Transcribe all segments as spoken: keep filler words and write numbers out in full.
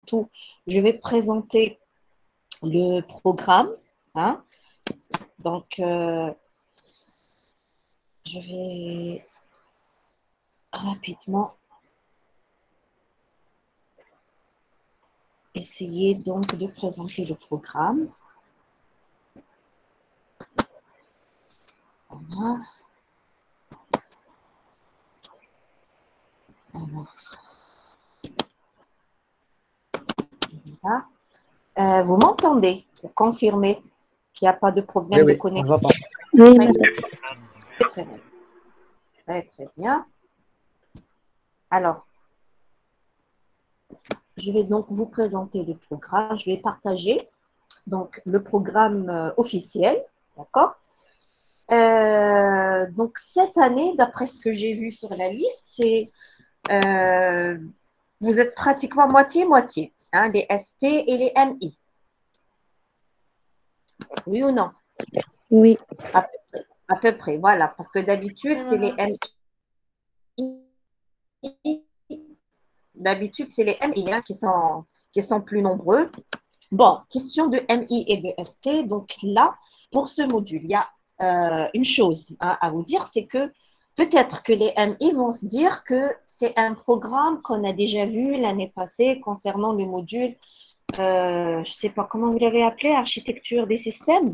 surtout, je vais présenter le programme. Hein. Donc, euh, je vais rapidement essayer donc de présenter le programme. Voilà. Alors, voilà. Euh, vous m'entendez? Pour confirmer qu'il n'y a pas de problème Oui, de oui, on connexion. va pas. Oui, Très, madame. très bien. Très, très bien. Alors, je vais donc vous présenter le programme. Je vais partager donc le programme euh, officiel. D'accord? Euh, donc, cette année, d'après ce que j'ai vu sur la liste, c'est euh, vous êtes pratiquement moitié-moitié, hein, les S T et les M I. Oui ou non? Oui, À peu près, à peu près, voilà. Parce que d'habitude, c'est les M I. D'habitude, c'est les M I hein, qui sont, qui sont plus nombreux. Bon, question de M I et de S T. Donc là, pour ce module, il y a euh, une chose hein, à vous dire, c'est que peut-être que les M I vont se dire que c'est un programme qu'on a déjà vu l'année passée concernant le module, euh, je ne sais pas comment vous l'avez appelé, architecture des systèmes.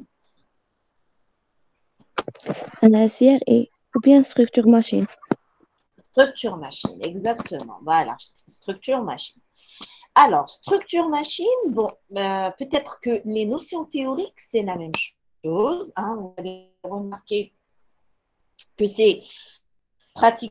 un A S R et ou bien structure machine. Structure machine, exactement. Voilà, structure machine. Alors, structure machine, bon, euh, peut-être que les notions théoriques, c'est la même chose. Hein. Vous allez remarquer que c'est pratiquement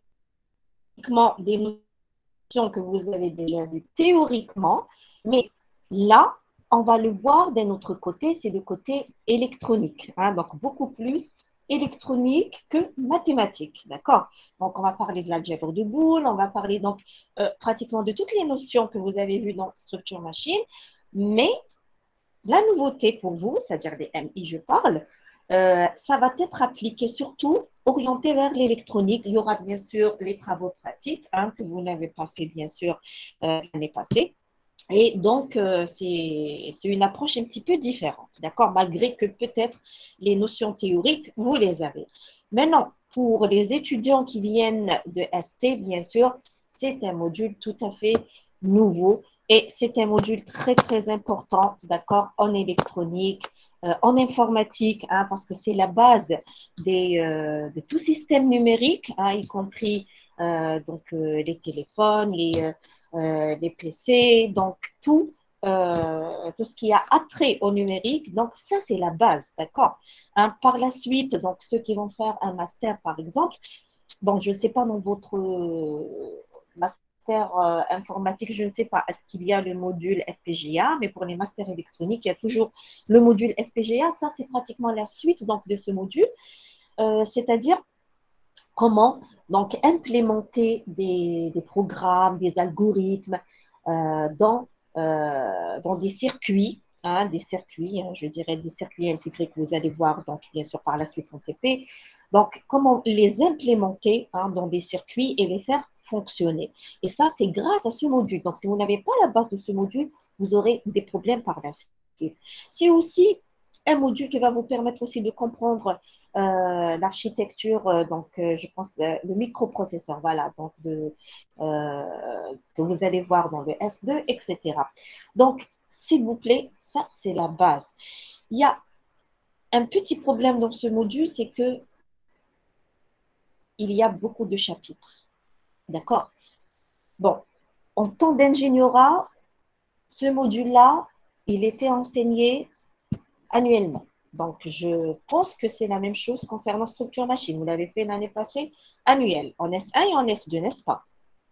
des notions que vous avez déjà vues théoriquement, mais là, on va le voir d'un autre côté, c'est le côté électronique. Hein. Donc, beaucoup plus électronique que mathématique, d'accord? Donc, on va parler de l'algèbre de Boole, on va parler donc euh, pratiquement de toutes les notions que vous avez vues dans structure machine, mais la nouveauté pour vous, c'est-à-dire des M I, je parle, euh, ça va être appliqué surtout orienté vers l'électronique. Il y aura bien sûr les travaux pratiques hein, que vous n'avez pas fait bien sûr euh, l'année passée. Et donc, euh, c'est une approche un petit peu différente, d'accord? Malgré que peut-être les notions théoriques, vous les avez. Maintenant, pour les étudiants qui viennent de S T, bien sûr, c'est un module tout à fait nouveau et c'est un module très, très important, d'accord, en électronique, euh, en informatique, hein, parce que c'est la base des, euh, de tout système numérique, hein, y compris euh, donc, euh, les téléphones, les, euh, les P C, donc tout, euh, tout ce qui a attrait au numérique. Donc, ça, c'est la base, d'accord? Hein, par la suite, donc, ceux qui vont faire un master, par exemple, bon, je ne sais pas dans votre euh, master euh, informatique, je ne sais pas, est-ce qu'il y a le module F P G A, mais pour les masters électroniques, il y a toujours le module F P G A. Ça, c'est pratiquement la suite donc, de ce module, euh, c'est-à-dire comment donc implémenter des, des programmes, des algorithmes euh, dans, euh, dans des circuits, hein, des circuits, hein, je dirais des circuits intégrés que vous allez voir donc bien sûr par la suite en T P. Donc comment les implémenter hein, dans des circuits et les faire fonctionner. Et ça, c'est grâce à ce module. Donc si vous n'avez pas la base de ce module, vous aurez des problèmes par la suite. C'est aussi un module qui va vous permettre aussi de comprendre euh, l'architecture, euh, donc euh, je pense euh, le microprocesseur, voilà, donc de, euh, que vous allez voir dans le S deux, et cetera. Donc, s'il vous plaît, ça c'est la base. Il y a un petit problème dans ce module, c'est que il y a beaucoup de chapitres, d'accord? Bon, en temps d'ingénierat, ce module-là, il était enseigné annuellement. Donc, je pense que c'est la même chose concernant structure machine. Vous l'avez fait l'année passée, annuel, en S un et en S deux, n'est-ce pas?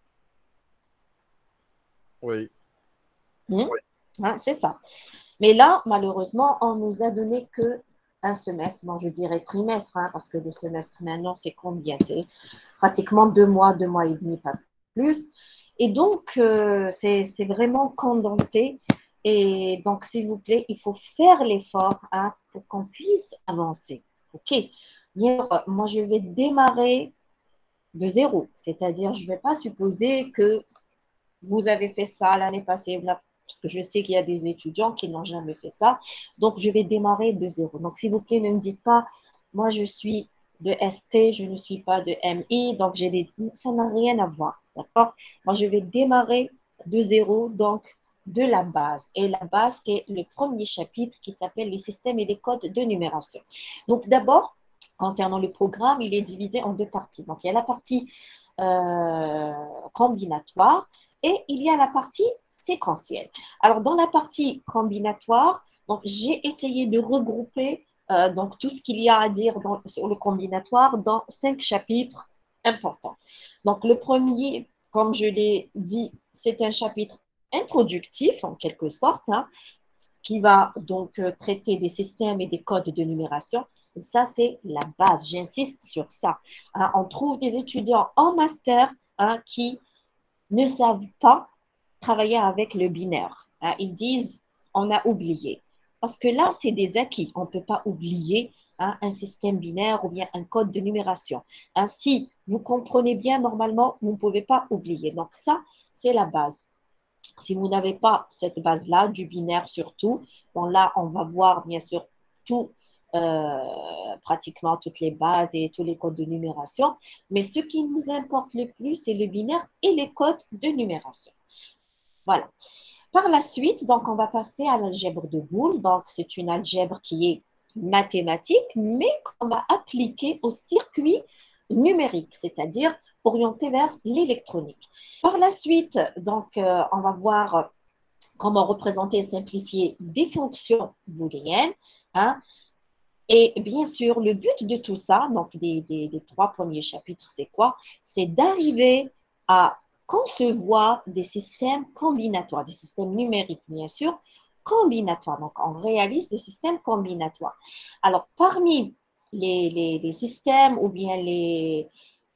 Oui. Hmm? Hein, c'est ça. Mais là, malheureusement, on nous a donné que un semestre, bon, je dirais trimestre, hein, parce que le semestre maintenant, c'est combien? C'est pratiquement deux mois, deux mois et demi, pas plus. Et donc, euh, c'est c'est vraiment condensé. Et donc, s'il vous plaît, il faut faire l'effort hein, pour qu'on puisse avancer. OK? Bien, moi, je vais démarrer de zéro. C'est-à-dire, je ne vais pas supposer que vous avez fait ça l'année passée, parce que je sais qu'il y a des étudiants qui n'ont jamais fait ça. Donc, je vais démarrer de zéro. Donc, s'il vous plaît, ne me dites pas, moi, je suis de S T, je ne suis pas de M I, donc j'ai des... ça n'a rien à voir, d'accord? Moi, je vais démarrer de zéro, donc de la base. Et la base, c'est le premier chapitre qui s'appelle les systèmes et les codes de numération. Donc, d'abord, concernant le programme, il est divisé en deux parties. Donc, il y a la partie euh, combinatoire et il y a la partie séquentielle. Alors, dans la partie combinatoire, donc, j'ai essayé de regrouper euh, donc, tout ce qu'il y a à dire dans, sur le combinatoire dans cinq chapitres importants. Donc, le premier, comme je l'ai dit, c'est un chapitre introductif, en quelque sorte, hein, qui va donc euh, traiter des systèmes et des codes de numération. Et ça, c'est la base. J'insiste sur ça. Hein, on trouve des étudiants en master hein, qui ne savent pas travailler avec le binaire. Hein. Ils disent, on a oublié. Parce que là, c'est des acquis. On ne peut pas oublier hein, un système binaire ou bien un code de numération. Ainsi, vous comprenez bien, normalement, vous ne pouvez pas oublier. Donc ça, c'est la base. Si vous n'avez pas cette base-là, du binaire surtout, bon là, on va voir bien sûr tout, euh, pratiquement toutes les bases et tous les codes de numération. Mais ce qui nous importe le plus, c'est le binaire et les codes de numération. Voilà. Par la suite, donc, on va passer à l'algèbre de Boole. Donc, c'est une algèbre qui est mathématique, mais qu'on va appliquer au circuit numérique, c'est-à-dire orienté vers l'électronique. Par la suite, donc, euh, on va voir comment représenter et simplifier des fonctions booléennes. Hein. Et bien sûr, le but de tout ça, donc des, des, des trois premiers chapitres, c'est quoi? C'est d'arriver à concevoir des systèmes combinatoires, des systèmes numériques, bien sûr, combinatoires. Donc, on réalise des systèmes combinatoires. Alors, parmi les, les, les systèmes ou bien les,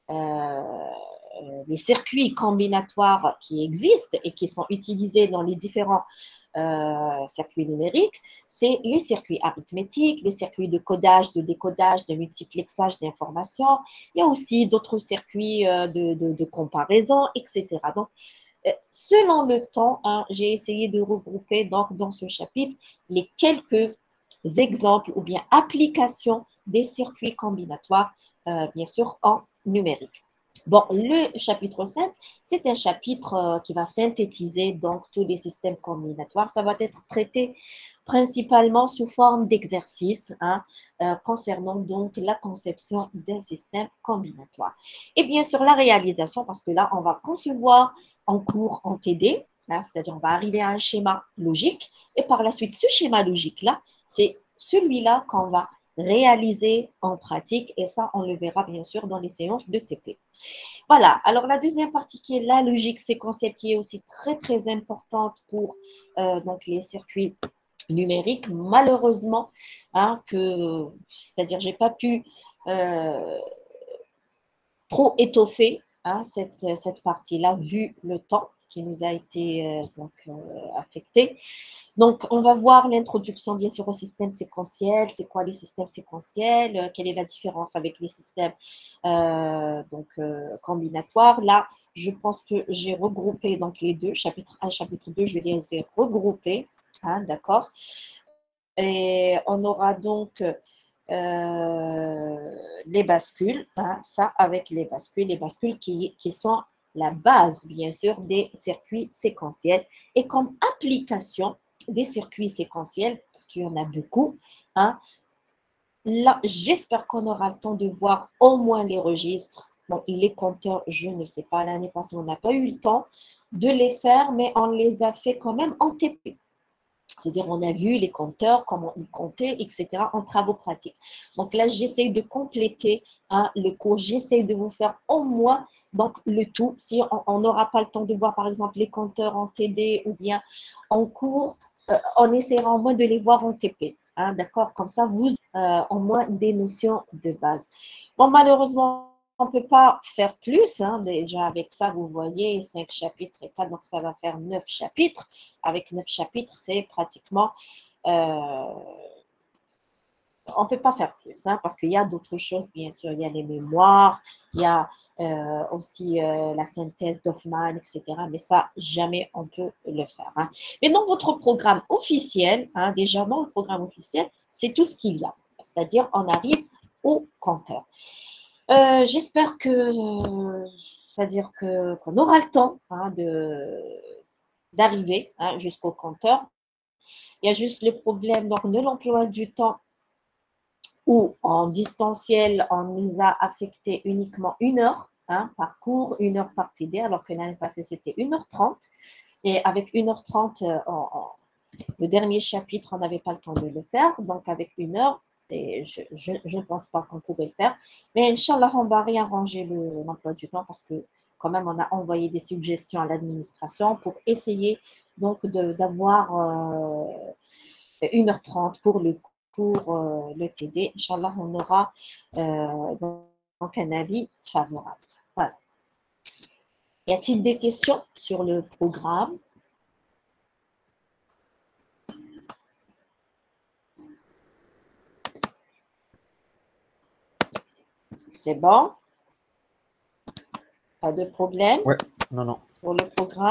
euh, les circuits combinatoires qui existent et qui sont utilisés dans les différents euh, circuits numériques, c'est les circuits arithmétiques, les circuits de codage, de décodage, de multiplexage d'informations. Il y a aussi d'autres circuits euh, de, de, de comparaison, et cetera. Donc, euh, selon le temps, hein, j'ai essayé de regrouper donc, dans ce chapitre les quelques exemples ou bien applications des circuits combinatoires, euh, bien sûr, en numérique. Bon, le chapitre cinq, c'est un chapitre euh, qui va synthétiser donc tous les systèmes combinatoires. Ça va être traité principalement sous forme d'exercices hein, euh, concernant donc la conception d'un système combinatoire. Et bien sûr, la réalisation, parce que là, on va concevoir en cours en T D, hein, c'est-à-dire on va arriver à un schéma logique, et par la suite, ce schéma logique-là, c'est celui-là qu'on va réaliser en pratique, et ça, on le verra bien sûr dans les séances de T P. Voilà, alors la deuxième partie qui est la logique séquentielle, qui est aussi très très importante pour euh, donc les circuits numériques, malheureusement, hein, que, c'est-à-dire j'ai pas pu euh, trop étoffer hein, cette, cette partie-là, vu le temps qui nous a été euh, donc, euh, affecté. Donc, on va voir l'introduction, bien sûr, au système séquentiel. C'est quoi les systèmes séquentiels? euh, Quelle est la différence avec les systèmes euh, donc, euh, combinatoires? Là, je pense que j'ai regroupé donc, les deux, chapitre un, chapitre deux, je les ai regroupés. Hein, d'accord? Et on aura donc euh, les bascules, hein, ça avec les bascules, les bascules qui, qui sont la base, bien sûr, des circuits séquentiels. Et comme application des circuits séquentiels, parce qu'il y en a beaucoup, hein, là, j'espère qu'on aura le temps de voir au moins les registres. Bon, les compteurs, je ne sais pas, l'année passée, on n'a pas eu le temps de les faire, mais on les a fait quand même en T P. C'est-à-dire, on a vu les compteurs, comment ils comptaient, et cetera en travaux pratiques. Donc là, j'essaie de compléter hein, le cours. J'essaie de vous faire au moins donc, le tout. Si on n'aura pas le temps de voir, par exemple, les compteurs en T D ou bien en cours, euh, on essaiera au moins de les voir en T P. Hein, d'accord? Comme ça, vous euh, au moins des notions de base. Bon, malheureusement, on ne peut pas faire plus. Hein, déjà, avec ça, vous voyez, cinq chapitres et quatre, donc ça va faire neuf chapitres. Avec neuf chapitres, c'est pratiquement euh, on ne peut pas faire plus, hein, parce qu'il y a d'autres choses, bien sûr. Il y a les mémoires, il y a euh, aussi euh, la synthèse d'Hoffman, et cetera. Mais ça, jamais on peut le faire. Hein. Mais dans votre programme officiel, hein, déjà dans le programme officiel, c'est tout ce qu'il y a. C'est-à-dire, on arrive au compteur. Euh, J'espère que, euh, c'est-à-dire que qu'on aura le temps hein, de d'arriver hein, jusqu'au compteur. Il y a juste le problème donc, de l'emploi du temps où en distanciel, on nous a affecté uniquement une heure hein, par cours, une heure par T D, alors que l'année passée, c'était une heure trente. Et avec une heure trente, euh, en, en, le dernier chapitre, on n'avait pas le temps de le faire. Donc, avec une heure, et je, je, je ne pense pas qu'on pourrait le faire. Mais Inch'Allah, on va réarranger l'emploi du temps parce que quand même, on a envoyé des suggestions à l'administration pour essayer donc d'avoir euh, une heure trente pour le pour euh, le T D. Inch'Allah, on aura euh, donc un avis favorable. Voilà. Y a-t-il des questions sur le programme? C'est bon? Pas de problème? Ouais, non, non. Pour le programme?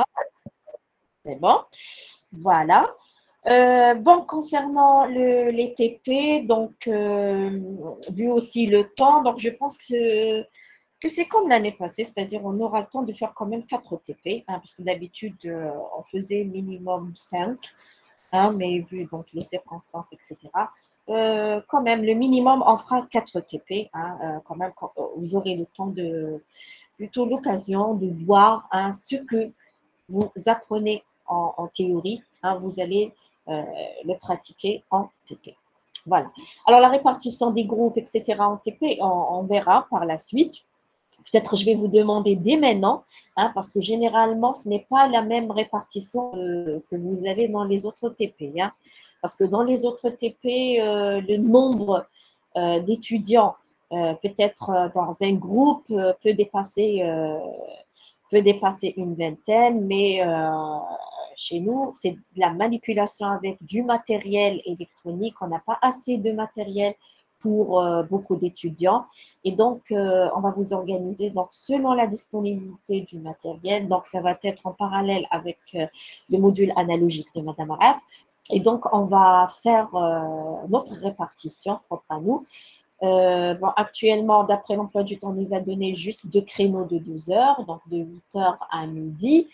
C'est bon? Voilà. Euh, bon, concernant le, les T P, donc, euh, vu aussi le temps, donc je pense que, que c'est comme l'année passée, c'est-à-dire on aura le temps de faire quand même quatre T P, hein, parce que d'habitude, euh, on faisait minimum cinq, hein, mais vu donc, les circonstances, et cetera, euh, quand même, le minimum, on fera quatre T P, hein, euh, quand même, quand, vous aurez le temps de, plutôt l'occasion de voir hein, ce que vous apprenez en, en théorie, hein, vous allez euh, le pratiquer en T P. Voilà. Alors, la répartition des groupes, et cetera en T P, on, on verra par la suite. Peut-être je vais vous demander dès maintenant, hein, parce que généralement, ce n'est pas la même répartition euh, que vous avez dans les autres T P. Hein, parce que dans les autres T P, euh, le nombre euh, d'étudiants, euh, peut-être euh, dans un groupe, euh, peut dépasser euh, peut dépasser une vingtaine, mais euh, chez nous, c'est de la manipulation avec du matériel électronique. On n'a pas assez de matériel pour euh, beaucoup d'étudiants. Et donc, euh, on va vous organiser donc, selon la disponibilité du matériel. Donc, ça va être en parallèle avec euh, le module analogique de Madame Araf. Et donc, on va faire euh, notre répartition propre à nous. Euh, bon, actuellement, d'après l'emploi du temps, on nous a donné juste deux créneaux de douze heures, donc de huit heures à midi.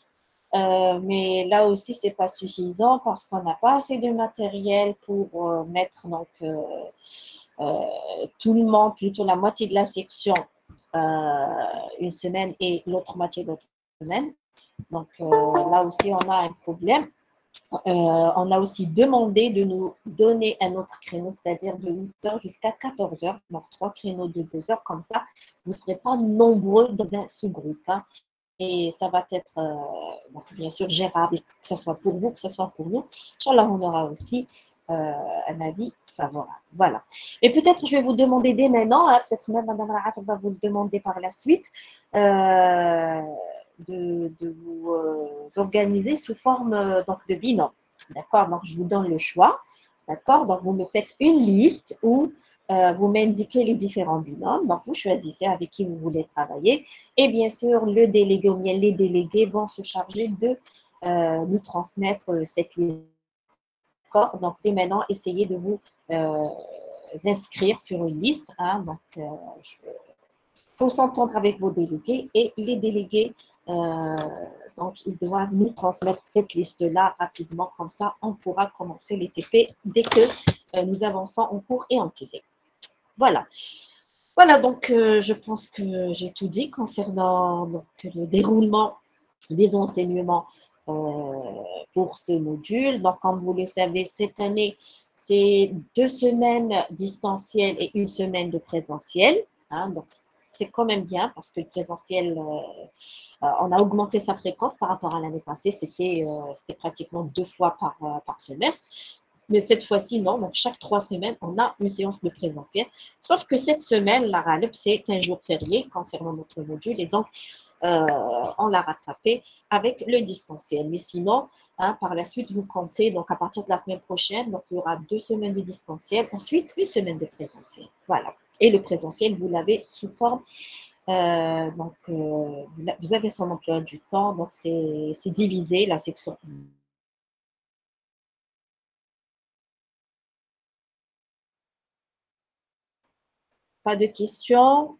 Euh, mais là aussi, ce n'est pas suffisant parce qu'on n'a pas assez de matériel pour euh, mettre donc, euh, euh, tout le monde, plutôt la moitié de la section euh, une semaine et l'autre moitié l'autre semaine. Donc euh, là aussi, on a un problème. Euh, on a aussi demandé de nous donner un autre créneau, c'est-à-dire de huit heures jusqu'à quatorze heures, donc trois créneaux de deux heures, comme ça, vous ne serez pas nombreux dans un sous-groupe. Hein, et ça va être, euh, donc, bien sûr, gérable, que ce soit pour vous, que ce soit pour nous. Inch'Allah, on aura aussi euh, un avis favorable. Voilà. Et peut-être, je vais vous demander dès maintenant, hein, peut-être même Mme Raaf va vous le demander par la suite, euh, de, de vous euh, organiser sous forme euh, donc, de binôme. D'accord? Donc, je vous donne le choix. D'accord? Donc, vous me faites une liste où euh, vous m'indiquez les différents binômes. Donc, vous choisissez avec qui vous voulez travailler. Et bien sûr, le délégué ou bien les délégués vont se charger de euh, nous transmettre cette liste. D'accord? Donc, dès maintenant, essayez de vous euh, inscrire sur une liste. Hein. Donc, euh, je il faut s'entendre avec vos délégués et les délégués, euh, donc ils doivent nous transmettre cette liste-là rapidement, comme ça on pourra commencer les T P dès que euh, nous avançons en cours et en T P. Voilà. Voilà, donc euh, je pense que j'ai tout dit concernant donc, le déroulement des enseignements euh, pour ce module. Donc, comme vous le savez, cette année, c'est deux semaines distancielles et une semaine de présentiel. Hein, donc, c'est quand même bien parce que le présentiel, euh, euh, on a augmenté sa fréquence par rapport à l'année passée. C'était euh, pratiquement deux fois par, euh, par semestre. Mais cette fois-ci, non. Donc, chaque trois semaines, on a une séance de présentiel. Sauf que cette semaine, la RALEP, c'est un jour férié concernant notre module. Et donc, euh, on l'a rattrapé avec le distanciel. Mais sinon, hein, par la suite, vous comptez, donc à partir de la semaine prochaine, donc il y aura deux semaines de distanciel, ensuite une semaine de présentiel. Voilà. Et le présentiel, vous l'avez sous forme, euh, donc euh, vous avez son emploi du temps, donc c'est divisé, la section. Pas de questions?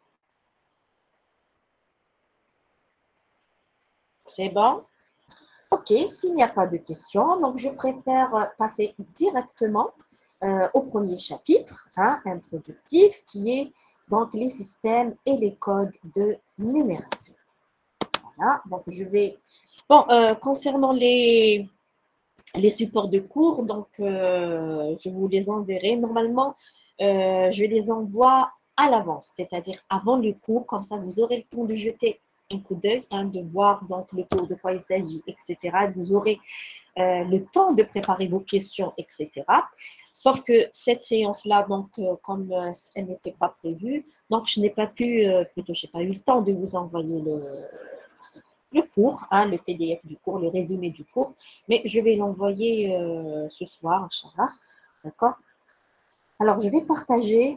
C'est bon? Ok, s'il n'y a pas de questions, donc je préfère passer directement euh, au premier chapitre, hein, introductif, qui est donc les systèmes et les codes de numération. Voilà, donc je vais... Bon, euh, concernant les, les supports de cours, donc euh, je vous les enverrai. Normalement, euh, je les envoie à l'avance, c'est-à-dire avant le cours, comme ça vous aurez le temps de jeter un coup d'œil, hein, de voir donc le cours de quoi il s'agit, et cetera. Vous aurez euh, le temps de préparer vos questions, et cetera. Sauf que cette séance-là, donc euh, comme euh, elle n'était pas prévue, donc je n'ai pas pu, euh, plutôt je n'ai pas eu le temps de vous envoyer le, le cours, hein, le P D F du cours, le résumé du cours, mais je vais l'envoyer euh, ce soir, Inch'Allah. D'accord? Alors, je vais partager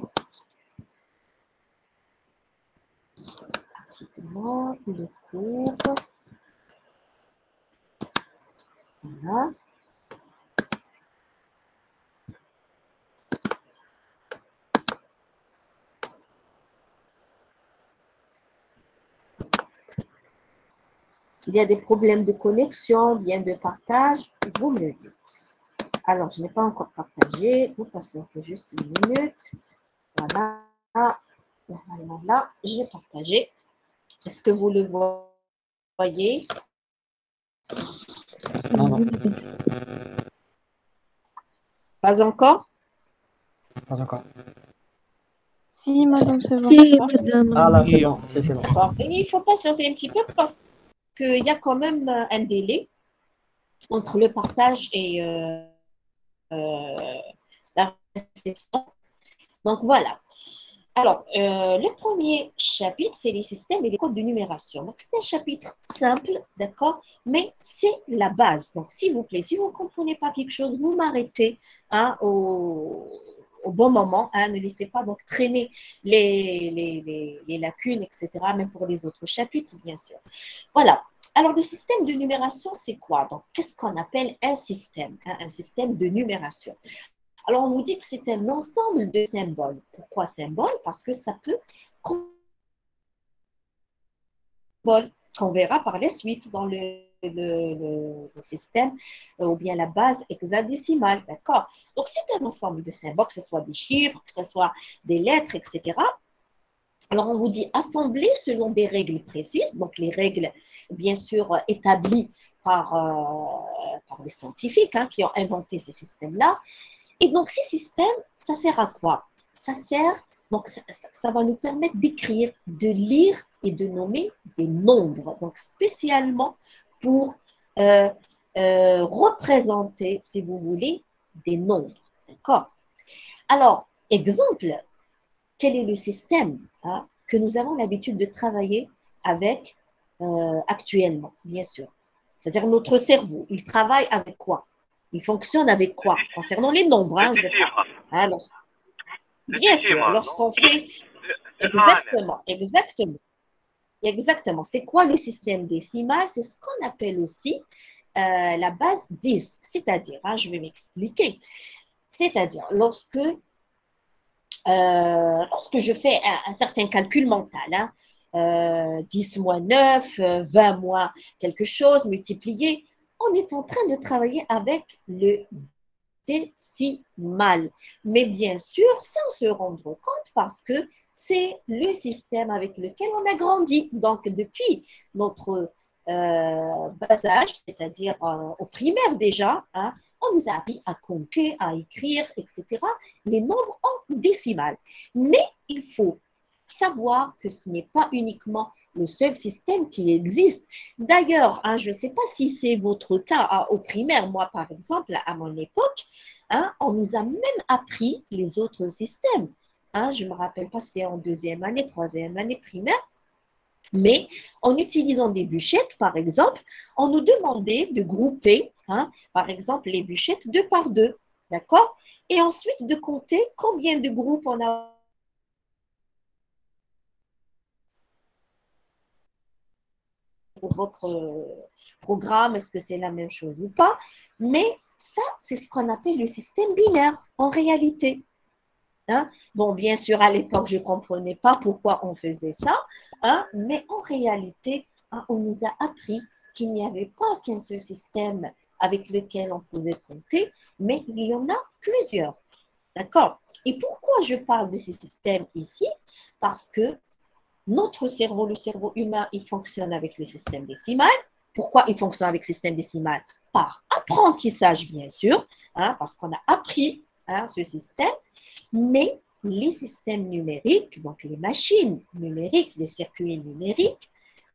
rapidement le cours. Voilà. S'il y a des problèmes de connexion, bien de partage, vous me le dites. Alors, je n'ai pas encore partagé. Vous patientez juste une minute. Voilà. Normalement, là, j'ai partagé. Est-ce que vous le voyez? Non, non, Pas encore? pas encore. Si, madame, c'est bon. Si, madame. Ah là, c'est bon, c'est c'est bon. Bon, et il faut patienter un petit peu parce qu'il y a quand même un délai entre le partage et euh, euh, la réception. Donc voilà. Alors, euh, le premier chapitre, c'est les systèmes et les codes de numération. Donc, c'est un chapitre simple, d'accord, mais c'est la base. Donc, s'il vous plaît, si vous ne comprenez pas quelque chose, vous m'arrêtez hein, au, au bon moment. Hein, ne laissez pas donc traîner les, les, les, les lacunes, et cetera, même pour les autres chapitres, bien sûr. Voilà. Alors, le système de numération, c'est quoi? Donc, qu'est-ce qu'on appelle un système? Hein, un système de numération. Alors, on vous dit que c'est un ensemble de symboles. Pourquoi symboles? Parce que ça peut qu'on verra par la suite dans le, le, le, le système euh, ou bien la base hexadécimale. D'accord? Donc, c'est un ensemble de symboles, que ce soit des chiffres, que ce soit des lettres, et cetera. Alors, on vous dit assembler selon des règles précises, donc les règles, bien sûr, établies par, euh, par les scientifiques hein, qui ont inventé ces systèmes-là. Et donc, ces systèmes, ça sert à quoi? Ça sert, donc ça, ça, ça va nous permettre d'écrire, de lire et de nommer des nombres. Donc, spécialement pour euh, euh, représenter, si vous voulez, des nombres. D'accord? Alors, exemple, quel est le système hein, que nous avons l'habitude de travailler avec euh, actuellement, bien sûr? C'est-à-dire notre cerveau, il travaille avec quoi? Il fonctionne avec quoi? Concernant les nombres, hein, je parle. Hein, lors- Bien sûr, lorsqu'on fait... Exactement, exactement, exactement. C'est quoi le système décimal? C'est ce qu'on appelle aussi euh, la base dix. C'est-à-dire, hein, je vais m'expliquer. C'est-à-dire, lorsque, euh, lorsque je fais un, un certain calcul mental, hein, euh, dix moins neuf, euh, vingt moins quelque chose, multiplié, on est en train de travailler avec le décimal. Mais bien sûr, sans se rendre compte parce que c'est le système avec lequel on a grandi. Donc, depuis notre euh, bas âge, c'est-à-dire euh, au primaire déjà, hein, on nous a appris à compter, à écrire, et cetera, les nombres en décimales. Mais il faut savoir que ce n'est pas uniquement le seul système qui existe. D'ailleurs, hein, je ne sais pas si c'est votre cas hein, au primaire. Moi, par exemple, à mon époque, hein, on nous a même appris les autres systèmes. Hein, je ne me rappelle pas si c'est en deuxième année, troisième année primaire. Mais en utilisant des bûchettes, par exemple, on nous demandait de grouper, hein, par exemple, les bûchettes deux par deux, d'accord? Et ensuite de compter combien de groupes on a pour votre euh, programme, est-ce que c'est la même chose ou pas? Mais ça, c'est ce qu'on appelle le système binaire en réalité. Hein? Bon, bien sûr, à l'époque, je ne comprenais pas pourquoi on faisait ça, hein? Mais en réalité, hein, on nous a appris qu'il n'y avait pas qu'un seul système avec lequel on pouvait compter, mais il y en a plusieurs. D'accord? Et pourquoi je parle de ces systèmes ici? Parce que notre cerveau, le cerveau humain, il fonctionne avec le système décimal. Pourquoi il fonctionne avec le système décimal? Par apprentissage, bien sûr, hein, parce qu'on a appris hein, ce système, mais les systèmes numériques, donc les machines numériques, les circuits numériques,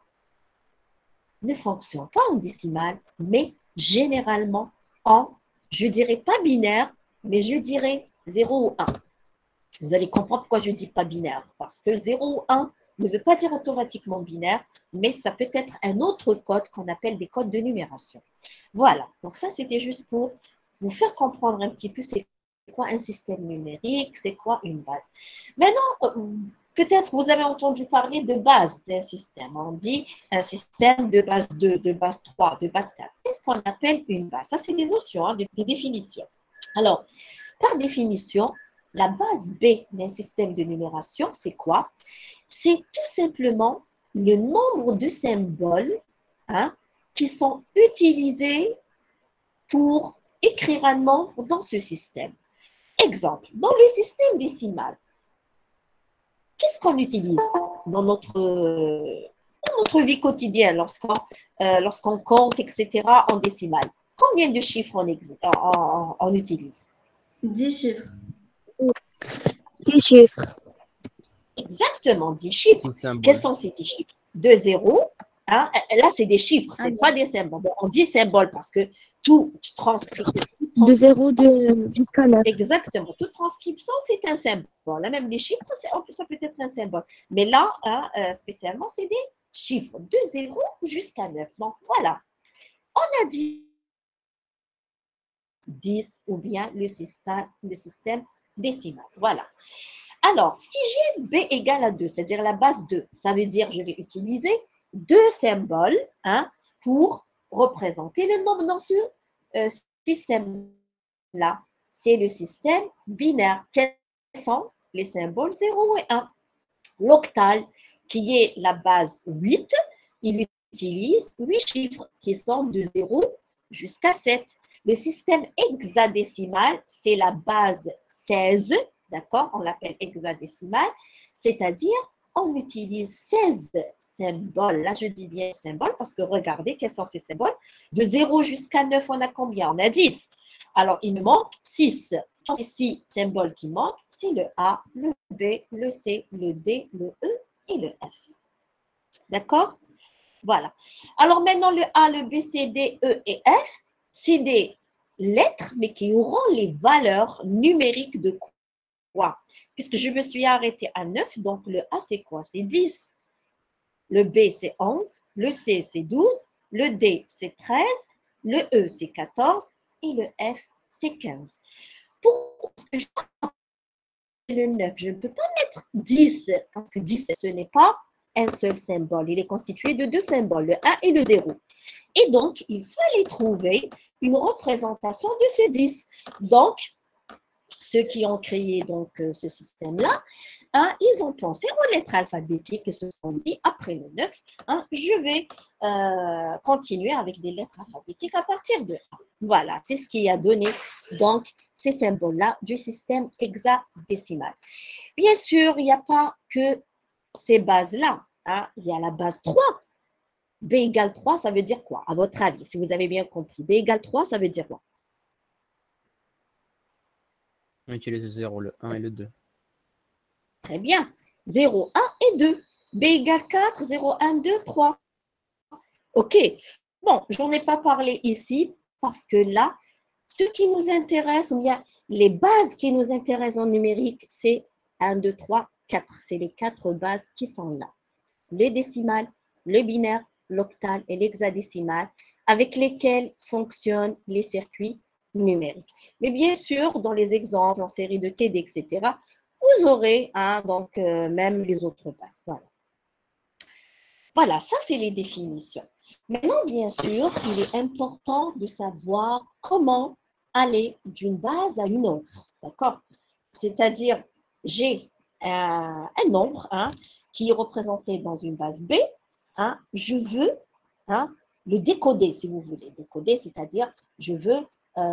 ne fonctionnent pas en décimal, mais généralement en, je dirais pas binaire, mais je dirais zéro ou un. Vous allez comprendre pourquoi je ne dis pas binaire, parce que zéro ou un ne veut pas dire automatiquement binaire, mais ça peut être un autre code qu'on appelle des codes de numération. Voilà, donc ça c'était juste pour vous faire comprendre un petit peu c'est quoi un système numérique, c'est quoi une base. Maintenant, peut-être vous avez entendu parler de base d'un système. On dit un système de base deux, de base trois, de base quatre. Qu'est-ce qu'on appelle une base? Ça, c'est des notions, hein, des, des définitions. Alors, par définition, la base B d'un système de numération, c'est quoi? C'est tout simplement le nombre de symboles hein, qui sont utilisés pour écrire un nombre dans ce système. Exemple, dans le système décimal, qu'est-ce qu'on utilise dans notre, dans notre vie quotidienne lorsqu'on euh, lorsqu'on compte, et cetera en décimal? Combien de chiffres on, on, on, on utilise? dix chiffres. dix chiffres. Exactement, dix chiffres. Quels sont ces dix chiffres? Deux zéros. Hein? Là, c'est des chiffres, ce n'est pas des symboles. Bon, on dit symbole parce que tout transcrit. De zéro jusqu'à neuf. Exactement. Toute transcription, c'est un symbole. Là, même les chiffres, ça peut être un symbole. Mais là, hein, euh, spécialement, c'est des chiffres. De zéro jusqu'à neuf. Donc, voilà. On a dit dix ou bien le système, le système décimal. Voilà. Alors, si j'ai B égale à deux, c'est-à-dire la base deux, ça veut dire que je vais utiliser deux symboles hein, pour représenter le nombre dans ce euh, système-là. C'est le système binaire. Quels sont les symboles zéro et un? L'octal, qui est la base huit, il utilise huit chiffres qui sont de zéro jusqu'à sept. Le système hexadécimal, c'est la base seize, d'accord? On l'appelle hexadécimal, c'est-à-dire on utilise seize symboles. Là, je dis bien symboles parce que regardez quels sont ces symboles. De zéro jusqu'à neuf, on a combien? On a dix. Alors, il me manque six. Les six symboles qui manquent, c'est le A, le B, le C, le D, le E et le F. D'accord? Voilà. Alors maintenant, le A, le B, C, D, E et F, c'est des lettres, mais qui auront les valeurs numériques de quoi? Puisque je me suis arrêtée à neuf, donc le A, c'est quoi? C'est dix. Le B, c'est onze. Le C, c'est douze. Le D, c'est treize. Le E, c'est quatorze. Et le F, c'est quinze. Pourquoi je le neuf? Je ne peux pas mettre dix, parce que dix, ce n'est pas un seul symbole. Il est constitué de deux symboles, le un et le zéro. Et donc, il fallait trouver une représentation de ce dix. Donc, ceux qui ont créé donc, ce système-là, hein, ils ont pensé aux lettres alphabétiques et se sont dit, après le neuf, hein, je vais euh, continuer avec des lettres alphabétiques à partir de un. Voilà, c'est ce qui a donné donc ces symboles-là du système hexadécimal. Bien sûr, il n'y a pas que ces bases-là. Hein, il y a la base trois. B égale trois, ça veut dire quoi, à votre avis, si vous avez bien compris? B égale trois, ça veut dire quoi? On utilise le zéro, le un et le deux. Très bien. zéro, un et deux. B égale quatre, zéro, un, deux, trois. OK. Bon, je n'en ai pas parlé ici parce que là, ce qui nous intéresse, ou bien les bases qui nous intéressent en numérique, c'est un, deux, trois, quatre. C'est les quatre bases qui sont là. le décimal, le binaire, l'octal et l'hexadécimal, avec lesquels fonctionnent les circuits numériques. Mais bien sûr, dans les exemples en série de T D, et cetera, vous aurez hein, donc, euh, même les autres bases. Voilà. Voilà, ça c'est les définitions. Maintenant, bien sûr, il est important de savoir comment aller d'une base à une autre. D'accord? C'est-à-dire, j'ai un, un nombre hein, qui est représenté dans une base B. Hein, je veux hein, le décoder, si vous voulez. Décoder, c'est-à-dire, je veux,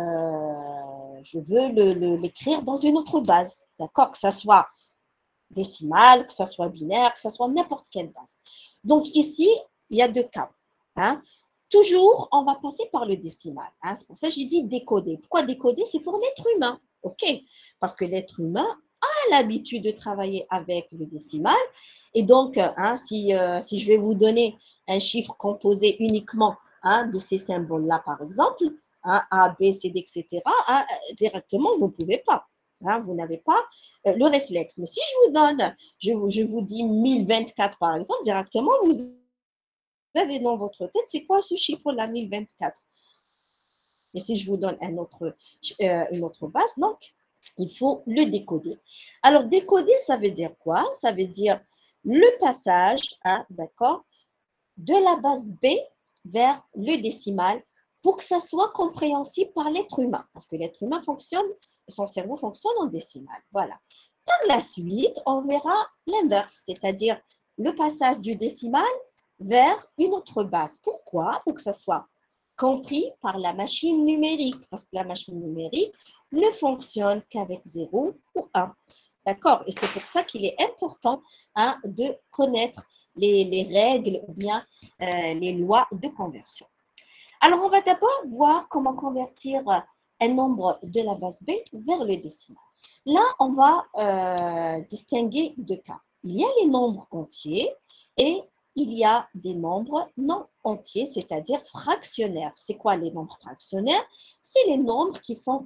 euh, je veux le, le, l'écrire dans une autre base. D'accord? Que ça soit décimale, que ça soit binaire, que ça soit n'importe quelle base. Donc, ici, il y a deux cas. Hein. Toujours, on va passer par le décimal. Hein. C'est pour ça que j'ai dit décoder. Pourquoi décoder? C'est pour l'être humain. OK? Parce que l'être humain a l'habitude de travailler avec le décimal. Et donc, hein, si, euh, si je vais vous donner un chiffre composé uniquement hein, de ces symboles-là, par exemple, hein, A, B, C, D, et cetera, hein, directement, vous ne pouvez pas. Hein, vous n'avez pas euh, le réflexe. Mais si je vous donne, je vous, je vous dis mille vingt-quatre, par exemple, directement, vous avez dans votre tête, c'est quoi ce chiffre-là, mille vingt-quatre? Et si je vous donne un autre, euh, une autre base, donc, il faut le décoder. Alors, décoder, ça veut dire quoi? Ça veut dire le passage, hein, d'accord, de la base B vers le décimal pour que ça soit compréhensible par l'être humain. Parce que l'être humain fonctionne, son cerveau fonctionne en décimal. Voilà. Par la suite, on verra l'inverse, c'est-à-dire le passage du décimal vers une autre base. Pourquoi? Pour que ça soit compris par la machine numérique, parce que la machine numérique ne fonctionne qu'avec zéro ou un. D'accord? Et c'est pour ça qu'il est important hein, de connaître les, les règles ou bien euh, les lois de conversion. Alors, on va d'abord voir comment convertir un nombre de la base B vers le décimal. Là, on va euh, distinguer deux cas. Il y a les nombres entiers et il y a des nombres non entiers, c'est-à-dire fractionnaires. C'est quoi les nombres fractionnaires? C'est les nombres qui sont,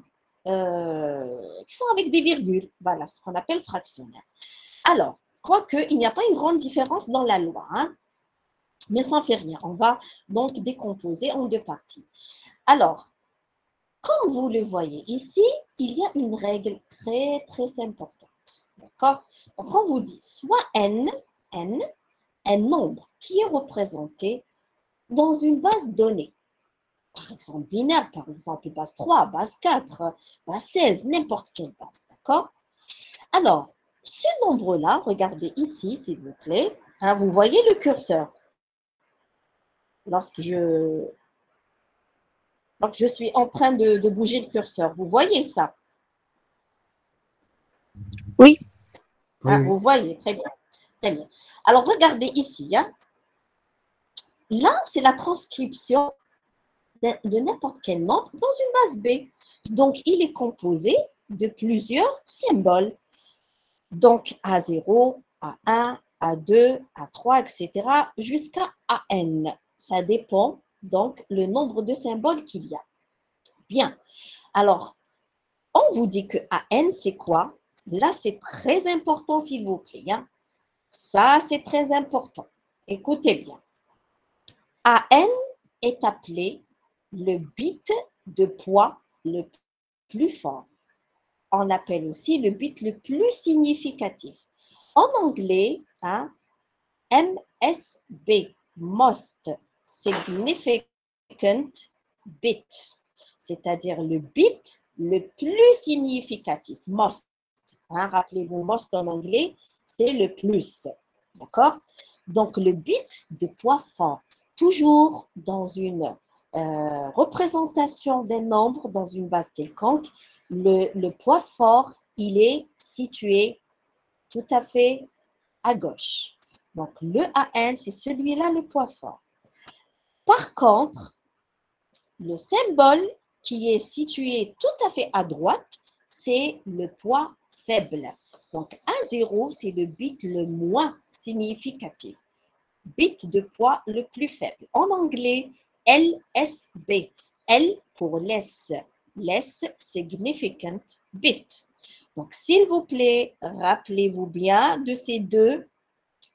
euh, qui sont avec des virgules. Voilà, ce qu'on appelle fractionnaires. Alors, quoique, il n'y a pas une grande différence dans la loi, hein, mais ça ne fait rien. On va donc décomposer en deux parties. Alors, comme vous le voyez ici, il y a une règle très, très importante. D'accord? Donc, on vous dit soit n, n, un nombre qui est représenté dans une base donnée. Par exemple, binaire, par exemple, base trois, base quatre, base seize, n'importe quelle base. D'accord? Alors, ce nombre-là, regardez ici, s'il vous plaît. Hein, vous voyez le curseur. Lorsque je, lorsque je suis en train de, de bouger le curseur, vous voyez ça? Oui. Hein, Oui, oui. vous voyez, très bien. Très bien. Alors, regardez ici. Hein. Là, c'est la transcription de, de n'importe quel nombre dans une base B. Donc, il est composé de plusieurs symboles. Donc, A zéro, A un, A deux, A trois, et cetera jusqu'à A N. Ça dépend donc le nombre de symboles qu'il y a. Bien. Alors, on vous dit que A N, c'est quoi? Là, c'est très important, s'il vous plaît. Hein. Ça, c'est très important. Écoutez bien. A N est appelé le bit de poids le plus fort. On l'appelle aussi le bit le plus significatif. En anglais, hein, M S B, Most Significant Bit, c'est-à-dire le bit le plus significatif. Most, hein, rappelez-vous, most en anglais, c'est le plus. D'accord? Donc, le bit de poids fort, toujours dans une euh, représentation des nombres dans une base quelconque, le, le poids fort, il est situé tout à fait à gauche. Donc, le A N, c'est celui-là le poids fort. Par contre, le symbole qui est situé tout à fait à droite, c'est le poids faible. Donc, A zéro, c'est le bit le moins significatif. Bit de poids le plus faible. En anglais, L S B. L pour less. Less significant bit. Donc, s'il vous plaît, rappelez-vous bien de ces deux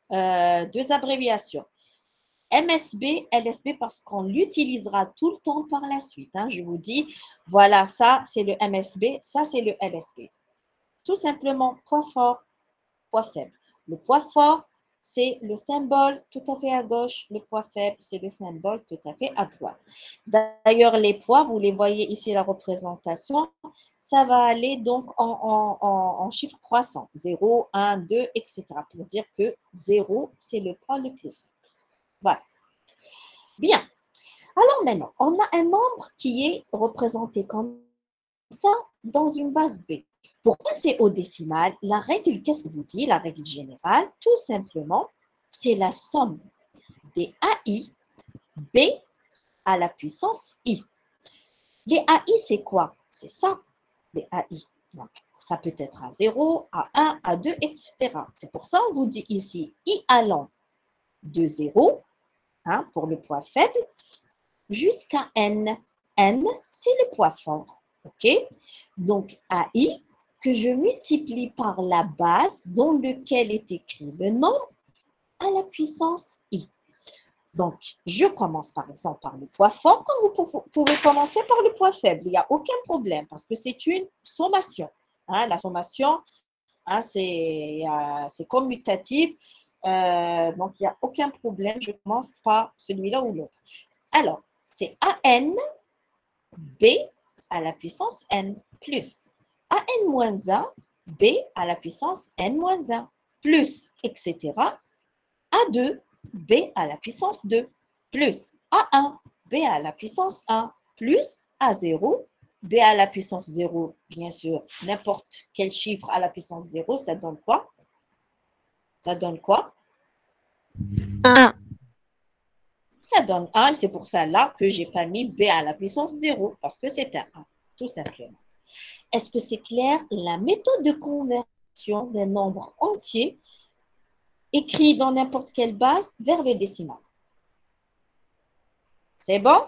euh, deux abréviations. M S B, L S B, parce qu'on l'utilisera tout le temps par la suite. Hein. Je vous dis, voilà, ça, c'est le M S B, ça, c'est le L S B. Tout simplement, poids fort, poids faible. Le poids fort, c'est le symbole tout à fait à gauche. Le poids faible, c'est le symbole tout à fait à droite. D'ailleurs, les poids, vous les voyez ici, la représentation, ça va aller donc en, en, en, en chiffres croissants. zéro, un, deux, et cetera. Pour dire que zéro, c'est le poids le plus faible. Voilà. Bien. Alors maintenant, on a un nombre qui est représenté comme ça dans une base B. Pour passer au décimal, la règle, qu'est-ce que vous dit? La règle générale, tout simplement, c'est la somme des A I B à la puissance I. Les A I, c'est quoi? C'est ça, les A I. Donc, ça peut être à zéro, à un, à deux, et cetera. C'est pour ça qu'on vous dit ici I allant de zéro, hein, pour le poids faible, jusqu'à N. N, c'est le poids fort. OK? Donc, A I, que je multiplie par la base dans laquelle est écrit le nombre à la puissance I. Donc, je commence par exemple par le poids fort, comme vous pouvez commencer par le poids faible. Il n'y a aucun problème parce que c'est une sommation. Hein, la sommation, hein, c'est euh, commutatif. Euh, donc, il n'y a aucun problème. Je commence par celui-là ou l'autre. Alors, c'est A N B à la puissance N plus A N moins un B à la puissance N moins un plus, et cetera. A deux B à la puissance deux plus A un B à la puissance un plus A zéro B à la puissance zéro. Bien sûr, n'importe quel chiffre à la puissance zéro, ça donne quoi? Ça donne quoi? un. Ça donne un, c'est pour ça là que je n'ai pas mis B à la puissance zéro, parce que c'est un un, tout simplement. Est-ce que c'est clair? La méthode de conversion d'un nombre entier écrit dans n'importe quelle base vers le décimal. C'est bon?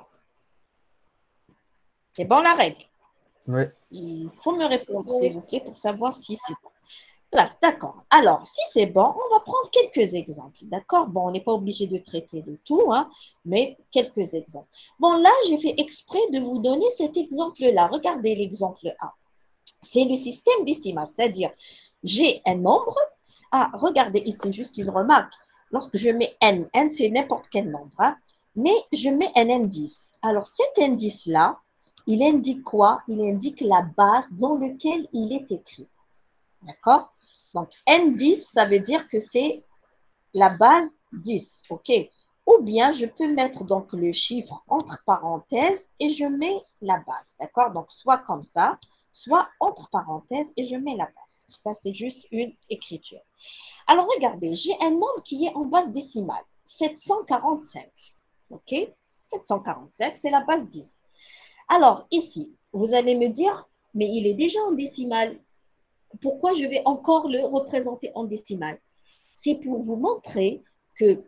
C'est bon la règle? Oui. Il faut me répondre, s'il vous plaît, pour savoir si c'est bon. Place, d'accord. Alors, si c'est bon, on va prendre quelques exemples, d'accord? Bon, on n'est pas obligé de traiter de tout, hein, mais quelques exemples. Bon, là, j'ai fait exprès de vous donner cet exemple-là. Regardez l'exemple un. C'est le système décimal, c'est-à-dire, j'ai un nombre. Ah, regardez ici, juste une remarque. Lorsque je mets n, n, c'est n'importe quel nombre, hein, mais je mets un indice. Alors, cet indice-là, il indique quoi? Il indique la base dans laquelle il est écrit. D'accord? Donc, N dix, ça veut dire que c'est la base dix. OK? Ou bien, je peux mettre donc le chiffre entre parenthèses et je mets la base. D'accord? Donc, soit comme ça, soit entre parenthèses et je mets la base. Ça, c'est juste une écriture. Alors, regardez, j'ai un nombre qui est en base décimale. sept cent quarante-cinq. OK? sept cent quarante-cinq, c'est la base dix. Alors, ici, vous allez me dire, mais il est déjà en décimale. Pourquoi je vais encore le représenter en décimale? C'est pour vous montrer que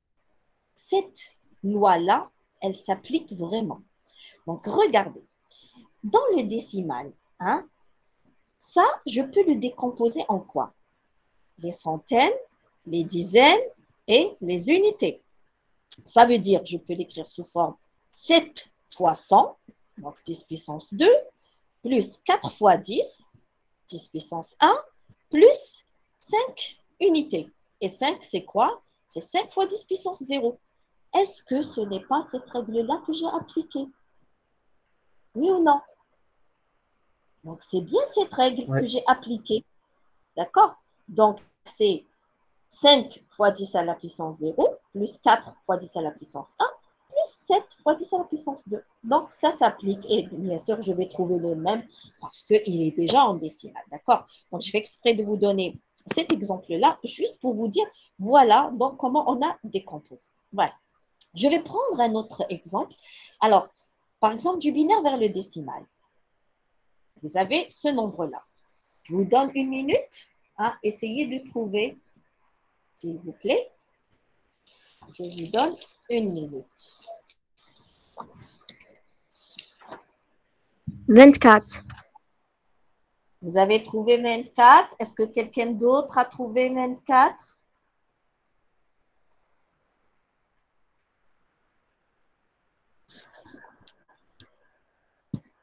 cette loi-là, elle s'applique vraiment. Donc, regardez. Dans le décimal, hein, ça, je peux le décomposer en quoi? Les centaines, les dizaines et les unités. Ça veut dire, je peux l'écrire sous forme sept fois cent, donc dix puissance deux, plus quatre fois dix, dix puissance un, plus cinq unités. Et cinq, c'est quoi? C'est cinq fois dix puissance zéro. Est-ce que ce n'est pas cette règle-là que j'ai appliquée? Oui ou non? Donc, c'est bien cette règle Ouais. que j'ai appliquée. D'accord? Donc, c'est cinq fois dix à la puissance zéro, plus quatre fois dix à la puissance un, plus sept fois dix à la puissance deux. Donc, ça s'applique. Et bien sûr, je vais trouver le même parce qu'il est déjà en décimale. D'accord? Donc, je fais exprès de vous donner cet exemple-là juste pour vous dire, voilà donc comment on a décomposé. Voilà. Je vais prendre un autre exemple. Alors, par exemple, du binaire vers le décimal. Vous avez ce nombre-là. Je vous donne une minute. Hein, essayez de trouver, s'il vous plaît. Je vous donne une minute. vingt-quatre. Vous avez trouvé vingt-quatre. Est-ce que quelqu'un d'autre a trouvé vingt-quatre?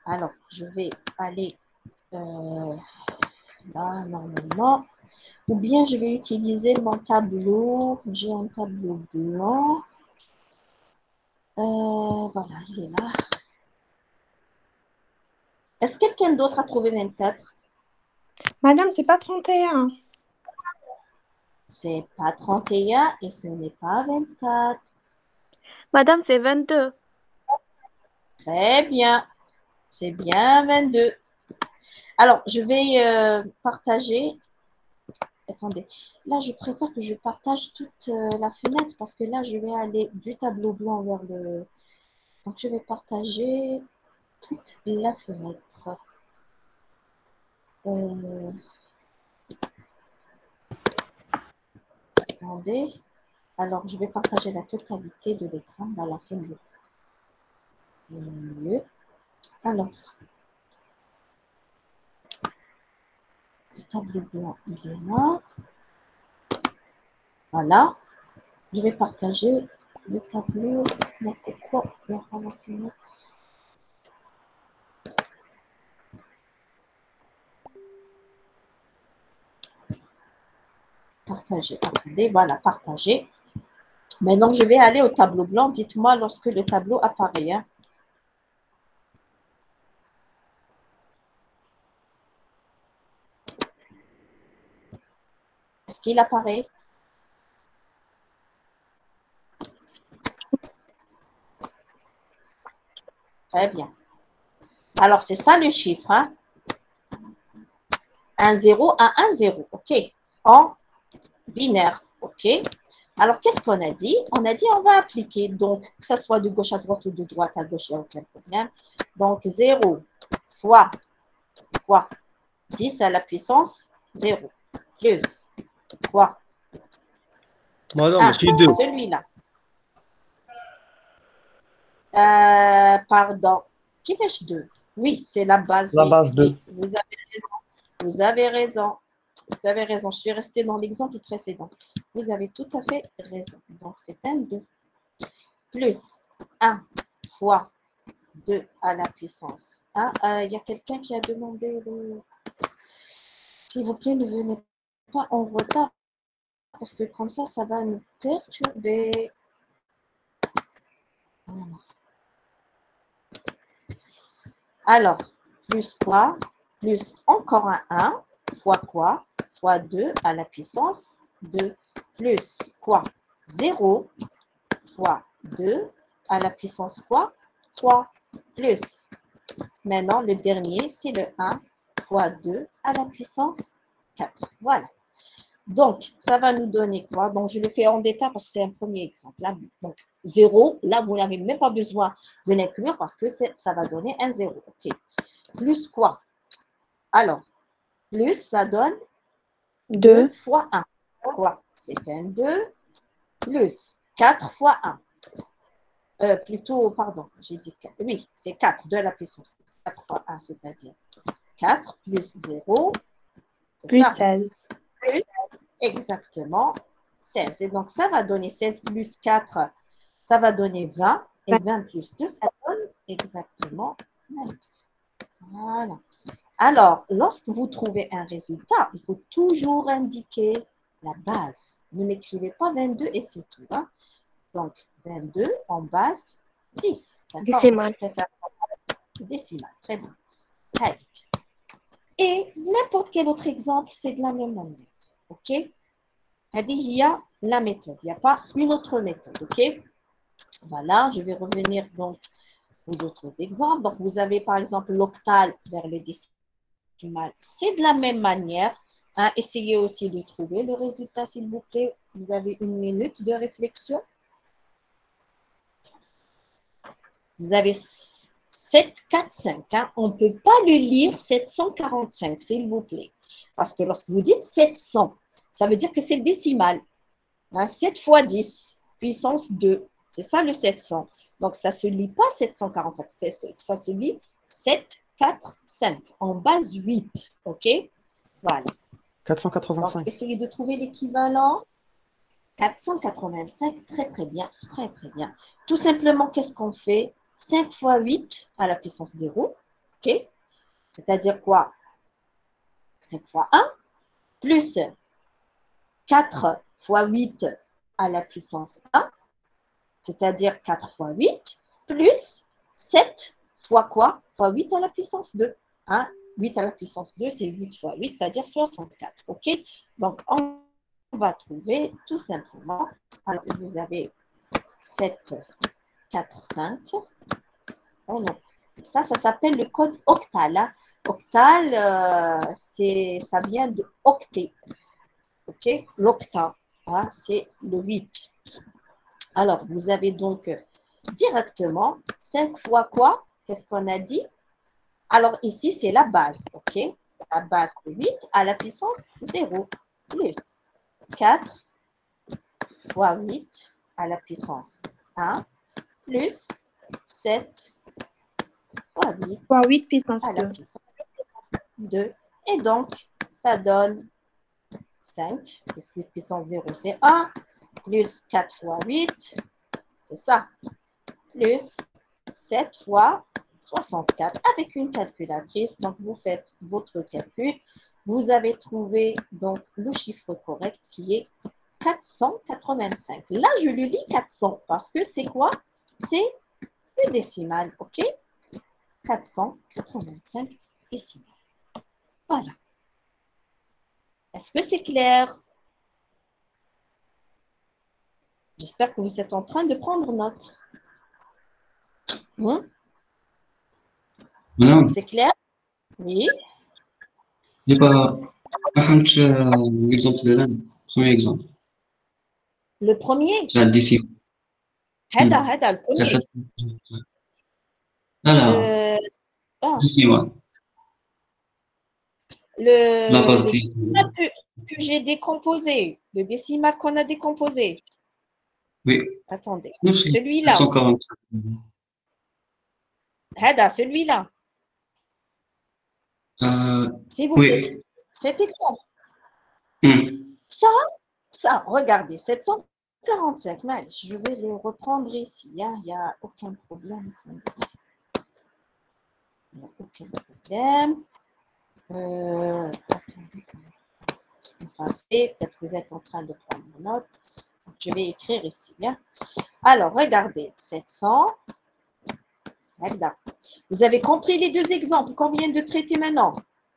Alors, je vais aller euh, là, normalement. Ou bien je vais utiliser mon tableau. J'ai un tableau blanc. Euh, voilà, il est là. Est-ce que quelqu'un d'autre a trouvé vingt-quatre? Madame, c'est pas trente et un. C'est pas trente et un et ce n'est pas vingt-quatre. Madame, c'est vingt-deux. Très bien. C'est bien vingt-deux. Alors, je vais euh, partager. Attendez. Là, je préfère que je partage toute euh, la fenêtre parce que là, je vais aller du tableau blanc vers le... Donc, je vais partager toute la fenêtre. Euh... Attendez. Alors, je vais partager la totalité de l'écran. Voilà, c'est mieux. mieux. Alors, le tableau blanc, il est là. Voilà. Je vais partager le tableau. Donc, pourquoi il y aura la fenêtre? Partager. Attendez, voilà, partager. Maintenant, je vais aller au tableau blanc. Dites-moi lorsque le tableau apparaît. Hein. Est-ce qu'il apparaît? Très bien. Alors, c'est ça le chiffre. Hein? un zéro à un zéro. OK. En binaire. OK. Alors, qu'est-ce qu'on a dit? On a dit on va appliquer. Donc, que ce soit de gauche à droite ou de droite à gauche, il n'y a aucun problème. Donc, zéro fois quoi? dix à la puissance zéro. Plus quoi? Madame, un, c'est deux. celui-là. Euh, pardon. Qui fait deux? Oui, c'est la base. La oui, base deux. oui. Vous avez raison. Vous avez raison. Vous avez raison. Je suis restée dans l'exemple précédent. Vous avez tout à fait raison. Donc, c'est un deux. Plus un fois deux à la puissance un. Il euh, y a quelqu'un qui a demandé le... S'il vous plaît, ne venez pas en retard. Parce que comme ça, ça va nous perturber. Voilà. Alors, plus quoi? Plus encore un un fois quoi? Fois deux à la puissance deux. Plus quoi? zéro fois deux à la puissance quoi? trois. Plus. Maintenant, le dernier, c'est le un fois deux à la puissance quatre. Voilà. Donc, ça va nous donner quoi? Donc, je le fais en détail parce que c'est un premier exemple. Là. Donc, zéro, là, vous n'avez même pas besoin de l'inclure parce que ça va donner un zéro. OK. Plus quoi? Alors, plus, ça donne deux fois un. Quoi? C'est un deux plus quatre fois un. Euh, plutôt, pardon, j'ai dit quatre. Oui, c'est quatre de la puissance. quatre fois un, c'est-à-dire quatre plus zéro. Plus ça. seize. Exactement, seize. Et donc, ça va donner seize plus quatre, ça va donner vingt. Et vingt plus deux, ça donne exactement vingt. Voilà. Alors, lorsque vous trouvez un résultat, il faut toujours indiquer la base. Ne m'écrivez pas vingt-deux et c'est tout. Hein? Donc, vingt-deux en base, dix. Décimale. Décimale, très bien. Et n'importe quel autre exemple, c'est de la même manière. OK? C'est-à-dire, il y a la méthode. Il n'y a pas une autre méthode. OK? Voilà, je vais revenir donc aux autres exemples. Donc, vous avez par exemple l'octal vers le décimal. C'est de la même manière. Hein? Essayez aussi de trouver le résultat, s'il vous plaît. Vous avez une minute de réflexion. Vous avez sept, quatre, cinq. Hein? On ne peut pas le lire sept cent quarante-cinq, s'il vous plaît. Parce que lorsque vous dites sept cents, ça veut dire que c'est le décimal. Hein? sept fois dix, puissance deux. C'est ça le sept cents. Donc, ça ne se lit pas sept cent quarante-cinq. Ça se lit sept, quatre, cinq. En base huit. OK? Voilà. quatre cent quatre-vingt-cinq. Donc, essayez de trouver l'équivalent. quatre cent quatre-vingt-cinq, très très bien, très très bien. Tout simplement, qu'est-ce qu'on fait? cinq fois huit à la puissance zéro, OK? C'est-à-dire quoi? cinq fois un plus quatre fois huit à la puissance un, c'est-à-dire quatre fois huit, plus sept fois quoi? Fois huit à la puissance deux. Hein? huit à la puissance deux, c'est huit fois huit, c'est-à-dire soixante-quatre. OK? Donc, on va trouver tout simplement. Alors, vous avez sept, quatre, cinq. Oh non. Ça, ça s'appelle le code octal. Hein? Octal, euh, c'est, ça vient de octet. OK? L'octa, hein, c'est le huit. Alors, vous avez donc directement cinq fois quoi? Qu'est-ce qu'on a dit? Alors, ici, c'est la base. OK? La base, c'est huit à la puissance zéro plus quatre fois huit à la puissance un plus sept fois huit Fois huit puissance à la deux. puissance deux. Et donc, ça donne cinq, parce que puissance zéro, c'est un, plus quatre fois huit, c'est ça, plus sept fois soixante-quatre avec une calculatrice. Donc, vous faites votre calcul. Vous avez trouvé donc le chiffre correct qui est quatre cent quatre-vingt-cinq. Là, je le lis quatre cents parce que c'est quoi? C'est le décimal, OK? quatre cent quatre-vingt-cinq décimales. Voilà. Est-ce que c'est clair? J'espère que vous êtes en train de prendre note. Hum? Madame, C'est clair? Oui. j'ai pas ما فهمتش l'exemple de l'âne. Premier exemple. Le premier, La décision. هذا هذا le La premier. Là, là, Euh, ah, décimal. La le, base le décimale. décimal que, que j'ai décomposé, le décimal qu'on a décomposé. Oui. Attendez, Non, c'est celui-là, quatre cent quarante. هذا, celui-là, Euh, s'il vous plaît, oui. cet exemple. Hum. Ça, ça, regardez, sept cent quarante-cinq, mais je vais le reprendre ici, il n'y a aucun problème. Il n'y a aucun problème. Euh, attendez, passer, peut-être que vous êtes en train de prendre note. Donc, je vais écrire ici. Hein. Alors, regardez, sept cents. Vous avez compris les deux exemples qu'on vient de traiter maintenant?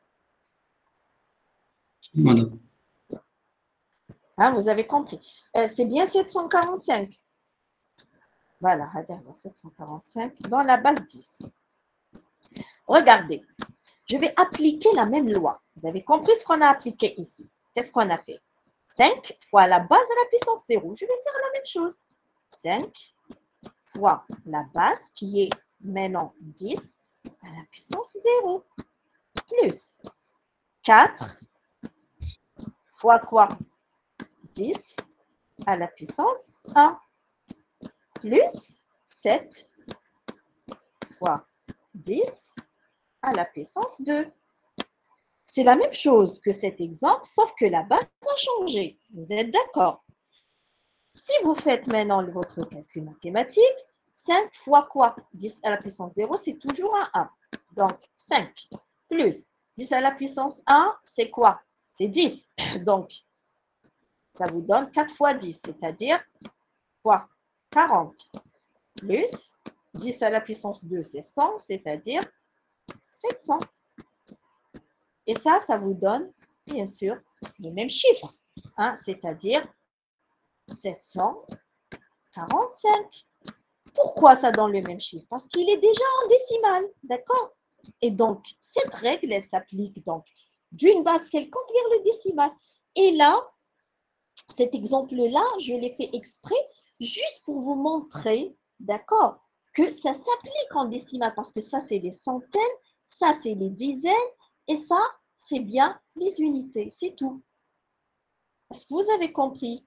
Madame. Hein, vous avez compris. Euh, c'est bien sept cent quarante-cinq. Voilà, regardez, sept cent quarante-cinq dans la base dix. Regardez, je vais appliquer la même loi. Vous avez compris ce qu'on a appliqué ici. Qu'est-ce qu'on a fait? cinq fois la base à la puissance zéro. Je vais faire la même chose. cinq fois la base qui est maintenant dix à la puissance zéro. Plus quatre fois quoi? dix à la puissance un. Plus sept fois dix à la puissance deux. C'est la même chose que cet exemple, sauf que la base a changé. Vous êtes d'accord? Si vous faites maintenant votre calcul mathématique, cinq fois quoi? dix à la puissance zéro, c'est toujours un un. Donc, cinq plus dix à la puissance un, c'est quoi? C'est dix. Donc, ça vous donne quatre fois dix, c'est-à-dire quoi? quarante. Plus dix à la puissance deux, c'est cent, c'est-à-dire sept cents. Et ça, ça vous donne, bien sûr, le même chiffre, hein, c'est-à-dire sept cent quarante-cinq. Pourquoi ça donne le même chiffre? Parce qu'il est déjà en décimale, d'accord? Et donc, cette règle, elle s'applique donc d'une base quelconque vers le décimal. Et là, cet exemple-là, je l'ai fait exprès juste pour vous montrer, d'accord, que ça s'applique en décimale parce que ça, c'est des centaines, ça, c'est les dizaines et ça, c'est bien les unités, c'est tout. Est-ce que vous avez compris?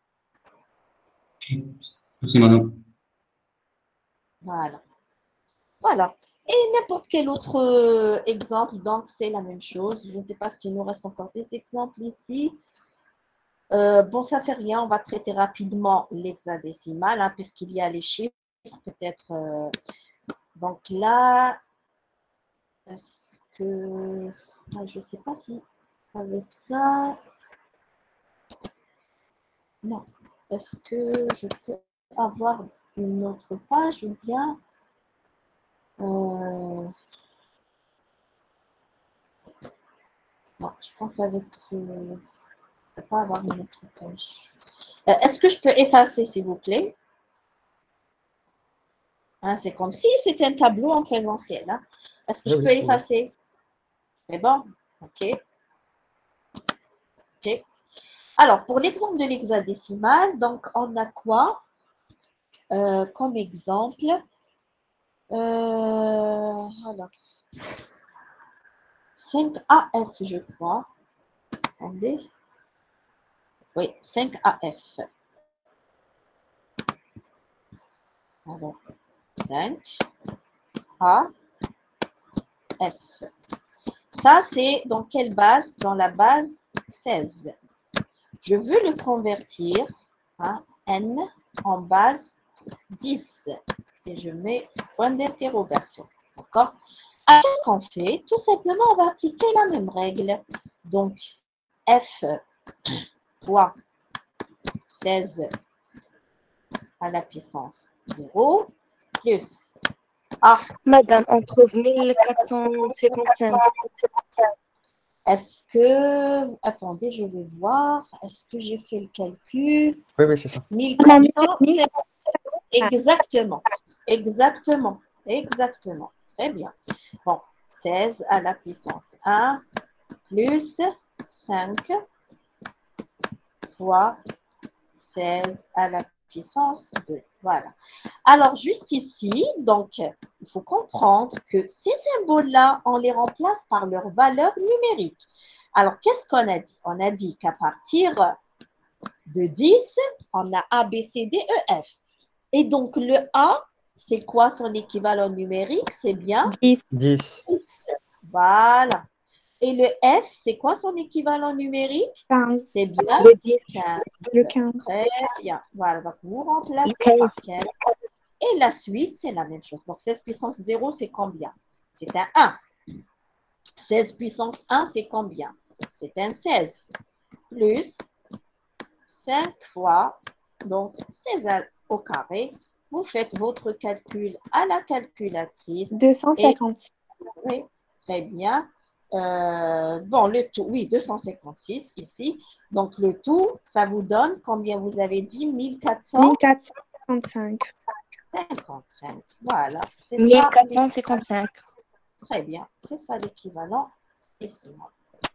Merci, madame. Voilà. Voilà. Et n'importe quel autre euh, exemple, donc c'est la même chose. Je ne sais pas ce qu'il nous reste encore des exemples ici. Euh, bon, ça ne fait rien, on va traiter rapidement l'hexadécimal, hein, puisqu'il y a les chiffres, peut-être. Euh, donc là, Est-ce que... ah, je ne sais pas si avec ça... Non. Est-ce que je peux avoir une autre page ou bien... Euh... Non, je pense avec ce... Je ne peux pas avoir une autre page. Euh, Est-ce que je peux effacer, s'il vous plaît? Hein, c'est comme si c'était un tableau en présentiel. Hein. Est-ce que Oui, je oui, peux oui. effacer? C'est bon? OK. OK. Alors, pour l'exemple de l'hexadécimal, donc on a quoi euh, comme exemple? Euh, alors, cinq A F, je crois. Attendez. Oui, cinq A F. Alors, cinq A F. Ça, c'est dans quelle base? Dans la base seize. Je veux le convertir à N en base dix. Et je mets point d'interrogation. D'accord? Alors, qu'est-ce qu'on fait? Tout simplement, on va appliquer la même règle. Donc, F fois seize à la puissance zéro plus A. Madame, on trouve mille quatre cent cinquante-cinq. Est-ce que... Attendez, je vais voir. Est-ce que j'ai fait le calcul? Oui, oui, c'est ça. mille quatre cent cinquante-cinq. Exactement. Exactement. Exactement. Très bien. Bon, seize à la puissance un plus cinq fois seize à la puissance deux. Voilà. Alors, juste ici, donc, il faut comprendre que ces symboles-là, on les remplace par leur valeur numérique. Alors, qu'est-ce qu'on a dit? On a dit qu'à partir de dix, on a A, B, C, D, E, F. Et donc, le A, c'est quoi son équivalent numérique? C'est bien dix. dix. Voilà. Et le F, c'est quoi son équivalent numérique? quinze. C'est bien Le dix. quinze. Le quinze. Très bien. Voilà, donc vous remplacez Ok. par quinze. Et la suite, c'est la même chose. Donc, seize puissance zéro, c'est combien? C'est un un. seize puissance un, c'est combien? C'est un seize. Plus cinq fois, donc seize au carré. Vous faites votre calcul à la calculatrice. deux cent cinquante. Oui, très bien. Euh, bon, le tout, oui, deux cent cinquante-six ici. Donc, le tout, ça vous donne combien vous avez dit? mille quatre cent mille quatre cent cinquante-cinq. cinquante-cinq. Voilà, c'est ça. mille quatre cent cinquante-cinq. Très bien, c'est ça l'équivalent. décimal.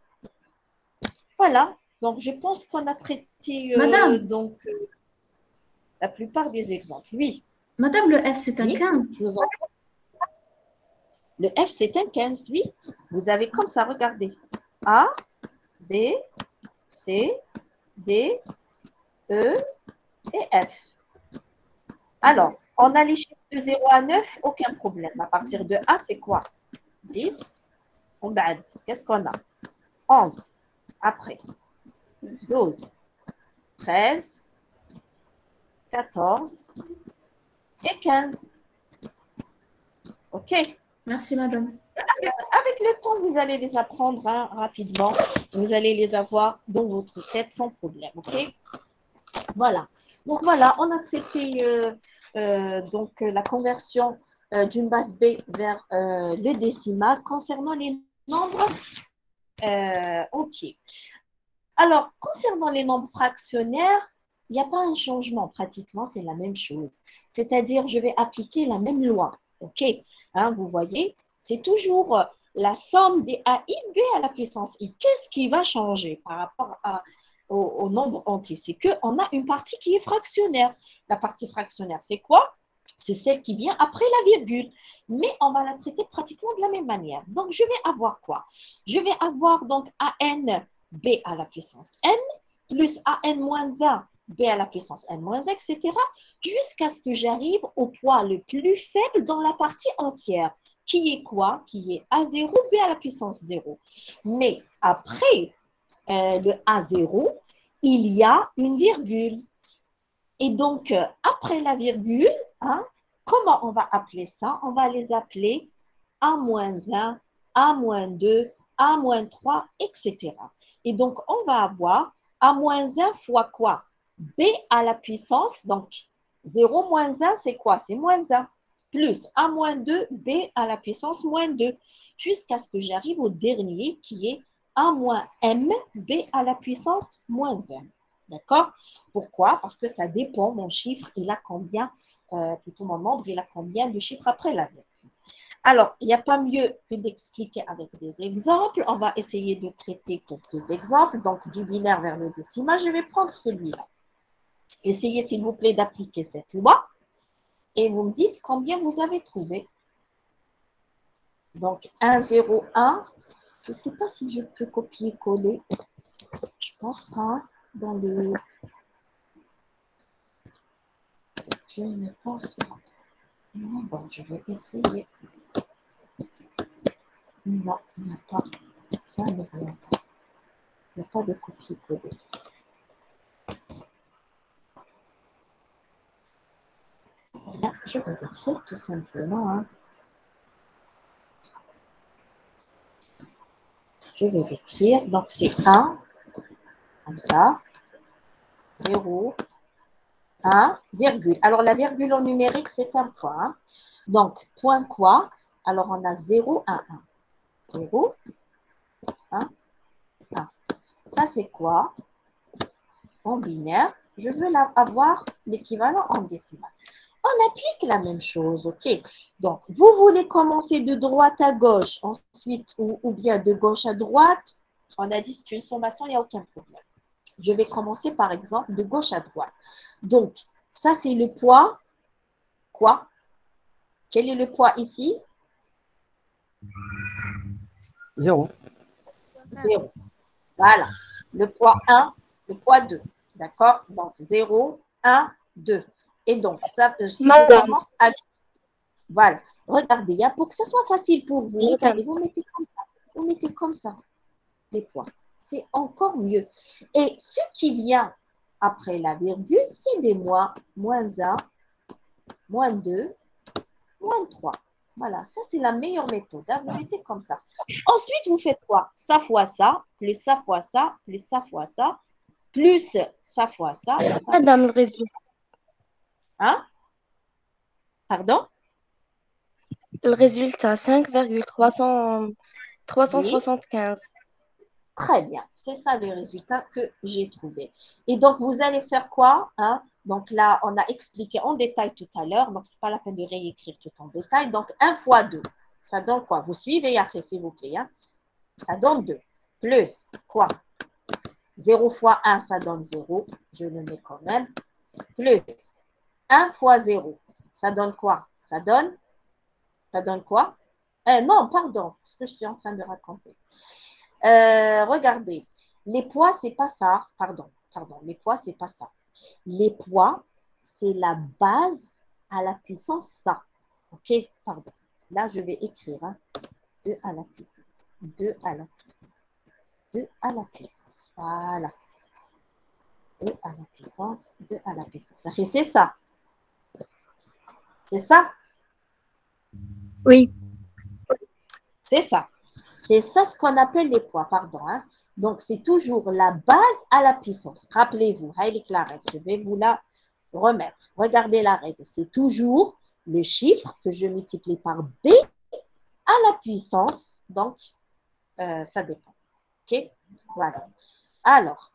Voilà, donc je pense qu'on a traité euh, Madame. donc, euh, la plupart des exemples. Oui. Madame, le F, c'est un Oui, quinze. je vous en prie. Le F, c'est un quinze, oui. Vous avez comme ça, regardez. A, B, C, D, E et F. Alors, on a les chiffres de zéro à neuf, aucun problème. À partir de A, c'est quoi? dix. On va, qu'est-ce qu'on a? onze. Après. douze. treize. quatorze. Et quinze. OK. Merci, madame. Avec le temps, vous allez les apprendre hein, rapidement. Vous allez les avoir dans votre tête sans problème. OK? Voilà. Donc, voilà, on a traité euh, euh, donc, la conversion euh, d'une base B vers euh, le décimal concernant les nombres euh, entiers. Alors, concernant les nombres fractionnaires, il n'y a pas un changement. Pratiquement, c'est la même chose. C'est-à-dire, je vais appliquer la même loi. OK? Hein, vous voyez, c'est toujours la somme des A I B à la puissance I. Qu'est-ce qui va changer par rapport à, au, au nombre entier? C'est qu'on a une partie qui est fractionnaire. La partie fractionnaire, c'est quoi? C'est celle qui vient après la virgule. Mais on va la traiter pratiquement de la même manière. Donc, je vais avoir quoi? Je vais avoir donc A N B à la puissance N plus A N moins un B à la puissance N moins un, et cetera jusqu'à ce que j'arrive au poids le plus faible dans la partie entière. Qui est quoi? Qui est A zéro, B à la puissance zéro. Mais après euh, le A zéro, il y a une virgule. Et donc, euh, après la virgule, hein, comment on va appeler ça? On va les appeler A moins un A moins deux, A moins trois, et cetera. Et donc, on va avoir A moins un fois quoi? B à la puissance, donc zéro moins un, c'est quoi? C'est moins un. Plus A moins deux, B à la puissance moins deux. Jusqu'à ce que j'arrive au dernier qui est A moins M, B à la puissance moins un. D'accord? Pourquoi? Parce que ça dépend, mon chiffre, il a combien, euh, plutôt mon nombre, il a combien de chiffres après la virgule. Alors, il n'y a pas mieux que d'expliquer avec des exemples. On va essayer de traiter quelques exemples. Donc, du binaire vers le décimal, je vais prendre celui-là. Essayez, s'il vous plaît, d'appliquer cette loi. Et vous me dites combien vous avez trouvé. Donc, un, zéro, un. Je ne sais pas si je peux copier-coller. Je pense pas dans le... Je ne pense pas. Non, bon, je vais essayer. Non, il n'y a pas. Ça ne vient pas. Il n'y a pas de copier-coller. Là, je vais écrire tout simplement. Hein. Je vais écrire. Donc, c'est un, comme ça, zéro, un, virgule. Alors, la virgule en numérique, c'est un point. Hein. Donc, point quoi? Alors, on a zéro, un, un. zéro, un, un. Ça, c'est quoi? En binaire. Je veux avoir l'équivalent en décimal. On applique la même chose, ok? Donc, vous voulez commencer de droite à gauche, ensuite, ou, ou bien de gauche à droite. On a dit c'est une sommation, il n'y a aucun problème. Je vais commencer, par exemple, de gauche à droite. Donc, ça, c'est le poids. Quoi? Quel est le poids ici? Zéro. Zéro. Voilà. Le poids un, le poids deux. D'accord? Donc, zéro, un, deux. Et donc, ça, si je commence à... Voilà. Regardez, hein, pour que ça soit facile pour vous, regardez, vous mettez comme ça. Vous mettez comme ça les points. C'est encore mieux. Et ce qui vient après la virgule, c'est des moins. Moins un, moins deux, moins trois. Voilà, ça c'est la meilleure méthode. Hein. Vous mettez comme ça. Ensuite, vous faites quoi? Ça fois ça, plus ça fois ça, plus ça fois ça, plus ça fois ça. ça Madame, le résultat. Hein? Pardon? Le résultat, cinq virgule trois cent soixante-quinze. Très bien. C'est ça le résultat que j'ai trouvé. Et donc, vous allez faire quoi? Hein? Donc là, on a expliqué en détail tout à l'heure. Donc, ce n'est pas la peine de réécrire tout en détail. Donc, un fois deux, ça donne quoi? Vous suivez après, s'il vous plaît. Hein? Ça donne deux. Plus quoi? zéro fois un, ça donne zéro. Je le mets quand même. Plus un fois zéro, ça donne quoi? Ça donne, ça donne quoi? euh, Non, pardon, ce que je suis en train de raconter. Euh, regardez, les poids, c'est pas ça. Pardon, pardon, les poids, c'est pas ça. Les poids, c'est la base à la puissance ça. Ok, pardon. Là, je vais écrire hein. deux à la puissance. deux à la puissance. deux à la puissance. Voilà. deux à la puissance. deux à la puissance. Ça fait, c'est ça. C'est ça? Oui. C'est ça. C'est ça ce qu'on appelle les poids, pardon. Hein. Donc, c'est toujours la base à la puissance. Rappelez-vous, la règle, je vais vous la remettre. Regardez la règle. C'est toujours le chiffre que je multiplie par B à la puissance. Donc, euh, ça dépend. OK? Voilà. Alors,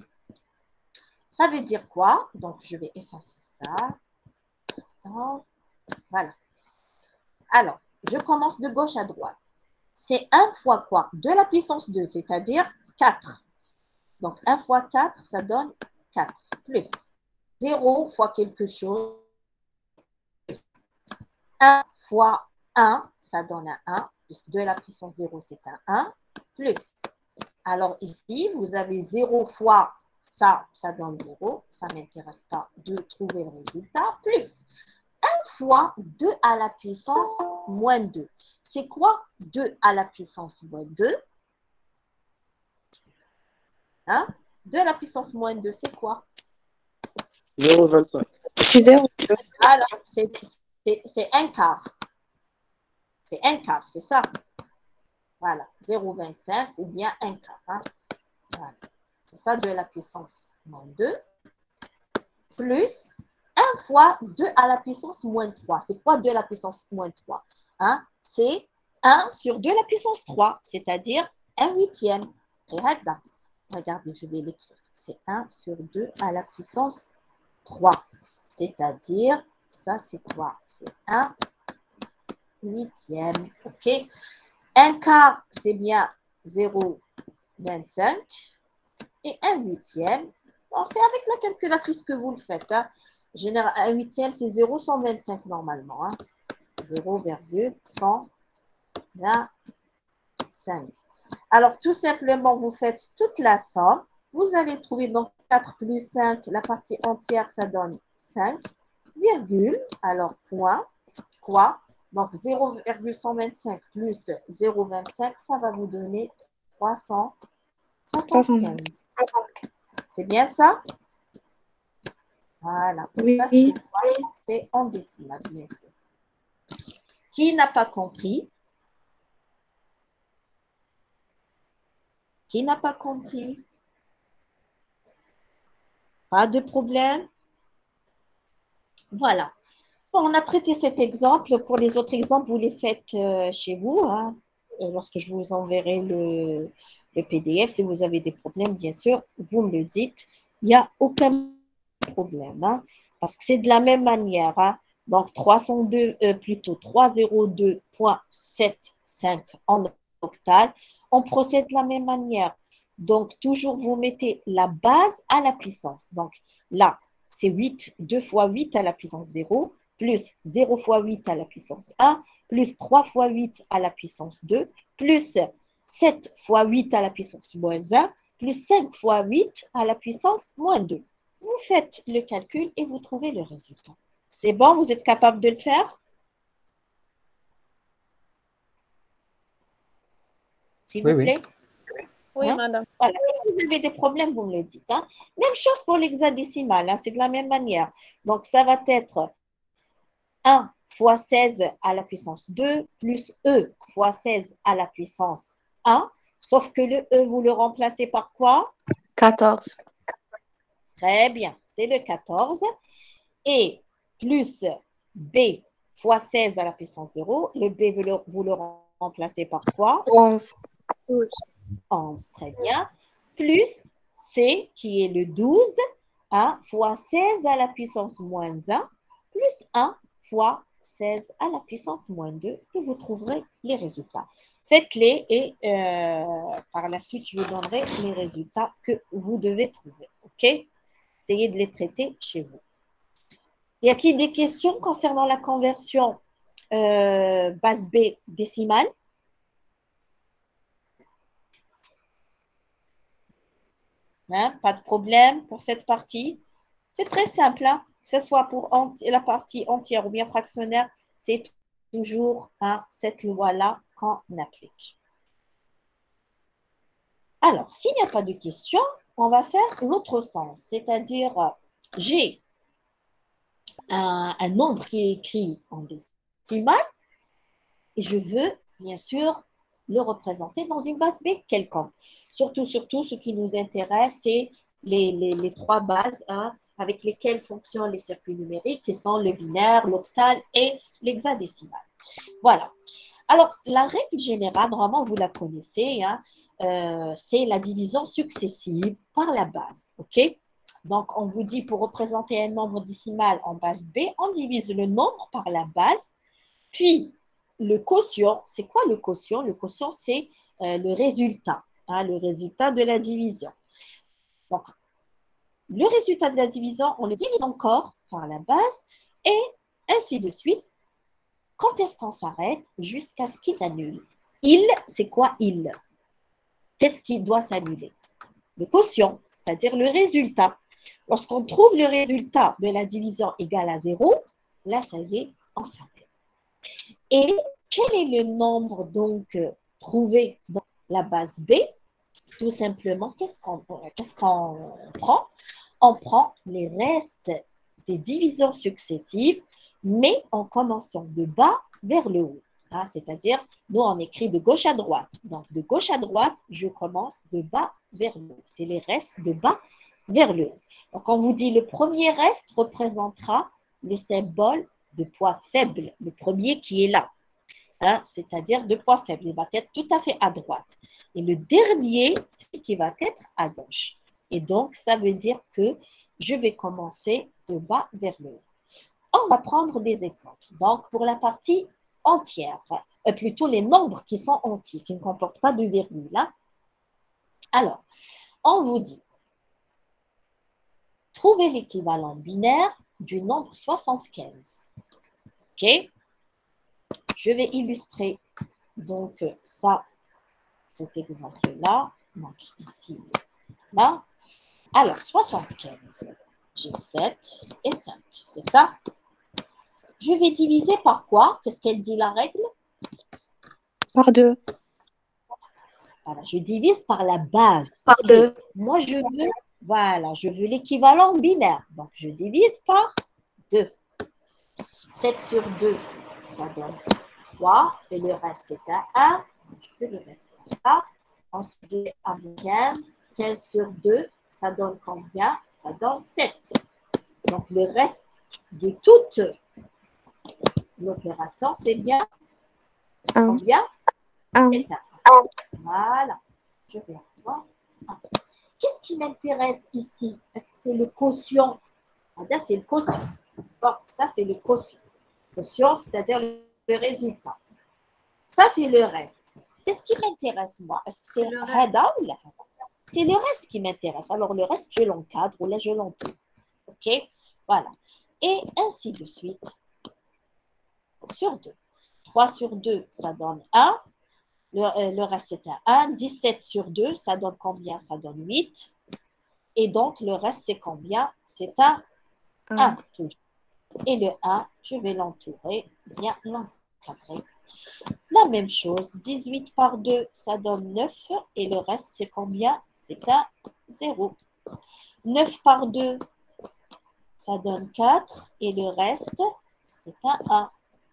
ça veut dire quoi? Donc, je vais effacer ça. Donc, voilà. Alors, je commence de gauche à droite. C'est un fois quoi? De la puissance deux, c'est-à-dire quatre. Donc, un fois quatre, ça donne quatre. Plus zéro fois quelque chose. un fois un, ça donne un un. Puisque de la puissance zéro, c'est un un. Plus. Alors, ici, vous avez zéro fois ça, ça donne zéro. Ça ne m'intéresse pas de trouver le résultat. Plus. un fois deux à la puissance moins deux. C'est quoi deux à la puissance moins deux? Hein? deux à la puissance moins deux, c'est quoi? zéro virgule vingt-cinq. zéro. Alors, c'est un quart. C'est un quart, c'est ça. Voilà, zéro virgule vingt-cinq ou bien un quart. Hein. Voilà. C'est ça, deux à la puissance moins deux, plus un fois deux à la puissance moins trois. C'est quoi deux à la puissance moins trois? Hein? C'est un sur deux à la puissance trois, c'est-à-dire un huitième. Regardez, je vais l'écrire. C'est un sur deux à la puissance trois. C'est-à-dire, ça c'est quoi? C'est un huitième. OK? Un quart, c'est bien zéro virgule vingt-cinq. Et un huitième, bon, c'est avec la calculatrice que vous le faites. Hein. Général, un huitième, c'est zéro virgule cent vingt-cinq normalement. Hein. zéro virgule cent vingt-cinq. Alors, tout simplement, vous faites toute la somme. Vous allez trouver donc quatre plus cinq, la partie entière, ça donne cinq, virgule, alors point, quoi? Donc, zéro virgule cent vingt-cinq plus zéro virgule vingt-cinq, ça va vous donner trois cent soixante-quinze. C'est bien ça? Voilà. Oui. Ça, c'est en décimale, bien sûr. Qui n'a pas compris? Qui n'a pas compris? Pas de problème? Voilà. Bon, on a traité cet exemple. Pour les autres exemples, vous les faites euh, chez vous. Hein, lorsque je vous enverrai le, le P D F, si vous avez des problèmes, bien sûr, vous me le dites. Il n'y a aucun problème. Hein, parce que c'est de la même manière. Hein, donc, trois cent deux, euh, plutôt trois cent deux virgule soixante-quinze en octal. On procède de la même manière. Donc, toujours, vous mettez la base à la puissance. Donc, là, c'est huit, deux fois huit à la puissance zéro, plus zéro fois huit à la puissance un, plus trois fois huit à la puissance deux, plus sept fois huit à la puissance moins un, plus cinq fois huit à la puissance moins deux. Vous faites le calcul et vous trouvez le résultat. C'est bon, vous êtes capable de le faire? S'il Oui, vous oui. plaît? Oui, Hein? madame. Voilà. Si vous avez des problèmes, vous me le dites. Hein? Même chose pour l'hexadécimal, hein? C'est de la même manière. Donc, ça va être un fois seize à la puissance deux plus E fois seize à la puissance un. Sauf que le E, vous le remplacez par quoi? quatorze. Très bien, c'est le quatorze. Et plus B fois seize à la puissance zéro. Le B, vous le, vous le remplacez par quoi? onze. onze, très bien. Plus C, qui est le douze, hein, fois seize à la puissance moins un, plus un fois seize à la puissance moins deux, et vous trouverez les résultats. Faites-les et euh, par la suite, je vous donnerai les résultats que vous devez trouver. OK? Essayez de les traiter chez vous. Y a-t-il des questions concernant la conversion euh, base B décimale? Hein, pas de problème pour cette partie. C'est très simple, hein, que ce soit pour la partie entière ou bien fractionnaire, c'est toujours hein, cette loi-là qu'on applique. Alors, s'il n'y a pas de questions, on va faire l'autre sens, c'est-à-dire j'ai un, un nombre qui est écrit en décimale et je veux, bien sûr, le représenter dans une base B quelconque. Surtout, surtout, ce qui nous intéresse, c'est les, les, les trois bases hein, avec lesquelles fonctionnent les circuits numériques, qui sont le binaire, l'octal et l'hexadécimal. Voilà. Alors, la règle générale, normalement, vous la connaissez, hein, euh, c'est la division successive par la base. OK? Donc, on vous dit pour représenter un nombre décimal en base B, on divise le nombre par la base, puis le quotient, c'est quoi le quotient? Le quotient, c'est euh, le résultat, hein, le résultat de la division. Donc, le résultat de la division, on le divise encore par la base et ainsi de suite. Quand est-ce qu'on s'arrête? Jusqu'à ce qu'il s'annule. Il, c'est quoi il? Qu'est-ce qui doit s'annuler? Le quotient, c'est-à-dire le résultat. Lorsqu'on trouve le résultat de la division égale à zéro, là, ça y est, on s'arrête. Et quel est le nombre donc trouvé dans la base B? Tout simplement, qu'est-ce qu'on qu'est-ce qu'on prend? On prend les restes des divisions successives, mais en commençant de bas vers le haut. Hein, c'est-à-dire, nous, on écrit de gauche à droite. Donc, de gauche à droite, je commence de bas vers le haut. C'est les restes de bas vers le haut. Donc, on vous dit le premier reste représentera le symbole de poids faible, le premier qui est là. Hein, c'est-à-dire de poids faible. Il va être tout à fait à droite. Et le dernier, c'est qui va être à gauche. Et donc, ça veut dire que je vais commencer de bas vers le haut. On va prendre des exemples. Donc, pour la partie entière, euh, plutôt les nombres qui sont entiers, qui ne comportent pas de virgule. Hein. Alors, on vous dit, trouvez l'équivalent binaire du nombre soixante-quinze. OK? Je vais illustrer donc ça, cet exemple-là. Donc, ici, là. Alors, soixante-quinze, j'ai sept et cinq, c'est ça? Je vais diviser par quoi? Qu'est-ce qu'elle dit la règle? Par deux. Voilà, je divise par la base. Par deux. Moi, je veux, voilà, je veux l'équivalent binaire. Donc, je divise par deux. sept sur deux, ça donne trois. Et le reste, c'est un un. Je peux le mettre comme ça. Ensuite, j'ai quinze. quinze sur deux, ça donne combien? Ça donne sept. Donc, le reste de toute l'opération, c'est bien Un. combien? Un. C'est un. Voilà. Je vais avoir un. Qu'est-ce qui m'intéresse ici? Est-ce que c'est le quotient? Ah, là, c'est le quotient. Bon, ça, c'est le quotient. Quotient, c'est-à-dire le résultat. Ça, c'est le reste. Qu'est-ce qui m'intéresse, moi? Est-ce que c'est le reste. Hada ou là? C'est le reste qui m'intéresse. Alors, le reste, je l'encadre ou là, je l'entoure. OK? Voilà. Et ainsi de suite. Sur deux. trois sur deux, ça donne un. Le, euh, le reste, c'est un un. dix-sept sur deux, ça donne combien? Ça donne huit. Et donc, le reste, c'est combien? C'est un un. Et le un, je vais l'entourer, bien l'encadrer. La même chose, dix-huit par deux, ça donne neuf. Et le reste, c'est combien? C'est un zéro. neuf par deux, ça donne quatre. Et le reste, c'est un un.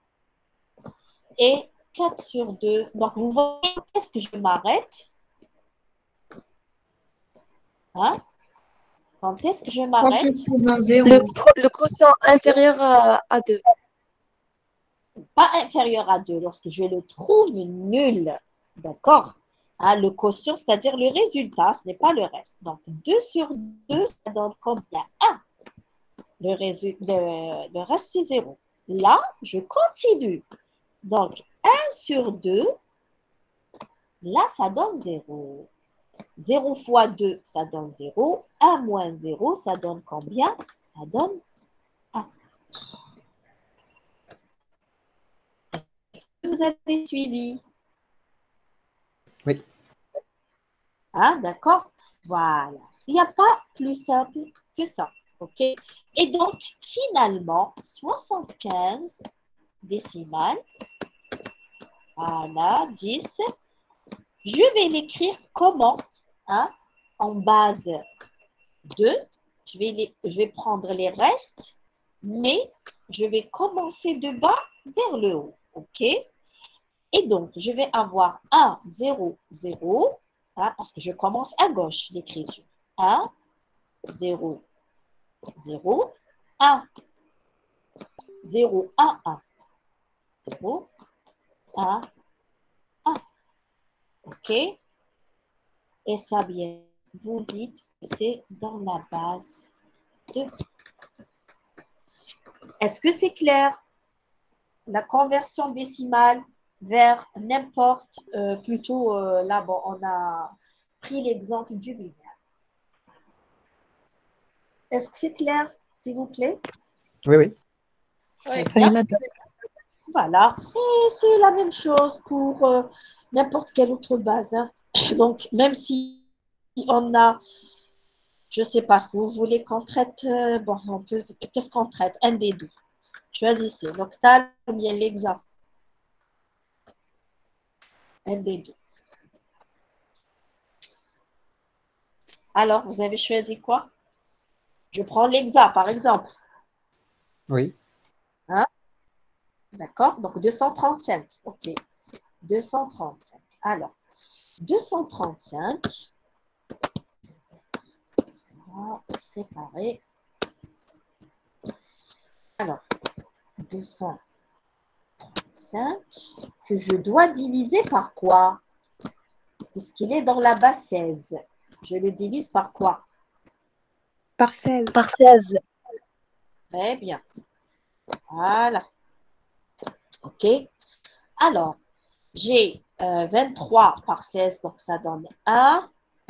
Et quatre sur deux. Donc, vous voyez, est-ce que je m'arrête? Hein? Quand est-ce que je m'arrête? Le, pro- le quotient inférieur à, à deux. Pas inférieur à deux. Lorsque je le trouve nul. D'accord? Hein, le quotient, c'est-à-dire le résultat, ce n'est pas le reste. Donc, deux sur deux, ça donne combien? un. Le, résu- le, le reste, c'est zéro. Là, je continue. Donc, un sur deux, là, ça donne zéro. zéro fois deux, ça donne zéro. un moins zéro, ça donne combien? Ça donne un. Est-ce que vous avez suivi? Oui. Hein, d'accord? Voilà. Il n'y a pas plus simple que ça. OK? Et donc, finalement, soixante-quinze décimales, voilà, dix. Je vais l'écrire comment? Hein? En base deux. Je vais, les, je vais prendre les restes, mais je vais commencer de bas vers le haut. OK? Et donc, je vais avoir un, zéro, zéro, hein, parce que je commence à gauche l'écriture. un, zéro, zéro, un, zéro, un, un. zéro, un, un. OK? Et ça vient, vous dites que c'est dans la base deux. Est-ce que c'est clair? La conversion décimale vers n'importe, euh, plutôt euh, là, bon, on a pris l'exemple du binaire. Est-ce que c'est clair, s'il vous plaît? Oui, oui. Très Oui, bien. madame. Voilà. Et c'est la même chose pour euh, n'importe quelle autre base. Hein. Donc, même si on a, je ne sais pas ce que vous voulez qu'on traite, euh, bon, on peut, qu'est-ce qu'on traite? Un des deux. Choisissez l'octal ou bien l'hexa. Un des deux. Alors, vous avez choisi quoi? Je prends l'hexa, par exemple. Oui. Hein? D'accord? Donc, deux cent trente-cinq. OK. deux cent trente-cinq. Alors, deux cent trente-cinq, ça va séparer. Alors, deux cent trente-cinq que je dois diviser par quoi? Puisqu'il est dans la base seize. Je le divise par quoi? Par seize. Par seize. Très bien. Voilà. OK. Alors, j'ai euh, vingt-trois par seize, donc ça donne un.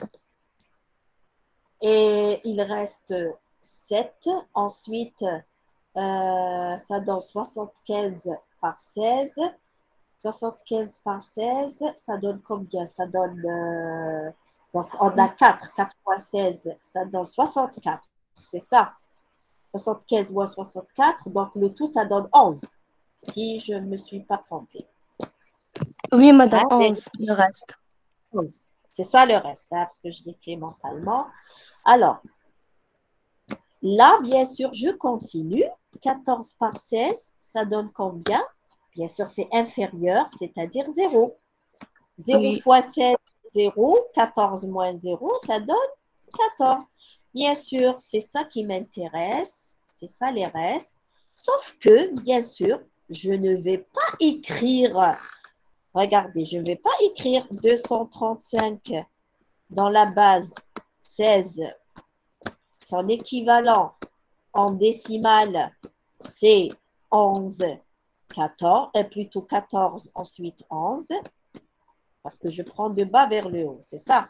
Et il reste sept. Ensuite, euh, ça donne soixante-quinze par seize. soixante-quinze par seize, ça donne combien? Ça donne... euh, donc, on a quatre. quatre fois seize, ça donne soixante-quatre. C'est ça. soixante-quinze moins soixante-quatre. Donc, le tout, ça donne onze. Si je ne me suis pas trompée. Oui, madame, Hein, c'est- onze, le reste. C'est ça le reste, hein, parce que je l'ai fait mentalement. Alors, là, bien sûr, je continue. quatorze par seize, ça donne combien? Bien sûr, c'est inférieur, c'est-à-dire zéro. zéro Oui. fois sept, zéro. quatorze moins zéro, ça donne quatorze. Bien sûr, c'est ça qui m'intéresse. C'est ça les restes. Sauf que, bien sûr, je ne vais pas écrire, regardez, je ne vais pas écrire deux cent trente-cinq dans la base seize. Son équivalent en décimale, c'est onze, quatorze, et plutôt quatorze, ensuite onze, parce que je prends de bas vers le haut, c'est ça.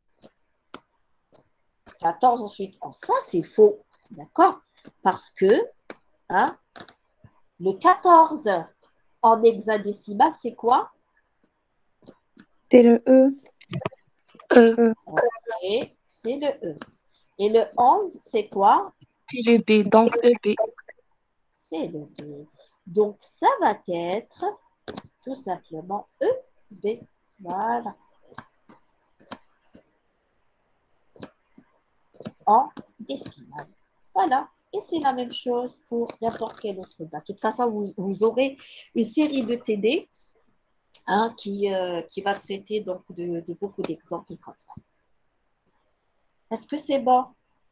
quatorze, ensuite onze. Ça, c'est faux, d'accord? Parce que hein, le quatorze en hexadécimal, c'est quoi? C'est le E. E, Ok, c'est le E. Et le onze, c'est quoi? c'est le B, donc E B. C'est le B. Donc, ça va être tout simplement E B. Voilà. En décimale. Voilà. Et c'est la même chose pour n'importe quelle autre base. De toute façon, vous, vous aurez une série de T D hein, qui, euh, qui va traiter donc de, de beaucoup d'exemples comme ça. Est-ce que c'est bon?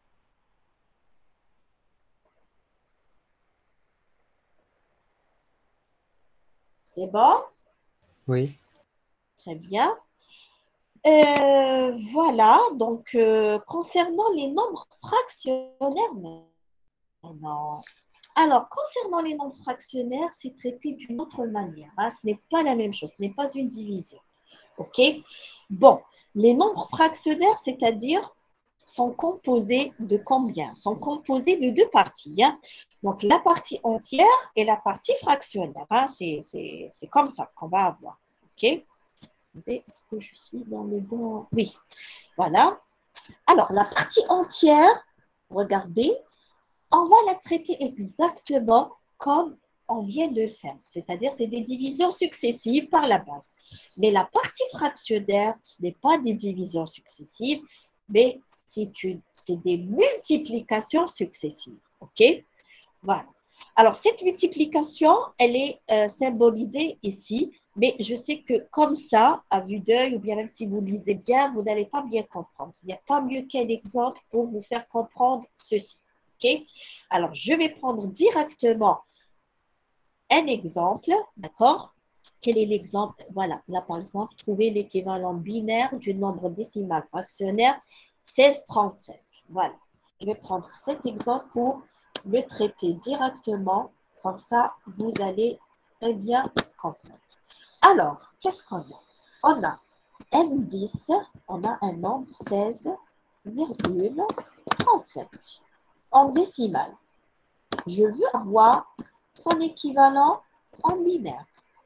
C'est bon? Oui. Très bien. Euh, voilà, donc euh, concernant les nombres fractionnaires maintenant. Alors, concernant les nombres fractionnaires, c'est traité d'une autre manière. Hein. Ce n'est pas la même chose, ce n'est pas une division. OK? Bon, les nombres fractionnaires, c'est-à-dire, sont composés de combien? Sont composés de deux parties. Hein. Donc, la partie entière et la partie fractionnaire. Hein. C'est comme ça qu'on va avoir. OK? Est-ce que je suis dans le bon... Oui, voilà. Alors, la partie entière, regardez, on va la traiter exactement comme on vient de le faire. C'est-à-dire, c'est des divisions successives par la base. Mais la partie fractionnaire, ce n'est pas des divisions successives, mais c'est des multiplications successives. OK? Voilà. Alors, cette multiplication, elle est euh, symbolisée ici, mais je sais que comme ça, à vue d'œil, ou bien même si vous lisez bien, vous n'allez pas bien comprendre. Il n'y a pas mieux qu'un exemple pour vous faire comprendre ceci. OK? Alors, je vais prendre directement un exemple, d'accord? Quel est l'exemple? Voilà, là par exemple, trouver l'équivalent binaire du nombre décimal fractionnaire seize virgule trente-cinq. Voilà, je vais prendre cet exemple pour le traiter directement, comme ça vous allez très bien comprendre. Alors, qu'est-ce qu'on a? On a M dix, on a un nombre seize virgule trente-cinq en décimale. Je veux avoir son équivalent en binaire.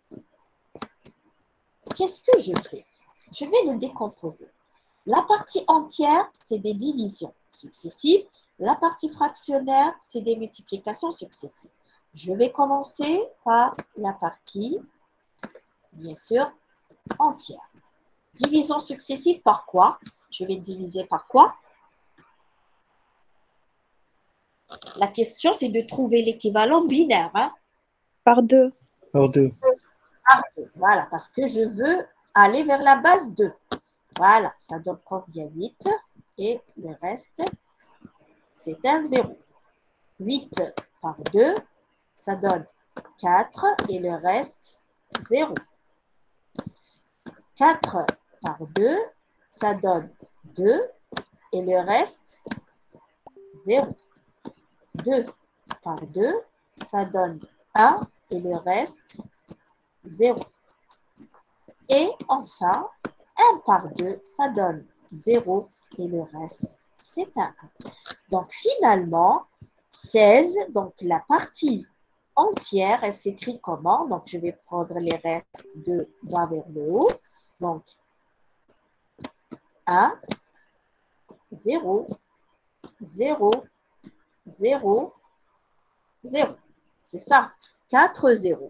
Qu'est-ce que je fais? Je vais le décomposer. La partie entière, c'est des divisions successives. La partie fractionnaire, c'est des multiplications successives. Je vais commencer par la partie, bien sûr, entière. Division successive par quoi? Je vais diviser par quoi? La question, c'est de trouver l'équivalent binaire. Hein? Par deux. Par deux. Par deux. Voilà, parce que je veux aller vers la base deux. Voilà, ça donne combien? huit. Et le reste, c'est un zéro. huit par deux, ça donne quatre. Et le reste, zéro. quatre par deux, ça donne deux. Et le reste, zéro. deux par deux, ça donne un. Et le reste, zéro. Et enfin, un par deux, ça donne zéro. Et le reste, c'est un. Donc, finalement, seize, donc la partie entière, elle s'écrit comment? Donc, je vais prendre les restes de bas vers le haut. Donc, un, zéro, zéro, zéro, zéro. C'est ça, quatre zéros.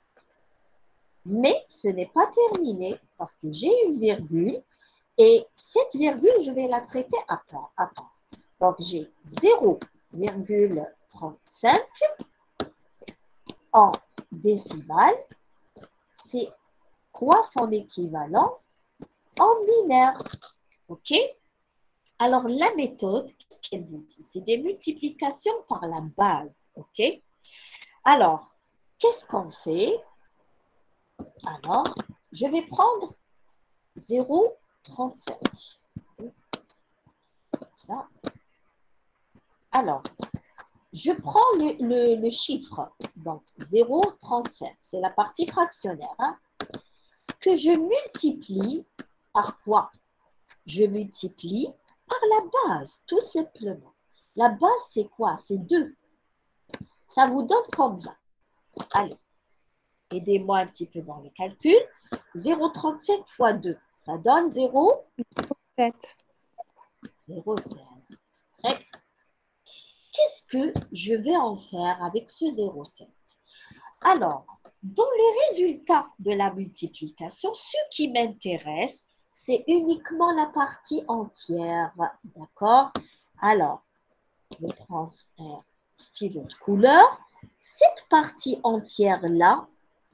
Mais ce n'est pas terminé parce que j'ai une virgule et cette virgule, je vais la traiter à part. À part. Donc, j'ai zéro virgule trente-cinq en décimale. C'est quoi son équivalent en binaire? OK? Alors, la méthode, qu'est-ce qu'elle vous dit? C'est des multiplications par la base. OK? Alors, qu'est-ce qu'on fait? Alors, je vais prendre zéro virgule trente-cinq. Ça. Alors, je prends le, le, le chiffre, donc zéro virgule trente-cinq, c'est la partie fractionnaire, hein, que je multiplie par quoi? Je multiplie par la base, tout simplement. La base, c'est quoi? C'est deux. Ça vous donne combien? Allez, aidez-moi un petit peu dans les calculs. zéro virgule trente-cinq fois deux, ça donne zéro virgule sept. zéro virgule sept. Très bien. Qu'est-ce que je vais en faire avec ce zéro virgule sept? Alors, dans le résultat de la multiplication, ce qui m'intéresse, c'est uniquement la partie entière. D'accord? Alors, je vais prendre un stylo de couleur. Cette partie entière-là,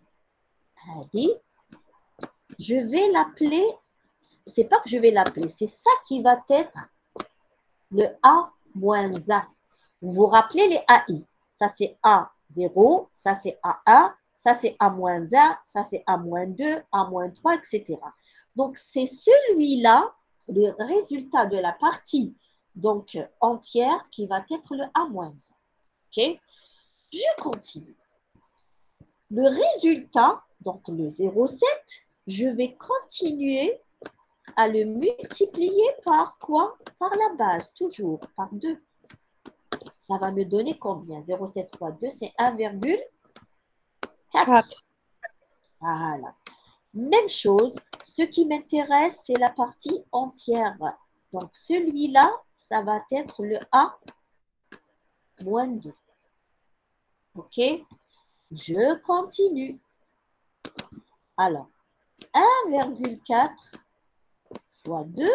je vais l'appeler, c'est pas que je vais l'appeler, c'est ça qui va être le A moins un. Vous vous rappelez les A I? Ça c'est A zéro, ça c'est A un, ça c'est A moins un, ça c'est A moins deux, A moins trois, et cetera. Donc c'est celui-là, le résultat de la partie donc entière qui va être le A moins un. Ok? Je continue. Le résultat, donc le zéro virgule sept, je vais continuer à le multiplier par quoi? Par la base, toujours, par deux. Ça va me donner combien? zéro virgule sept fois deux, c'est un virgule quatre. Voilà. Même chose, ce qui m'intéresse, c'est la partie entière. Donc, celui-là, ça va être le A moins deux. OK? Je continue. Alors, un virgule quatre fois deux,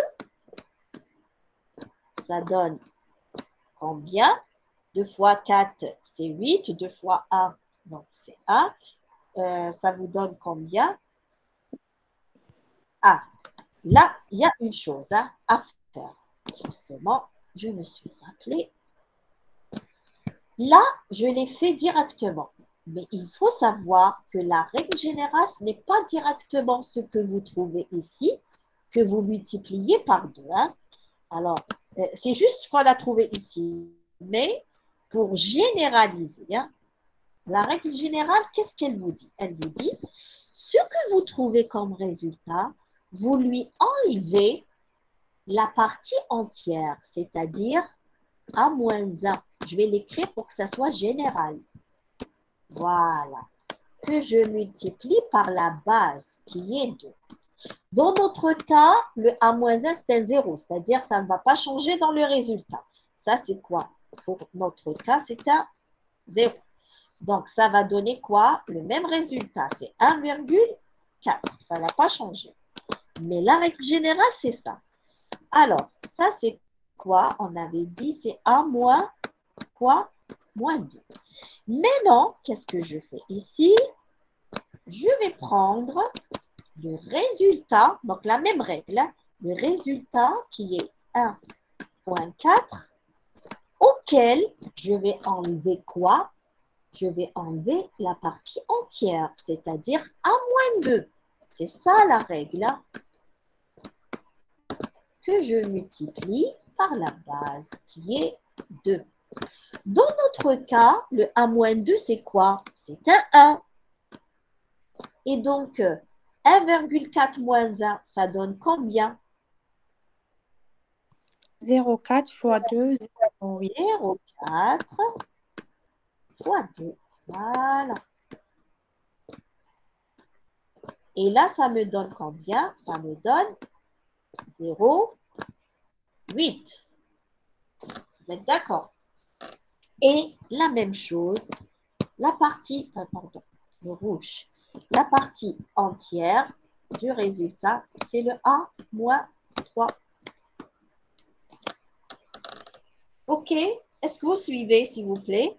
ça donne combien? deux fois quatre, c'est huit. deux fois un, donc c'est un. Euh, ça vous donne combien? Ah, là, il y a une chose hein, à faire. Justement, je me suis rappelé. Là, je l'ai fait directement. Mais il faut savoir que la règle générale, ce n'est pas directement ce que vous trouvez ici, que vous multipliez par deux. Hein. Alors, euh, c'est juste ce qu'on a trouvé ici. Mais pour généraliser, hein, la règle générale, qu'est-ce qu'elle vous dit? Elle vous dit, ce que vous trouvez comme résultat, vous lui enlevez la partie entière, c'est-à-dire A moins un. Je vais l'écrire pour que ça soit général. Voilà. Que je multiplie par la base, qui est deux. Dans notre cas, le A moins un, c'est un zéro, c'est-à-dire ça ne va pas changer dans le résultat. Ça, c'est quoi? Pour notre cas, c'est un zéro. Donc, ça va donner quoi? Le même résultat, c'est un virgule quatre. Ça n'a pas changé. Mais la règle générale, c'est ça. Alors, ça, c'est quoi? On avait dit, c'est un moins quoi? Moins deux. Maintenant, qu'est-ce que je fais ici? je vais prendre le résultat, donc la même règle, le résultat qui est un virgule quatre, auquel je vais enlever quoi? Je vais enlever la partie entière, c'est-à-dire a moins deux. C'est ça la règle, hein, que je multiplie par la base, qui est deux. Dans notre cas, le a moins deux, c'est quoi? C'est un un. Et donc, un virgule quatre moins un, ça donne combien? zéro virgule quatre fois deux, zéro virgule huit. zéro virgule quatre fois deux. Voilà. Et là, ça me donne combien? Ça me donne zéro virgule huit. Vous êtes d'accord? Et la même chose, la partie, euh, pardon, le rouge, la partie entière du résultat, c'est le a moins trois. OK? Est-ce que vous suivez, s'il vous plaît?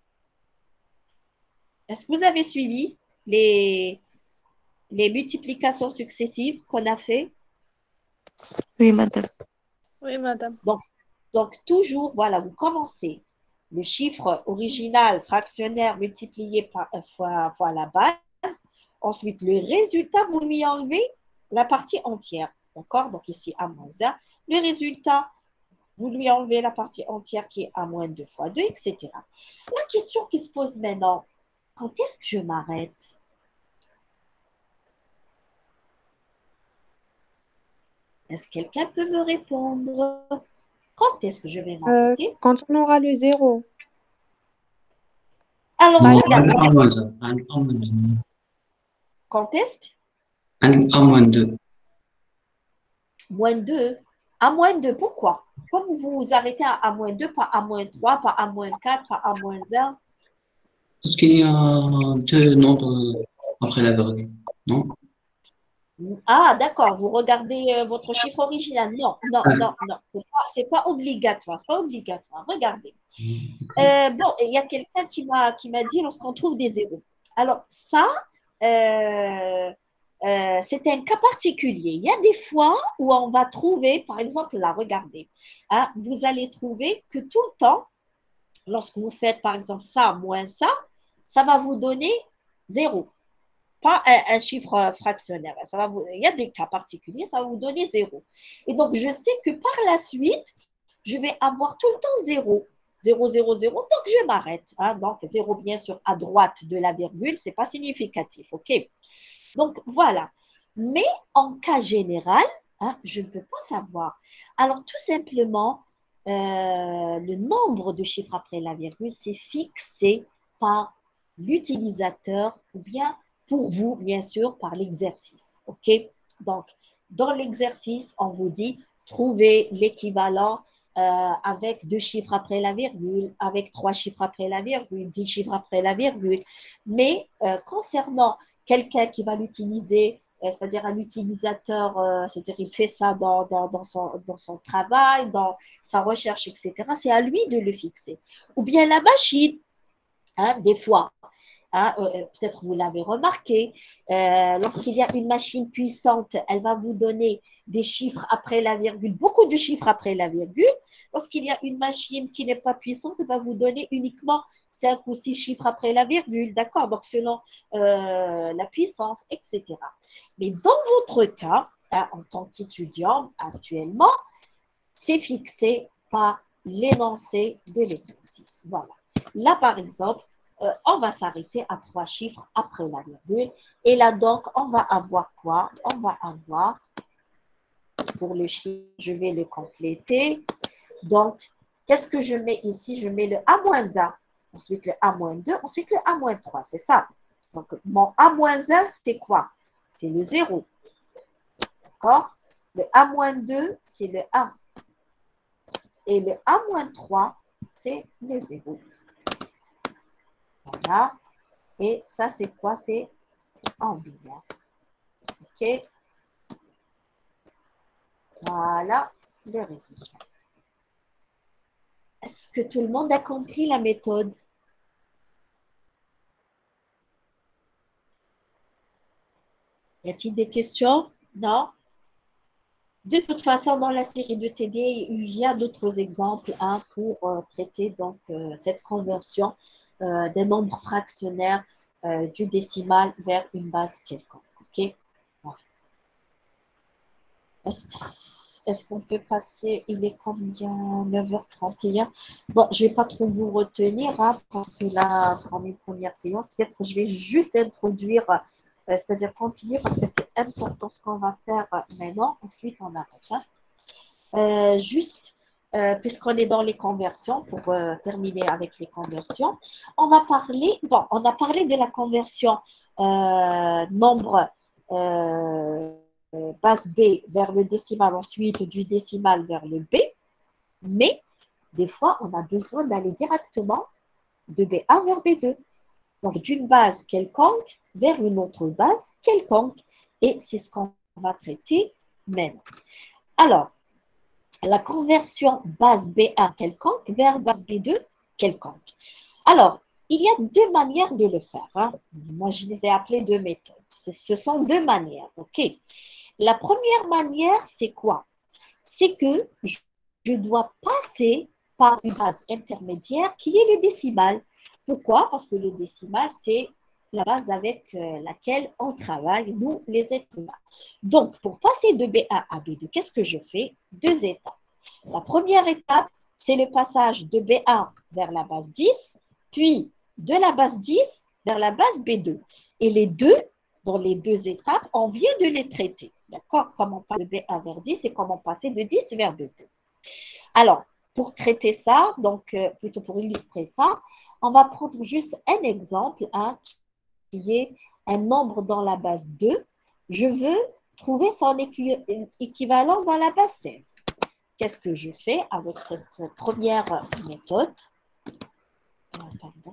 Est-ce que vous avez suivi les, les multiplications successives qu'on a fait? Oui, madame. Oui, madame. Donc, donc, toujours, voilà, vous commencez le chiffre original fractionnaire multiplié par, euh, fois, fois la base. Ensuite, le résultat, vous lui enlevez la partie entière. D'accord? Donc, ici, a moins un. Le résultat, vous lui enlevez la partie entière qui est a moins deux fois deux, et cetera. La question qui se pose maintenant, quand est-ce que je m'arrête? Est-ce que quelqu'un peut me répondre? Quand est-ce que je vais Euh, m'arrêter? quand on aura le zéro. Alors, Bah, regarde, عندك A moins un, عندك A moins deux. quand est-ce que? عندك A moins deux. Moins deux. À moins deux, pourquoi? Pourquoi vous vous arrêtez à A moins deux, pas A moins trois, pas A moins quatre, pas A moins un? Parce qu'il y a deux nombres après la virgule, non? Ah, d'accord, vous regardez euh, votre chiffre original. Non, non, Ah, non, non, c'est pas, c'est pas obligatoire, c'est pas obligatoire. Regardez. ok. Euh, bon, il y a quelqu'un qui m'a qui m'a dit lorsqu'on trouve des zéros. Alors, ça, euh, euh, c'est un cas particulier. Il y a des fois où on va trouver, par exemple, là, regardez, hein, vous allez trouver que tout le temps, lorsque vous faites, par exemple, ça moins ça, ça va vous donner zéro. Pas un, un chiffre fractionnaire. Ça va vous, il y a des cas particuliers, ça va vous donner zéro. Et donc, je sais que par la suite, je vais avoir tout le temps zéro. zéro, zéro, zéro, donc je m'arrête. Hein. Donc, zéro, bien sûr, à droite de la virgule, ce n'est pas significatif. OK? Donc, voilà. Mais en cas général, hein, je ne peux pas savoir. Alors, tout simplement, euh, le nombre de chiffres après la virgule, c'est fixé par l'utilisateur ou bien pour vous, bien sûr, par l'exercice. OK? Donc, dans l'exercice, on vous dit trouver l'équivalent euh, avec deux chiffres après la virgule, avec trois chiffres après la virgule, dix chiffres après la virgule. Mais euh, concernant quelqu'un qui va l'utiliser, euh, c'est-à-dire un utilisateur, euh, c'est-à-dire il fait ça dans, dans, dans, son, dans son travail, dans sa recherche, et cetera, c'est à lui de le fixer. Ou bien la machine, hein, des fois, hein, euh, peut-être vous l'avez remarqué, euh, lorsqu'il y a une machine puissante, elle va vous donner des chiffres après la virgule, beaucoup de chiffres après la virgule. Lorsqu'il y a une machine qui n'est pas puissante, elle va vous donner uniquement cinq ou six chiffres après la virgule, d'accord? Donc, selon euh, la puissance, et cetera. Mais dans votre cas, hein, en tant qu'étudiant actuellement, c'est fixé par l'énoncé de l'exercice. Voilà. Là, par exemple, euh, on va s'arrêter à trois chiffres après la virgule. Et là, donc, on va avoir quoi? On va avoir, pour le chiffre, je vais le compléter. Donc, qu'est-ce que je mets ici? Je mets le A moins un, ensuite le A moins deux, ensuite le A moins trois. C'est ça. Donc, mon A moins un, c'est quoi? C'est le zéro. D'accord? Le A moins deux, c'est le un. Et le A moins trois, c'est le zéro. Voilà. Et ça, c'est quoi? C'est en binaire. OK? Voilà le résultat. Est-ce que tout le monde a compris la méthode? Y a-t-il des questions? Non? De toute façon, dans la série de T D, il y a d'autres exemples hein, pour euh, traiter donc, euh, cette conversion euh, des nombres fractionnaires euh, du décimal vers une base quelconque. Ok? Voilà. Est-ce est-ce qu'on peut passer? Il est combien? neuf heures trente et un. Bon, je ne vais pas trop vous retenir hein, parce que là, pour une première séance, peut-être je vais juste introduire, euh, c'est-à-dire continuer parce que c'est important ce qu'on va faire maintenant. Ensuite, on arrête. Hein. Euh, juste, euh, puisqu'on est dans les conversions, pour euh, terminer avec les conversions, on va parler, bon, on a parlé de la conversion euh, nombre euh, base B vers le décimal, ensuite du décimal vers le B, mais des fois, on a besoin d'aller directement de B un vers B deux. Donc, d'une base quelconque vers une autre base quelconque. Et c'est ce qu'on va traiter maintenant. Alors, la conversion base B un quelconque vers base B deux quelconque. Alors, il y a deux manières de le faire. Hein. Moi, je les ai appelées deux méthodes. Ce sont deux manières. OK. La première manière, c'est quoi? C'est que je, je dois passer par une base intermédiaire qui est le décimal. Pourquoi? Parce que le décimal, c'est la base avec euh, laquelle on travaille, nous, les êtres humains. Donc, pour passer de B un à B deux, qu'est-ce que je fais? Deux étapes. La première étape, c'est le passage de B un vers la base dix, puis de la base dix vers la base B deux. Et les deux, dans les deux étapes, on vient de les traiter. D'accord? Comment passer de B un vers dix et comment passer de dix vers B deux. Alors, pour traiter ça, donc euh, plutôt pour illustrer ça, on va prendre juste un exemple hein, qui est un nombre dans la base deux. Je veux trouver son équi équivalent dans la base seize. Qu'est-ce que je fais avec cette première méthode? Pardon.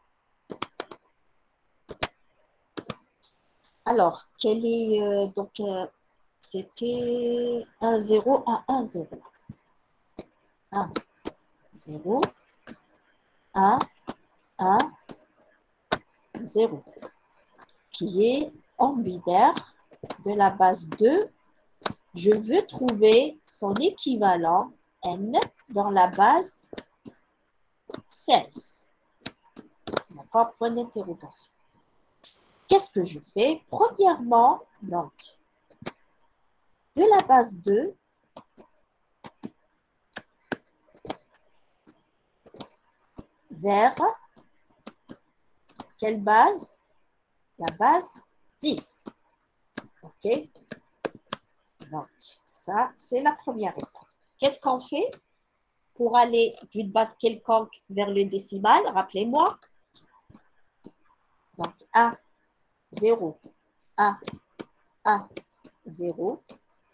Alors, quel est euh, donc euh, c'était un zéro à un zéro. un, zéro, un, un, zéro, qui est en binaire de la base deux. Je veux trouver son équivalent n dans la base seize. D'accord? Point d'interrogation. Qu'est-ce que je fais? Premièrement, donc, de la base deux, vers quelle base? La base dix. OK? Donc, ça, c'est la première étape. Qu'est-ce qu'on fait pour aller d'une base quelconque vers le décimal? Rappelez-moi. Donc, un, zéro, un, un, zéro.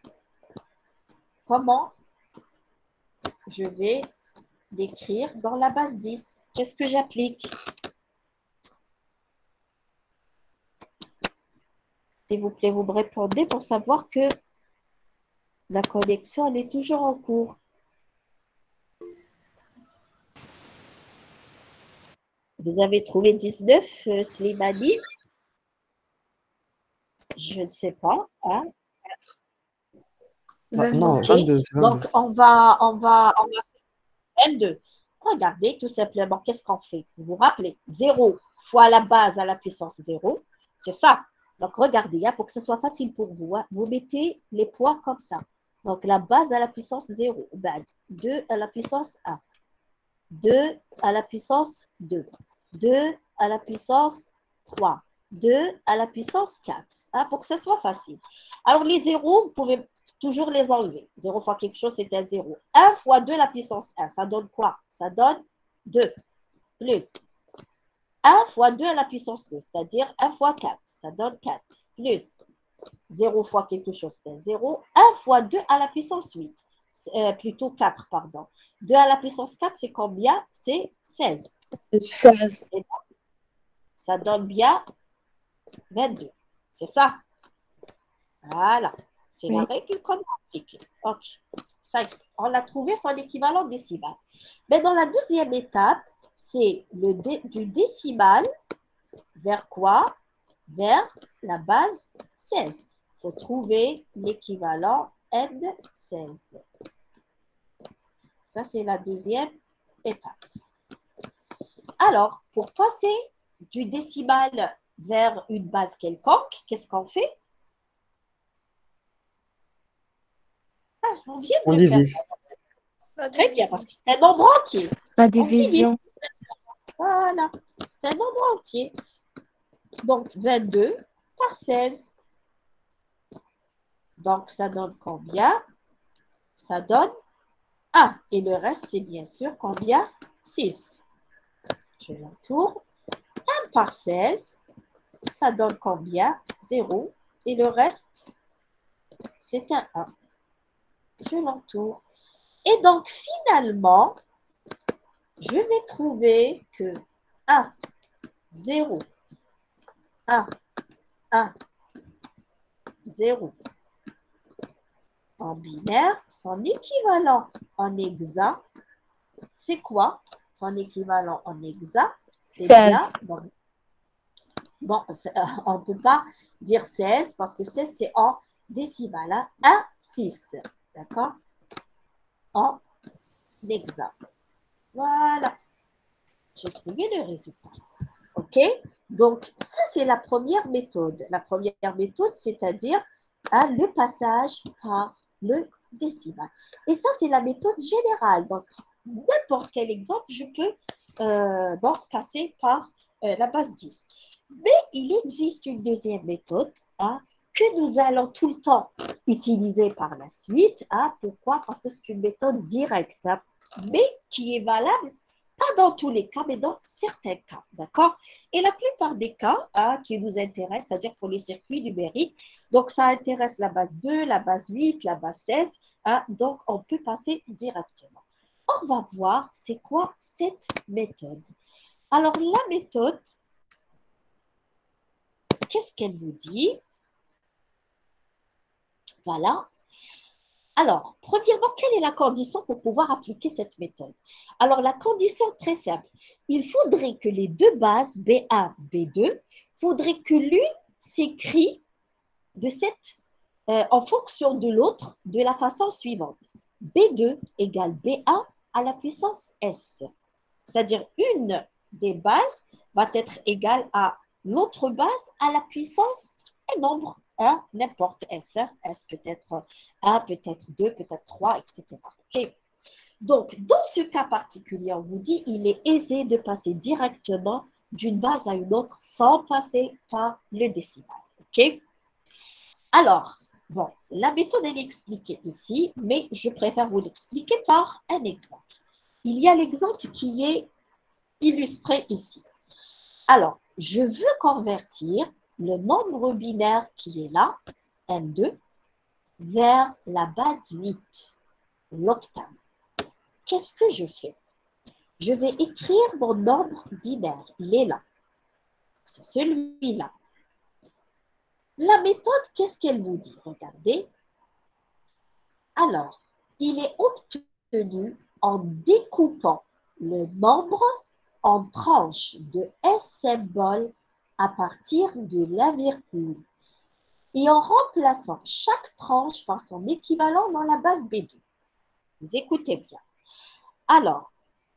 Comment je vais l'écrire dans la base dix? Qu'est-ce que j'applique? S'il vous plaît, vous me répondez pour savoir que la connexion, elle est toujours en cours. Vous avez trouvé dix-neuf, euh, Slimani? Je ne sais pas. Hein? Ah, non, Ok. vingt-deux, c'est vingt-deux. Donc, on va, on va, on va faire vingt-deux. Regardez, tout simplement, qu'est-ce qu'on fait? Vous vous rappelez, zéro fois la base à la puissance zéro, c'est ça. Donc, regardez, hein, pour que ce soit facile pour vous, hein, vous mettez les poids comme ça. Donc, la base à la puissance zéro, ben, deux à la puissance un, deux à la puissance deux, deux à la puissance trois, deux à la puissance quatre, hein, pour que ce soit facile. Alors, les zéros, vous pouvez toujours les enlever. zéro fois quelque chose, c'est un zéro. un fois deux à la puissance un, ça donne quoi? Ça donne deux. Plus un fois deux à la puissance deux, c'est-à-dire un fois quatre, ça donne quatre. Plus zéro fois quelque chose, c'est un zéro. un fois deux à la puissance huit, euh, plutôt quatre, pardon. deux à la puissance quatre, c'est combien? C'est seize. seize. Et donc, ça donne bien vingt-deux. C'est ça? Voilà. C'est la Oui. règle qu'on a appliquée. OK. Ça y est, on a trouvé son équivalent décimal. Mais dans la deuxième étape, c'est le dé, du décimal vers quoi? vers la base seize. Il faut trouver l'équivalent N seize. Ça, c'est la deuxième étape. Alors, pour passer du décimal vers une base quelconque, qu'est-ce qu'on fait? Ah, on vient de On le faire. divise. Très bien, parce que c'est un nombre entier. La On divise. division. Voilà, c'est un nombre entier. Donc, vingt-deux par seize. Donc, ça donne combien? Ça donne un. Et le reste, c'est bien sûr combien? six. Je l'entoure. un par seize, ça donne combien? zéro. Et le reste, c'est un un. Je l'entoure. Et donc, finalement, je vais trouver que un, zéro, un, un, zéro. En binaire, son équivalent en hexa, c'est quoi? Son équivalent en hexa, c'est seize. bien. Donc, bon, c'est- euh, on ne peut pas dire seize parce que seize, c'est en décimal. Hein? un, six. D'accord? En hexa. Voilà. J'ai trouvé le résultat. OK? Donc, ça, c'est la première méthode. La première méthode, c'est-à-dire hein, le passage par le décimal. Et ça, c'est la méthode générale. Donc, n'importe quel exemple, je peux euh, donc passer par euh, la base dix. Mais il existe une deuxième méthode hein, que nous allons tout le temps utiliser par la suite. Hein. Pourquoi? Parce que c'est une méthode directe, hein, mais qui est valable pas dans tous les cas, mais dans certains cas, d'accord? Et la plupart des cas hein, qui nous intéressent, c'est-à-dire pour les circuits numériques, donc ça intéresse la base deux, la base huit, la base seize, hein, donc on peut passer directement. On va voir c'est quoi cette méthode. Alors la méthode, qu'est-ce qu'elle vous dit? Voilà. Alors, premièrement, quelle est la condition pour pouvoir appliquer cette méthode? Alors, la condition très simple. Il faudrait que les deux bases, B un, B deux, il faudrait que l'une s'écrit de cette, euh, en fonction de l'autre de la façon suivante. B deux égale B un à la puissance S. C'est-à-dire, une des bases va être égale à l'autre base à la puissance un nombre. un, n'importe S. S peut être un, peut-être deux, peut-être trois, et cetera. Okay. Donc, dans ce cas particulier, on vous dit il est aisé de passer directement d'une base à une autre sans passer par le décimal. OK? Alors, bon, la méthode est expliquée ici, mais je préfère vous l'expliquer par un exemple. Il y a l'exemple qui est illustré ici. Alors, je veux convertir le nombre binaire qui est là, N deux, vers la base huit, l'octave. Qu'est-ce que je fais? Je vais écrire mon nombre binaire. Il est là. C'est celui-là. La méthode, qu'est-ce qu'elle vous dit? Regardez. Alors, il est obtenu en découpant le nombre en tranches de S symbole à partir de la virgule et en remplaçant chaque tranche par son équivalent dans la base B deux. Vous écoutez bien. Alors,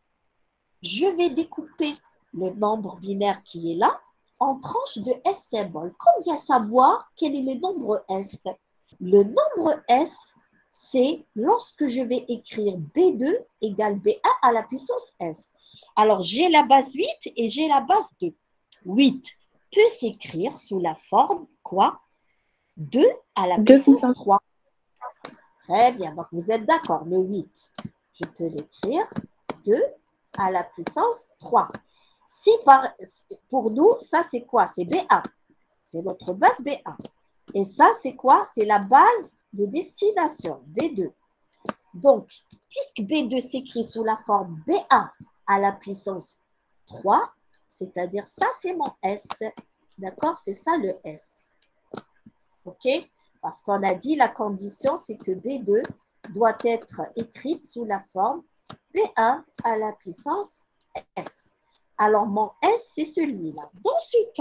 je vais découper le nombre binaire qui est là en tranches de S symbole. Combien savoir quel est le nombre S? Le nombre S, c'est lorsque je vais écrire B deux égale B un à la puissance S. Alors, j'ai la base huit et j'ai la base deux. huit peut s'écrire sous la forme, quoi? deux à la deux puissance puissance trois. Très bien, donc vous êtes d'accord, le huit, je peux l'écrire deux à la puissance trois. Si par, pour nous, ça c'est quoi? C'est B un, c'est notre base B un. Et ça c'est quoi? C'est la base de destination, B deux. Donc, puisque B deux s'écrit sous la forme B un à la puissance trois, c'est-à-dire ça c'est mon S, d'accord? C'est ça le S. OK? Parce qu'on a dit la condition, c'est que B deux doit être écrite sous la forme B un à la puissance S. Alors, mon S, c'est celui-là. Dans ce cas,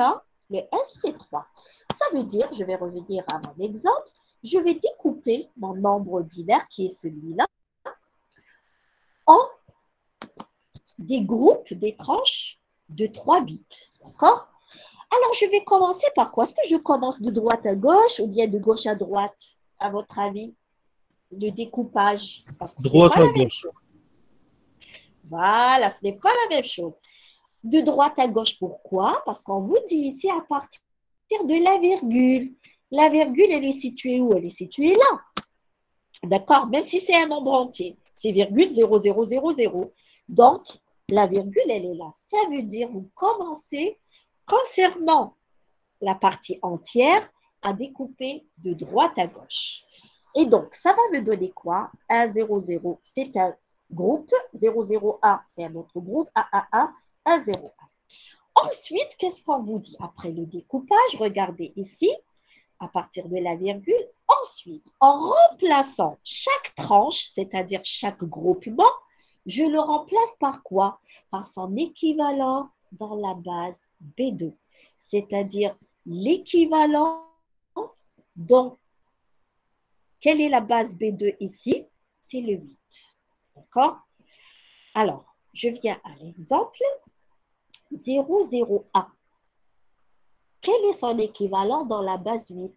Le S, c'est trois. Ça veut dire, je vais revenir à mon exemple, je vais découper mon nombre binaire, qui est celui-là, en des groupes, des tranches de trois bits. D'accord? Alors, je vais commencer par quoi? Est-ce que je commence de droite à gauche ou bien de gauche à droite, à votre avis? Le découpage. Parce que ce n'est Droite pas à la même gauche. chose. Voilà, ce n'est pas la même chose. De droite à gauche, pourquoi? Parce qu'on vous dit ici à partir de la virgule. La virgule, elle est située où? Elle est située là. D'accord? Même si c'est un nombre entier. C'est virgule zéro zéro zéro zéro. Donc, la virgule, elle est là. Ça veut dire vous commencez, concernant la partie entière, à découper de droite à gauche. Et donc, ça va me donner quoi? un, zéro, zéro, c'est un groupe. zéro, zéro, un, c'est un autre groupe. un, un, un, un, zéro, un. Ensuite, qu'est-ce qu'on vous dit? Après le découpage, regardez ici, à partir de la virgule. Ensuite, en remplaçant chaque tranche, c'est-à-dire chaque groupement, je le remplace par quoi? Par son équivalent dans la base B deux. C'est-à-dire l'équivalent dans... Quelle est la base B deux ici? C'est le huit. D'accord? Alors, je viens à l'exemple. zéro, zéro, un. Quel est son équivalent dans la base huit?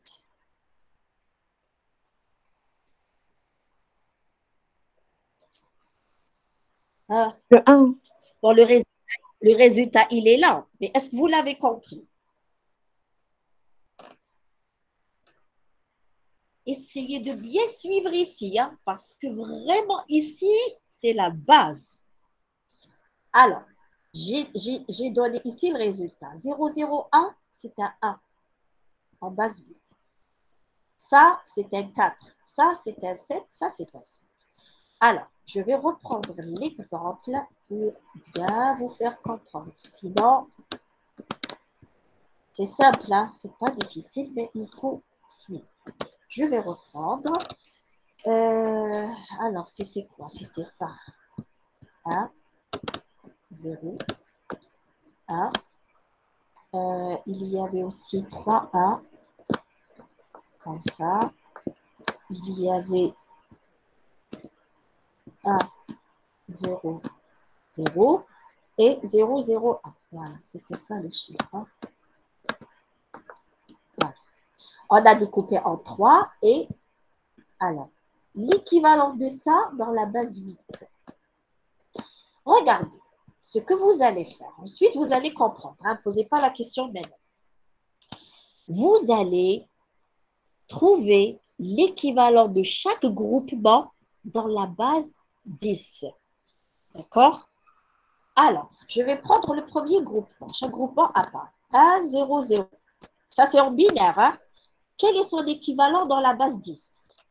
Ah, Le un. bon, le, résultat, le résultat, il est là. Mais est-ce que vous l'avez compris? Essayez de bien suivre ici, hein, parce que vraiment ici, c'est la base. Alors, j'ai donné ici le résultat. zéro, zéro, un, c'est un un en base huit. Ça, c'est un quatre. Ça, c'est un sept. Ça, c'est un sept. Alors, je vais reprendre l'exemple pour bien vous faire comprendre. Sinon, c'est simple, hein? Ce n'est pas difficile, mais il faut suivre. Je vais reprendre. Euh, alors, c'était quoi? C'était ça. un, zéro, un. Euh, il y avait aussi trois un, comme ça. Il y avait un, zéro, zéro et zéro, zéro, un. Voilà, c'était ça le chiffre. Hein. Voilà. On a découpé en trois et alors, l'équivalent de ça dans la base huit. Regardez ce que vous allez faire. Ensuite, vous allez comprendre. Ne hein, posez pas la question maintenant. Vous allez trouver l'équivalent de chaque groupement dans la base dix. D'accord? Alors, je vais prendre le premier groupement. Chaque groupement à part. un, zéro, zéro. Ça, c'est en binaire. Hein? Quel est son équivalent dans la base dix?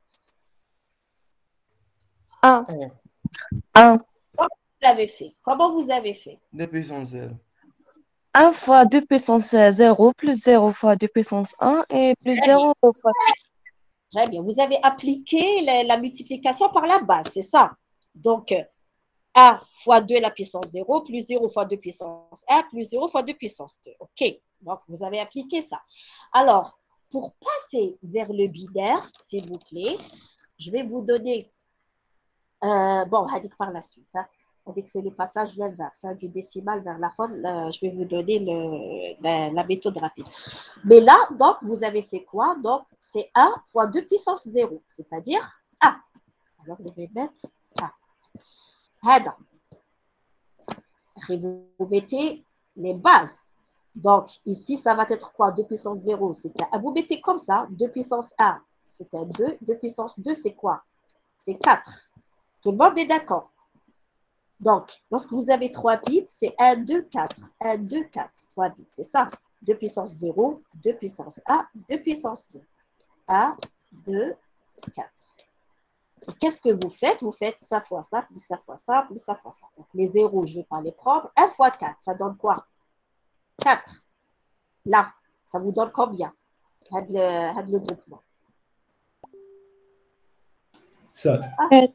un. un. Comment vous avez fait? Comment vous avez fait? deux puissance zéro. un fois deux puissance zéro plus zéro fois deux puissance un et plus Très zéro fois... Très bien. Vous avez appliqué la, la multiplication par la base, c'est ça. Donc, un fois deux la puissance zéro plus zéro fois deux puissance un plus zéro fois deux puissance deux. OK. Donc, vous avez appliqué ça. Alors, pour passer vers le binaire, s'il vous plaît, je vais vous donner... Euh, bon, on va dire par la suite. Hein. On dit que c'est le passage l'inverse, hein, du décimal vers la forme. Euh, je vais vous donner le, la, la méthode rapide. Mais là, donc, vous avez fait quoi? Donc, c'est un fois deux puissance zéro, c'est-à-dire un. Alors, je vais mettre un. Hada. Et vous, vous mettez les bases. Donc, ici, ça va être quoi? deux puissance zéro, c'est un. Vous mettez comme ça, deux puissance un, c'est un deux. deux puissance deux, c'est quoi? C'est quatre. Tout le monde est d'accord. Donc, lorsque vous avez trois bits, c'est un, deux, quatre. un, deux, quatre. trois bits, c'est ça. deux puissance zéro, deux puissance un, deux puissance deux. un, deux, quatre. Qu'est-ce que vous faites? Vous faites ça fois ça, plus ça fois ça, plus ça fois ça. Donc, les zéros, je ne vais pas les prendre. un fois quatre, ça donne quoi? quatre. Là, ça vous donne combien? Had le, had le groupement. sept. sept.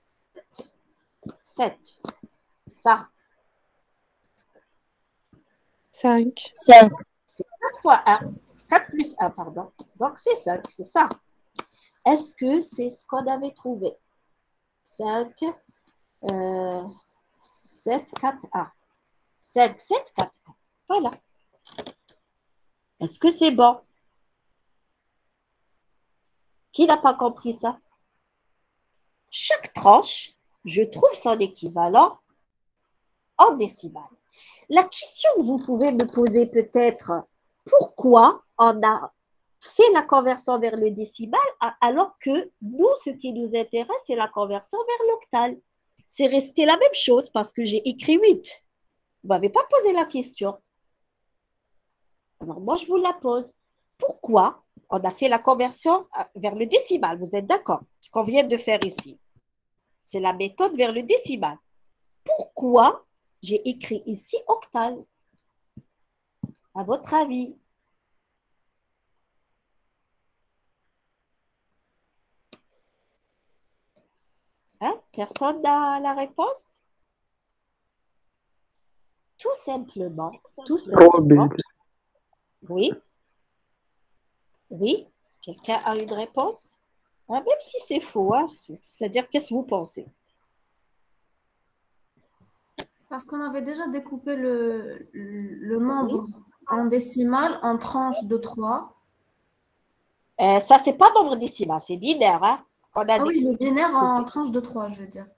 sept. Ça, cinq. cinq. c'est quatre fois un. quatre plus un, pardon. Donc, c'est cinq, c'est ça. Est-ce que c'est ce qu'on avait trouvé? cinq, euh, sept, quatre, un. cinq, sept, quatre, un. Voilà. Est-ce que c'est bon? Qui n'a pas compris ça? Chaque tranche, je trouve son équivalent en décimales. La question que vous pouvez me poser peut-être, pourquoi on a fait la conversion vers le décimal alors que nous, ce qui nous intéresse, c'est la conversion vers l'octal. C'est resté la même chose parce que j'ai écrit huit. Vous ne m'avez pas posé la question. Alors moi, je vous la pose. Pourquoi on a fait la conversion vers le décimal? Vous êtes d'accord? Ce qu'on vient de faire ici. C'est la méthode vers le décimal. Pourquoi j'ai écrit ici octal? À votre avis? Hein? Personne n'a la réponse? Tout simplement, tout simplement. Oui? Oui? Quelqu'un a une réponse? Ah, même si c'est faux, hein, c'est-à-dire qu'est-ce que vous pensez? Parce qu'on avait déjà découpé le, le nombre en décimales en tranches de trois. Euh, ça, c'est pas nombre décimal, c'est binaire. Hein, qu'on a Ah oui, découpé. le binaire en tranches de trois, je veux dire.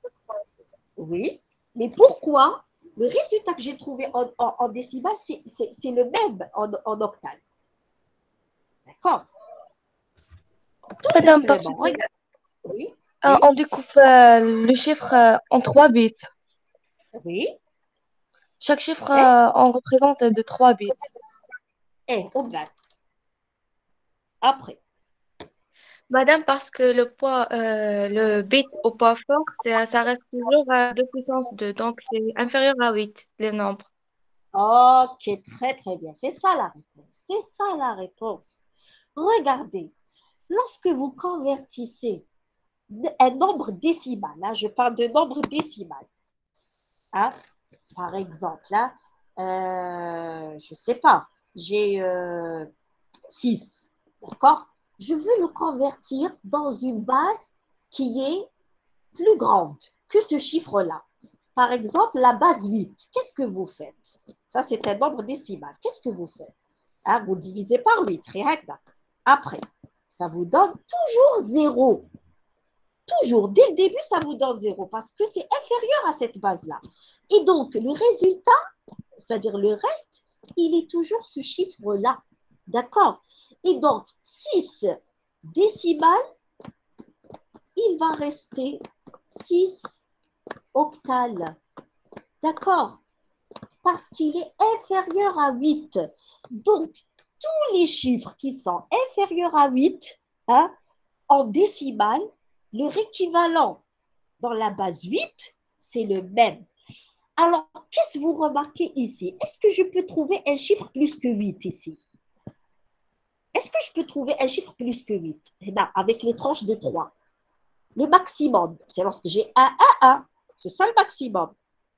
Oui, mais pourquoi le résultat que j'ai trouvé en, en, en décimal, c'est le même en, en octal? D'accord? Madame, parce que oui, euh, oui. on découpe euh, le chiffre euh, en trois bits. Oui. Chaque chiffre, euh, on représente de trois bits. Et au bas. Après. Madame, parce que le poids, euh, le bit au poids fort, c'est- ça reste toujours à deux puissance deux, donc c'est inférieur à huit, le nombre. Ok, très très bien. C'est ça la réponse. C'est ça la réponse. Regardez, lorsque vous convertissez un nombre décimal, hein, je parle de nombre décimal, hein, par exemple, hein, euh, je ne sais pas, j'ai euh, six, d'accord? Je veux le convertir dans une base qui est plus grande que ce chiffre-là. Par exemple, la base huit, qu'est-ce que vous faites? Ça, c'est un nombre décimal. Qu'est-ce que vous faites? Hein, vous le divisez par huit, rien que après, ça vous donne toujours zéro. Toujours, dès le début, ça vous donne zéro parce que c'est inférieur à cette base-là. Et donc, le résultat, c'est-à-dire le reste, il est toujours ce chiffre-là. D'accord? Et donc, six décimales, il va rester six octales. D'accord? Parce qu'il est inférieur à huit. Donc, tous les chiffres qui sont inférieurs à huit, hein, en décimales, leur équivalent dans la base huit, c'est le même. Alors, qu'est-ce que vous remarquez ici? Est-ce que je peux trouver un chiffre plus que huit ici? Est-ce que je peux trouver un chiffre plus que huit? Là, avec les tranches de trois. Le maximum, c'est lorsque j'ai un, un, un. C'est ça le maximum.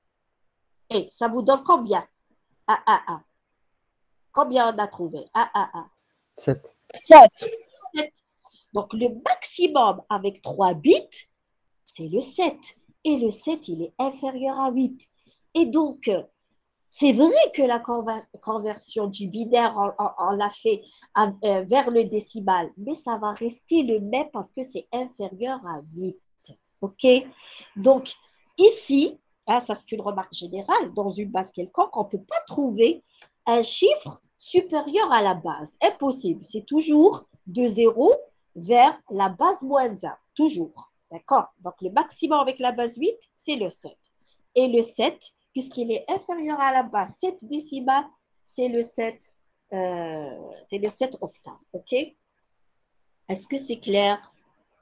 Et ça vous donne combien? un, un, un. Combien on a trouvé? un, un, un. sept. sept. Donc, le maximum avec trois bits, c'est le sept. Et le sept, il est inférieur à huit. Et donc, c'est vrai que la conver conversion du binaire, on, on, on l'a fait à, euh, vers le décimal, mais ça va rester le même parce que c'est inférieur à huit. OK? Donc, ici, hein, ça c'est une remarque générale, dans une base quelconque, on ne peut pas trouver un chiffre supérieur à la base. Impossible. C'est toujours de zéro vers la base moins un. Toujours. D'accord? Donc, le maximum avec la base huit, c'est le sept. Et le sept, puisqu'il est inférieur à la base sept décimales, c'est le sept, euh, c'est le sept octave. OK? Est-ce que c'est clair?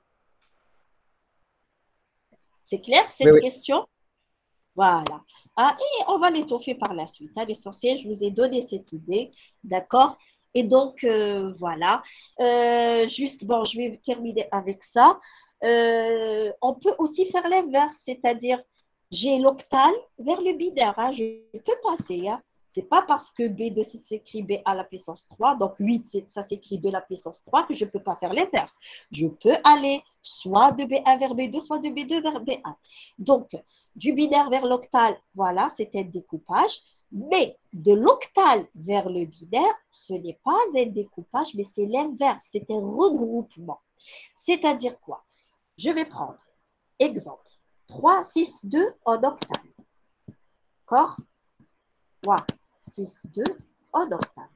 C'est clair cette Oui, oui. question? Voilà. Ah, et on va l'étoffer par la suite. Hein. L'essentiel, je vous ai donné cette idée. D'accord? Et donc, euh, voilà. Euh, juste, bon, je vais terminer avec ça. Euh, on peut aussi faire l'inverse, c'est-à-dire, j'ai l'octal vers le binaire. Hein. Je peux passer. Hein. C'est pas parce que B deux s'écrit B à la puissance trois, donc huit, ça s'écrit B à la puissance trois, que je ne peux pas faire l'inverse. Je peux aller soit de B un vers B deux, soit de B deux vers B un. Donc, du binaire vers l'octal, voilà, c'est un découpage. Mais de l'octal vers le binaire, ce n'est pas un découpage, mais c'est l'inverse, c'est un regroupement. C'est-à-dire quoi? Je vais prendre, exemple, trois, six, deux en octal. D'accord? trois, six, deux en octal.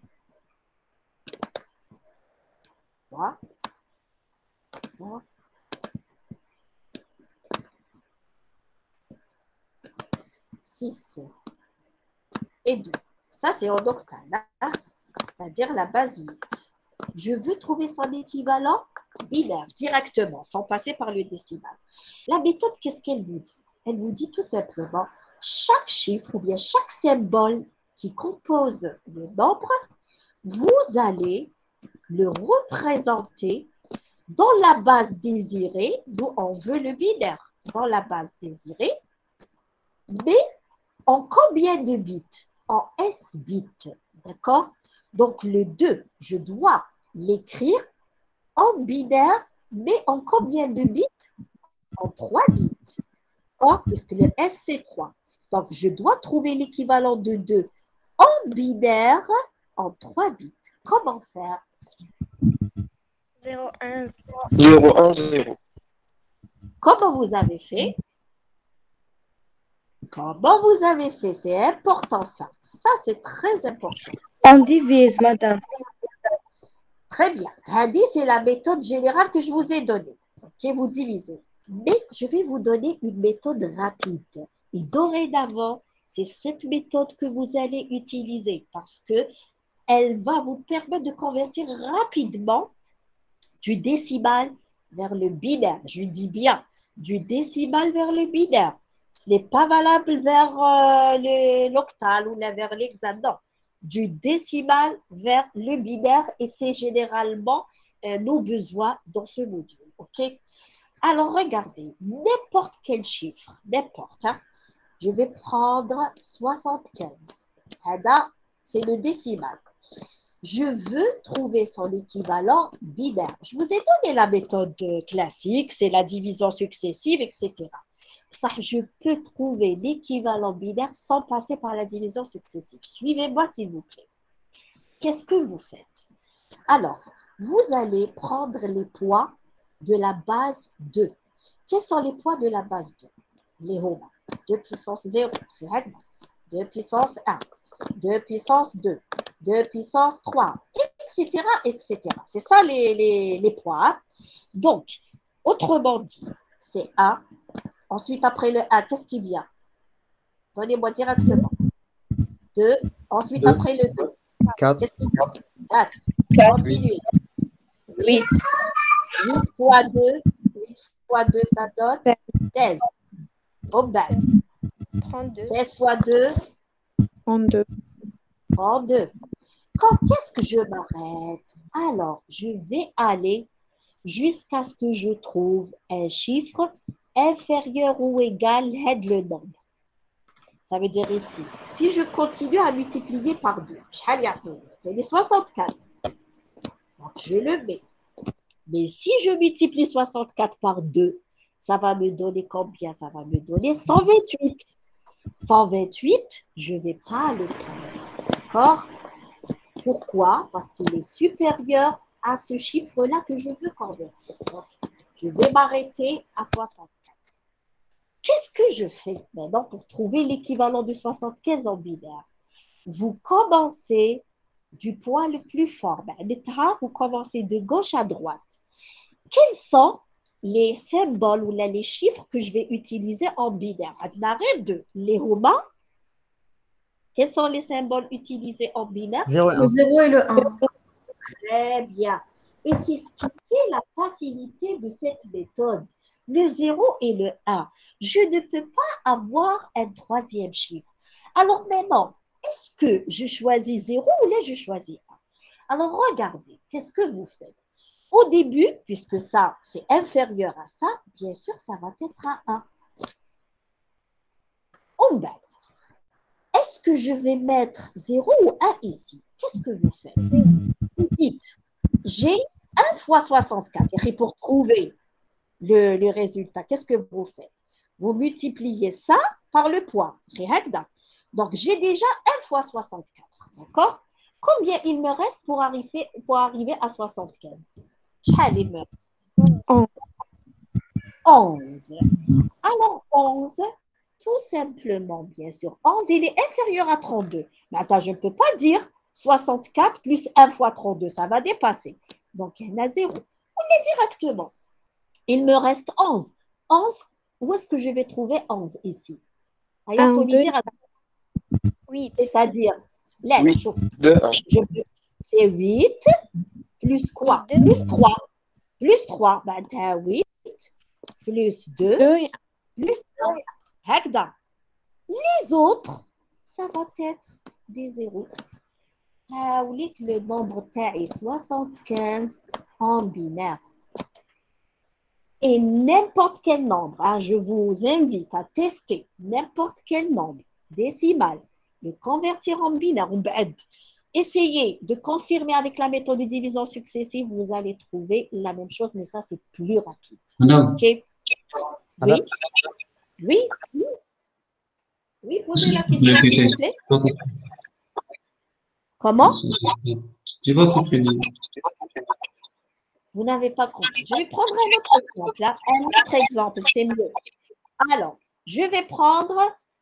trois, trois, six et deux. Ça, c'est en octal, hein? C'est-à-dire la base huit. Je veux trouver son équivalent binaire directement, sans passer par le décimal. La méthode, qu'est-ce qu'elle vous dit? Elle vous dit tout simplement, chaque chiffre ou bien chaque symbole qui compose le nombre, vous allez le représenter dans la base désirée, d'où on veut le binaire, dans la base désirée, mais en combien de bits? En S bits, d'accord? Donc, le deux, je dois l'écrire en binaire, mais en combien de bits? En trois bits, d'accord? Puisque le S, c'est trois. Donc, je dois trouver l'équivalent de deux en binaire en trois bits. Comment faire? zéro, un, zéro, un, zéro. Comment vous avez fait? Comment vous avez fait? C'est important ça. Ça, c'est très important. On divise, madame. Très bien. Hadi, c'est la méthode générale que je vous ai donnée. Ok, vous divisez. Mais je vais vous donner une méthode rapide. Et dorénavant, c'est cette méthode que vous allez utiliser parce que elle va vous permettre de convertir rapidement du décimal vers le binaire. Je dis bien, du décimal vers le binaire. Ce n'est pas valable vers euh, l'octal ou vers l'hexadécimal. Non. Du décimal vers le binaire et c'est généralement euh, nos besoins dans ce module. OK? Alors, regardez, n'importe quel chiffre, n'importe, hein, je vais prendre soixante-quinze. C'est le décimal. Je veux trouver son équivalent binaire. Je vous ai donné la méthode classique, c'est la division successive, et cetera. Ça, je peux trouver l'équivalent binaire sans passer par la division successive. Suivez-moi, s'il vous plaît. Qu'est-ce que vous faites? Alors, vous allez prendre les poids de la base deux. Quels sont les poids de la base deux? Les romains. deux puissance zéro, deux puissance un, deux puissance deux, deux puissance trois, et cetera, et cetera. C'est ça les, les, les poids. Donc, autrement dit, c'est un. Ensuite, après le un, qu'est-ce qui vient? Donnez-moi directement. deux. Ensuite, deux. après le deux. quatre. Qu'est-ce qui vient? quatre. quatre. Continuez. huit. huit fois deux. huit fois deux, ça donne seize. Oh ben. trente-deux. seize fois deux. trente-deux. trente-deux. Quand est-ce que je m'arrête? Alors, je vais aller jusqu'à ce que je trouve un chiffre inférieur ou égal à le nombre. Ça veut dire ici, si je continue à multiplier par deux, c'est soixante-quatre. Donc, je le mets. Mais si je multiplie soixante-quatre par deux, ça va me donner combien? Ça va me donner cent vingt-huit. cent vingt-huit, je ne vais pas le prendre. D'accord? Pourquoi? Parce qu'il est supérieur à ce chiffre-là que je veux convertir. Donc, je vais m'arrêter à soixante-quatre. Qu'est-ce que je fais maintenant pour trouver l'équivalent de soixante-quinze en binaire? Vous commencez du point le plus fort. Vous commencez de gauche à droite. Quels sont les symboles ou les chiffres que je vais utiliser en binaire? deux. Les romains. Quels sont les symboles utilisés en binaire? Le zéro et le un. Très bien. Et c'est ce qui fait la facilité de cette méthode. Le zéro et le un. Je ne peux pas avoir un troisième chiffre. Alors maintenant, est-ce que je choisis zéro ou là je choisis un? Alors regardez, qu'est-ce que vous faites? Au début, puisque ça c'est inférieur à ça, bien sûr ça va être un un. On bat. Est-ce que que je vais mettre zéro ou un ici? Qu'est-ce que vous faites? Vous dites, j'ai un fois soixante-quatre. Et pour trouver le, le résultat, qu'est-ce que vous faites? Vous multipliez ça par le poids. Donc, j'ai déjà un fois soixante-quatre. D'accord? Combien il me reste pour arriver, pour arriver à soixante-quinze? Il me reste onze. Alors, onze, tout simplement, bien sûr. onze, il est inférieur à trente-deux. Mais attends, je ne peux pas dire soixante-quatre plus un fois trente-deux. Ça va dépasser. Donc, il y en a zéro. On est directement. Il me reste onze. onze, où est-ce que je vais trouver onze ici? Un, deux. huit. C'est-à-dire, là, huit, chauffe. deux, un. Je- c'est huit plus quoi? Plus trois. Plus trois. Ben, t'as huit plus deux deux. plus un. هكذا. Les autres, ça va être des zéros. هاوليك le nombre تاعي soixante-quinze en binaire. Et n'importe quel nombre, hein, je vous invite à tester n'importe quel nombre décimal, le convertir en binaire, ou بعد. Essayez de confirmer avec la méthode de division successive, vous allez trouver la même chose, mais ça, c'est plus rapide. Madame, OK? Oui? Madame. Oui? Oui? Oui, posez la vous question, l'avez s'il vous fait. plaît. Pas compris. Comment? J'ai pas compris. Vous n'avez pas compris. Je vais prendre un autre exemple. Là. Un autre exemple, c'est mieux. Alors, je vais prendre...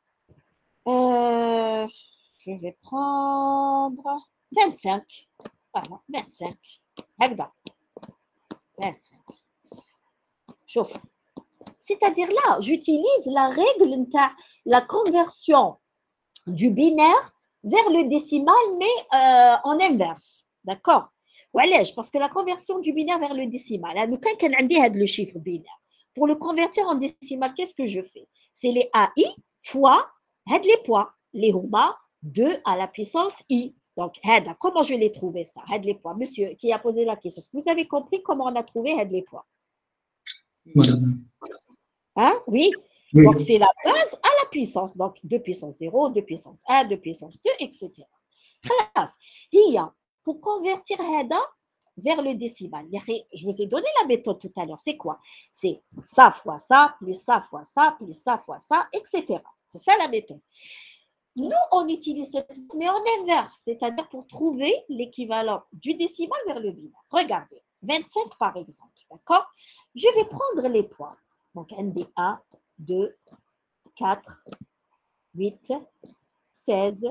euh, je vais prendre vingt-cinq. Voilà, vingt-cinq. هكذا. vingt-cinq. Chauffe. C'est-à-dire là, j'utilise la règle de la conversion du binaire vers le décimal, mais euh, en inverse. D'accord? وعلاش؟ Parce que la conversion du binaire vers le décimal, hein, nous, quand on a le chiffre binaire, pour le convertir en décimal, qu'est-ce que je fais? C'est les A I fois les poids, les huma deux à la puissance I. Donc, comment je l'ai trouvé ça? Les poids. Monsieur qui a posé la question, est-ce que vous avez compris comment on a trouvé les poids? Madame. Hein? Oui. Oui. Donc, c'est la base à la puissance. Donc, deux puissance zéro, deux puissance un, deux puissance deux, et cetera. Il y a, pour convertir Hada vers le décimal, je vous ai donné la méthode tout à l'heure. C'est quoi? C'est ça fois ça, plus ça fois ça, plus ça fois ça, et cetera. C'est ça la méthode. Nous, on utilise cette méthode, mais en inverse, c'est-à-dire pour trouver l'équivalent du décimal vers le binaire. Regardez, vingt-cinq par exemple, d'accord? Je vais prendre les poids. Donc, N D un, deux, quatre, huit, seize.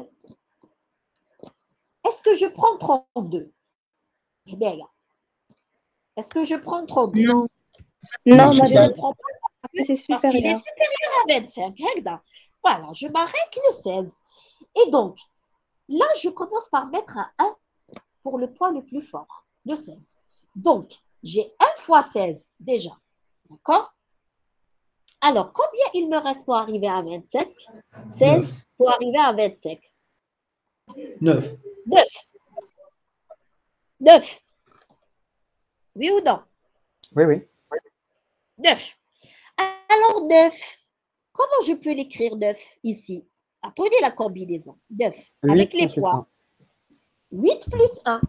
Est-ce que je prends trente-deux? Eh bien, est-ce que je prends trente-deux? Non. Non, Je madame. ne prends pas parce que- C'est parce qu'il est supérieur. supérieur à vingt-cinq. Regarde. Voilà, je m'arrête le seize. Et donc, là, je commence par mettre un un pour le poids le plus fort, le seize. Donc, j'ai un fois seize déjà. D'accord? Alors, combien il me reste pour arriver à vingt-cinq? seize pour arriver à vingt-cinq. neuf. neuf. neuf. Oui ou non? Oui, oui. neuf. Alors, neuf. Comment je peux l'écrire neuf ici? Attendez la combinaison. neuf. Avec huit, les ensuite poids. un. huit plus un.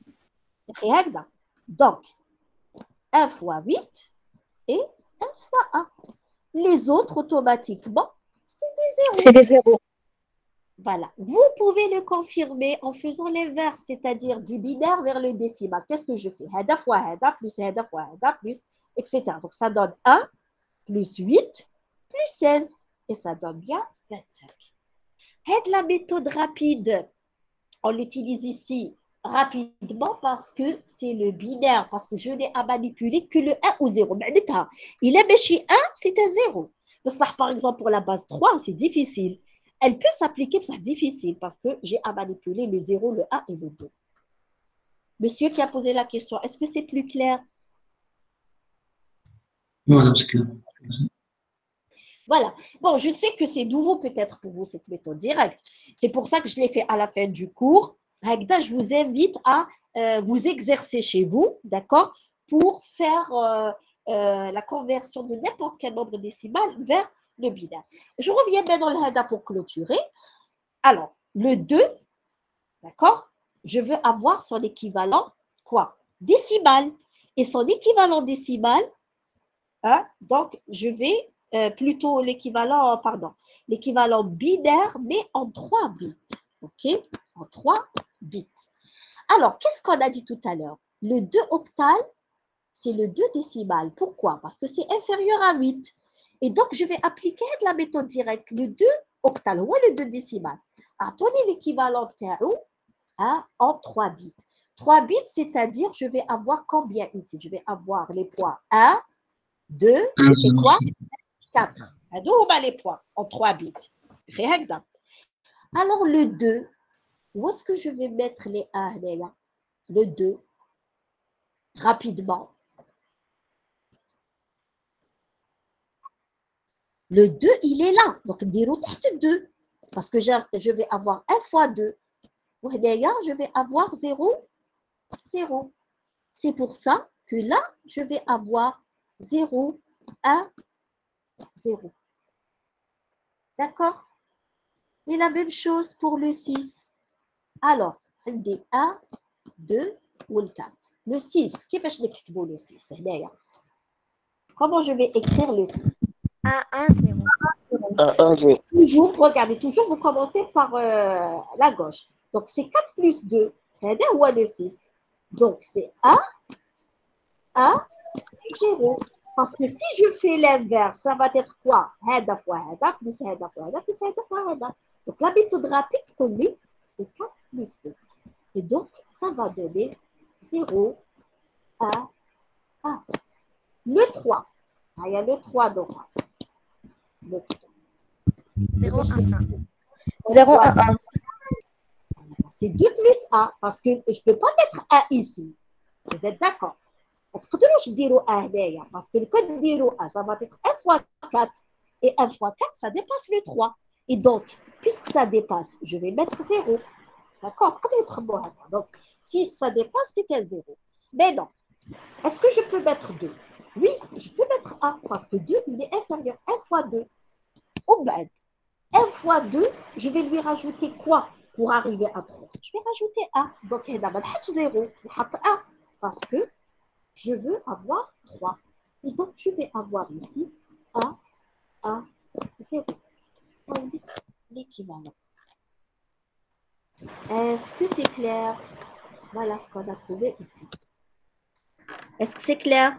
Donc, un fois huit et un fois un. Les autres, automatiquement, c'est des zéros. C'est des zéros. Voilà. Vous pouvez le confirmer en faisant l'inverse, c'est-à-dire du binaire vers le décimal. Qu'est-ce que je fais? Hada fois hada plus hada fois hada plus, et cetera. Donc, ça donne un plus huit plus seize. Et ça donne bien vingt-cinq. Et la méthode rapide, on l'utilise ici rapidement parce que c'est le binaire, parce que je n'ai à manipuler que le un ou zéro. Il est méchi un, c'est un zéro. Par exemple, pour la base trois, c'est difficile. Elle peut s'appliquer, mais c'est difficile parce que j'ai à manipuler le zéro, le un et le deux. Monsieur qui a posé la question, est-ce que c'est plus clair? Voilà, c'est clair. Voilà. Bon, je sais que c'est nouveau peut-être pour vous, cette méthode directe. C'est pour ça que je l'ai fait à la fin du cours. Hagda, je vous invite à euh, vous exercer chez vous, d'accord, pour faire euh, euh, la conversion de n'importe quel nombre décimal vers le binaire. Je reviens maintenant le Hada pour clôturer. Alors, le deux, d'accord? Je veux avoir son équivalent, quoi? Décimal. Et son équivalent décimal, hein, donc je vais euh, plutôt l'équivalent, pardon, l'équivalent binaire, mais en trois bits. OK? En trois bits. Alors, qu'est-ce qu'on a dit tout à l'heure? Le deux octal, c'est le deux décimal. Pourquoi? Parce que c'est inférieur à huit. Et donc, je vais appliquer la méthode directe. Le deux octal, ou le deux décimal. Attendez l'équivalent de hein, en trois bits. trois bits, c'est-à-dire, je vais avoir combien ici? Je vais avoir les points un, deux, et quoi? quatre. D'où les points en trois bits? Alors, le deux, où est-ce que je vais mettre les un là? Le deux, rapidement. Le deux, il est là. Donc, dire deux. Parce que je vais avoir un fois deux. D'ailleurs, je vais avoir zéro, zéro. C'est pour ça que là, je vais avoir zéro, un, zéro. D'accord? Et la même chose pour le six. Alors, des un, deux ou le quatre. Le six, qui fait que le six? Comment je vais écrire le six? un, un, zéro. un, un, zéro. Toujours, regardez, toujours, vous commencez par euh, la gauche. Donc, c'est quatre plus deux. Ou le six. Donc, c'est un, un, zéro. Parce que si je fais l'inverse, ça va être quoi? Hada fois hada, plus hada fois hada, plus hada fois hada. Donc, la méthode rapide, c'est quatre plus deux. Et donc, ça va donner zéro, un, un. Le trois. Ah, il y a le trois donc. Le trois. zéro, un, un. zéro, un, un. C'est deux plus un, parce que je ne peux pas mettre un ici. Vous êtes d'accord? Parce que le code zéro, ça va être un fois quatre. Et un fois quatre, ça dépasse le trois. Et donc, puisque ça dépasse, je vais mettre zéro. D'accord? Donc, si ça dépasse, c'est un zéro. Mais non. Est-ce que je peux mettre deux? Oui, je peux mettre un, parce que deux, il est inférieur. un fois deux. Au bed. un fois deux, je vais lui rajouter quoi pour arriver à trois? Je vais rajouter un. Donc, il y a zéro. un. Parce que je veux avoir trois. Et donc, je vais avoir ici un, un, zéro. L'équivalent. Est-ce que c'est clair? Voilà ce qu'on a trouvé ici. Est-ce que c'est clair?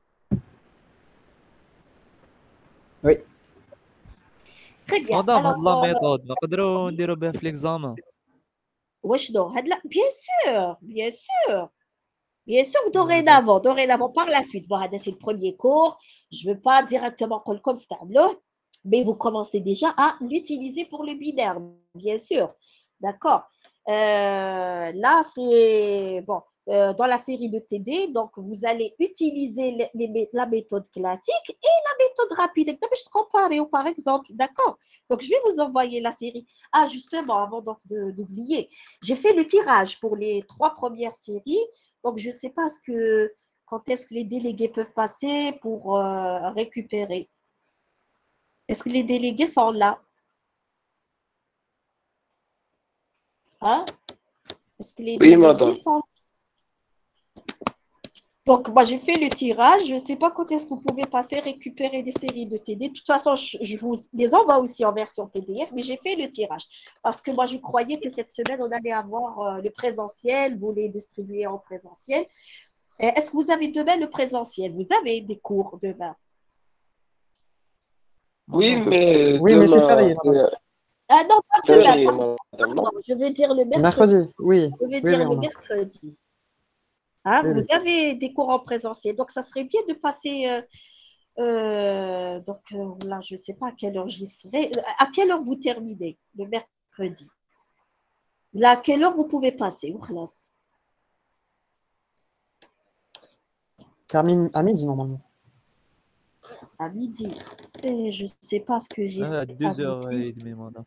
Oui. Très bien. مدام هاد لا Alors, ميثود نقدروا نديرو بها في ليكزامان. wesh non, had la- bien sûr, bien sûr. Bien sûr, dorénavant, dorénavant, par la suite. Bon, hada, c'est le premier cours. Je ne veux pas directement qu'on le comme stablo, mais vous commencez déjà à l'utiliser pour le binaire, bien sûr. D'accord. Euh, là, c'est bon. euh, dans la série de T D, donc vous allez utiliser les, les, la méthode classique et la méthode rapide. Je comparer, par exemple, d'accord. Donc, je vais vous envoyer la série. Ah, justement, avant d'oublier, j'ai fait le tirage pour les trois premières séries. Donc, je ne sais pas ce que, quand est-ce que les délégués peuvent passer pour euh, récupérer. Est-ce que les délégués sont là? Hein? Est-ce que les Oui, délégués madame. sont là? Donc, moi, j'ai fait le tirage. Je ne sais pas quand est-ce que vous pouvez passer récupérer les séries de T D. De toute façon, je, je vous les envoie aussi en version P D F, mais j'ai fait le tirage. Parce que moi, je croyais que cette semaine, on allait avoir euh, le présentiel, vous les distribuer en présentiel. Est-ce que vous avez demain le présentiel? Vous avez des cours demain? Oui, mais Oui, mais c'est férié, demain, madame. Ah non, pas c'est demain. férié, Pardon, madame, non? pardon, je veux dire le mercredi. Mercredi, oui. Je veux Oui, dire oui, le on a. mercredi. Hein, Oui, vous oui. avez des cours en présentiel. Donc, ça serait bien de passer. Euh, euh, donc, euh, là, je ne sais pas à quelle heure j'y serai. À quelle heure vous terminez le mercredi? Là, à quelle heure vous pouvez passer? Oukhlas. Termine à midi, normalement. À midi. Et je ne sais pas ce que j'ai À à deux heures midi. trente, madame.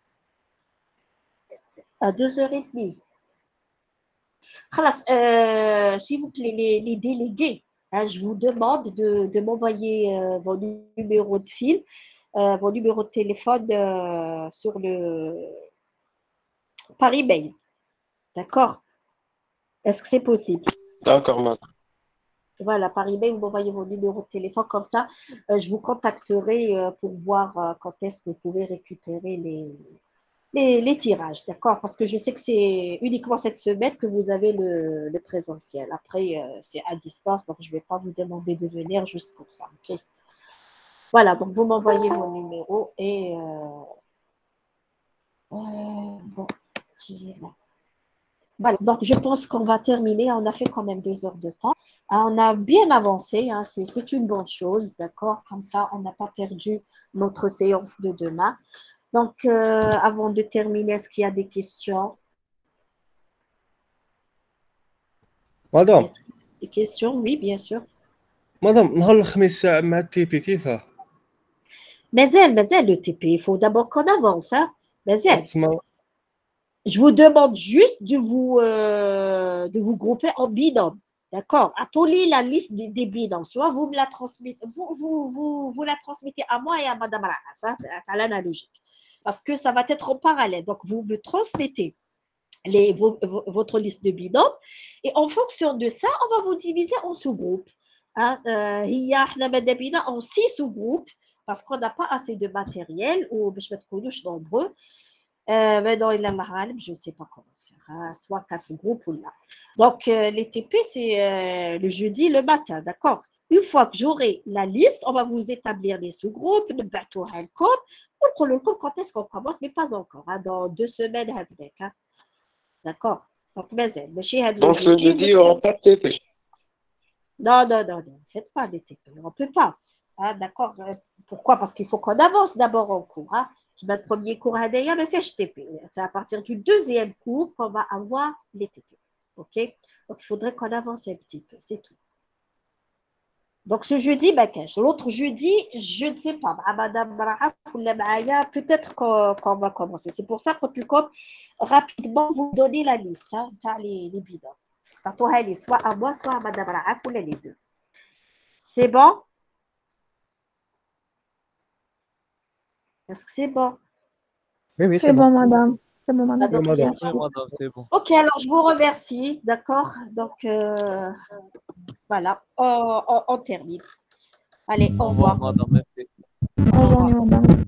À deux heures trente. Khalas, euh, s'il vous plaît, les, les délégués, hein, je vous demande de, de m'envoyer euh, vos numéros de fil, euh, vos numéros de téléphone euh, sur le, par email. D'accord? Est-ce que c'est possible? D'accord, madame. Voilà, par email, vous m'envoyez vos numéros de téléphone, comme ça, euh, je vous contacterai euh, pour voir euh, quand est-ce que vous pouvez récupérer les, les, les tirages, d'accord? Parce que je sais que c'est uniquement cette semaine que vous avez le, le présentiel. Après, euh, c'est à distance, donc je ne vais pas vous demander de venir juste pour ça, ok? Voilà, donc vous m'envoyez vos numéros et... Euh, euh, bon, qui est là? Voilà, donc je pense qu'on va terminer. On a fait quand même deux heures de temps. Ah, on a bien avancé, hein, c'est c'est une bonne chose, d'accord? Comme ça, on n'a pas perdu notre séance de demain. Donc, euh, avant de terminer, est-ce qu'il y a des questions? مدام Des questions? Oui, bien sûr. مدام نهار الخميس مع التي بي كيفاه؟ مازال مازال le T P, il faut d'abord qu'on avance, hein? مازال. تسمى Je vous demande juste de vous, euh, de vous grouper en binôme. D'accord? Attendez la liste des, des binômes. Soit vous me la transmettez, vous, vous, vous, vous la transmettez à moi et à Madame Raaf, hein, à l'analogique. Parce que ça va être en parallèle. Donc, vous me transmettez les, vos, votre liste de binômes et en fonction de ça, on va vous diviser en sous-groupes. Hein? Euh, il y a en six sous-groupes parce qu'on n'a pas assez de matériel ou je vais être nombreux. Euh, mais dans le je ne sais pas comment faire, hein, soit quatre groupes ou là. Donc, euh, les T P, c'est euh, le jeudi, le matin, d'accord? Une fois que j'aurai la liste, on va vous établir les sous-groupes, le bateau, le code, pour le code, quand est-ce qu'on commence, mais pas encore, hein, dans deux semaines, hein, d'accord? Donc, mais, mais chez le Donc, le jeudi, jeudi, il n'y aura pas de T P. non, non, non, non, faites pas les T P, on ne peut pas. Hein, d'accord? Pourquoi? Parce qu'il faut qu'on avance d'abord en cours. Hein. Le premier cours, c'est à partir du deuxième cours qu'on va avoir les T P. OK? Donc, il faudrait qu'on avance un petit peu, c'est tout. Donc, ce jeudi, l'autre jeudi, je ne sais pas. Peut-être qu'on qu'on va commencer. C'est pour ça que rapidement, vous donnez la liste, hein, les, les bidons. Soit à moi, soit à Madame Raaf, ou les deux. C'est bon? Est-ce que c'est bon? Oui, oui, C'est bon, madame. C'est bon, Pas madame. d'autres Oui, questions? madame, c'est bon. Ok, alors je vous remercie, d'accord? Donc, euh, voilà, on, on- on termine. Allez, au Au revoir, revoir. madame. Merci. Bonne journée, madame.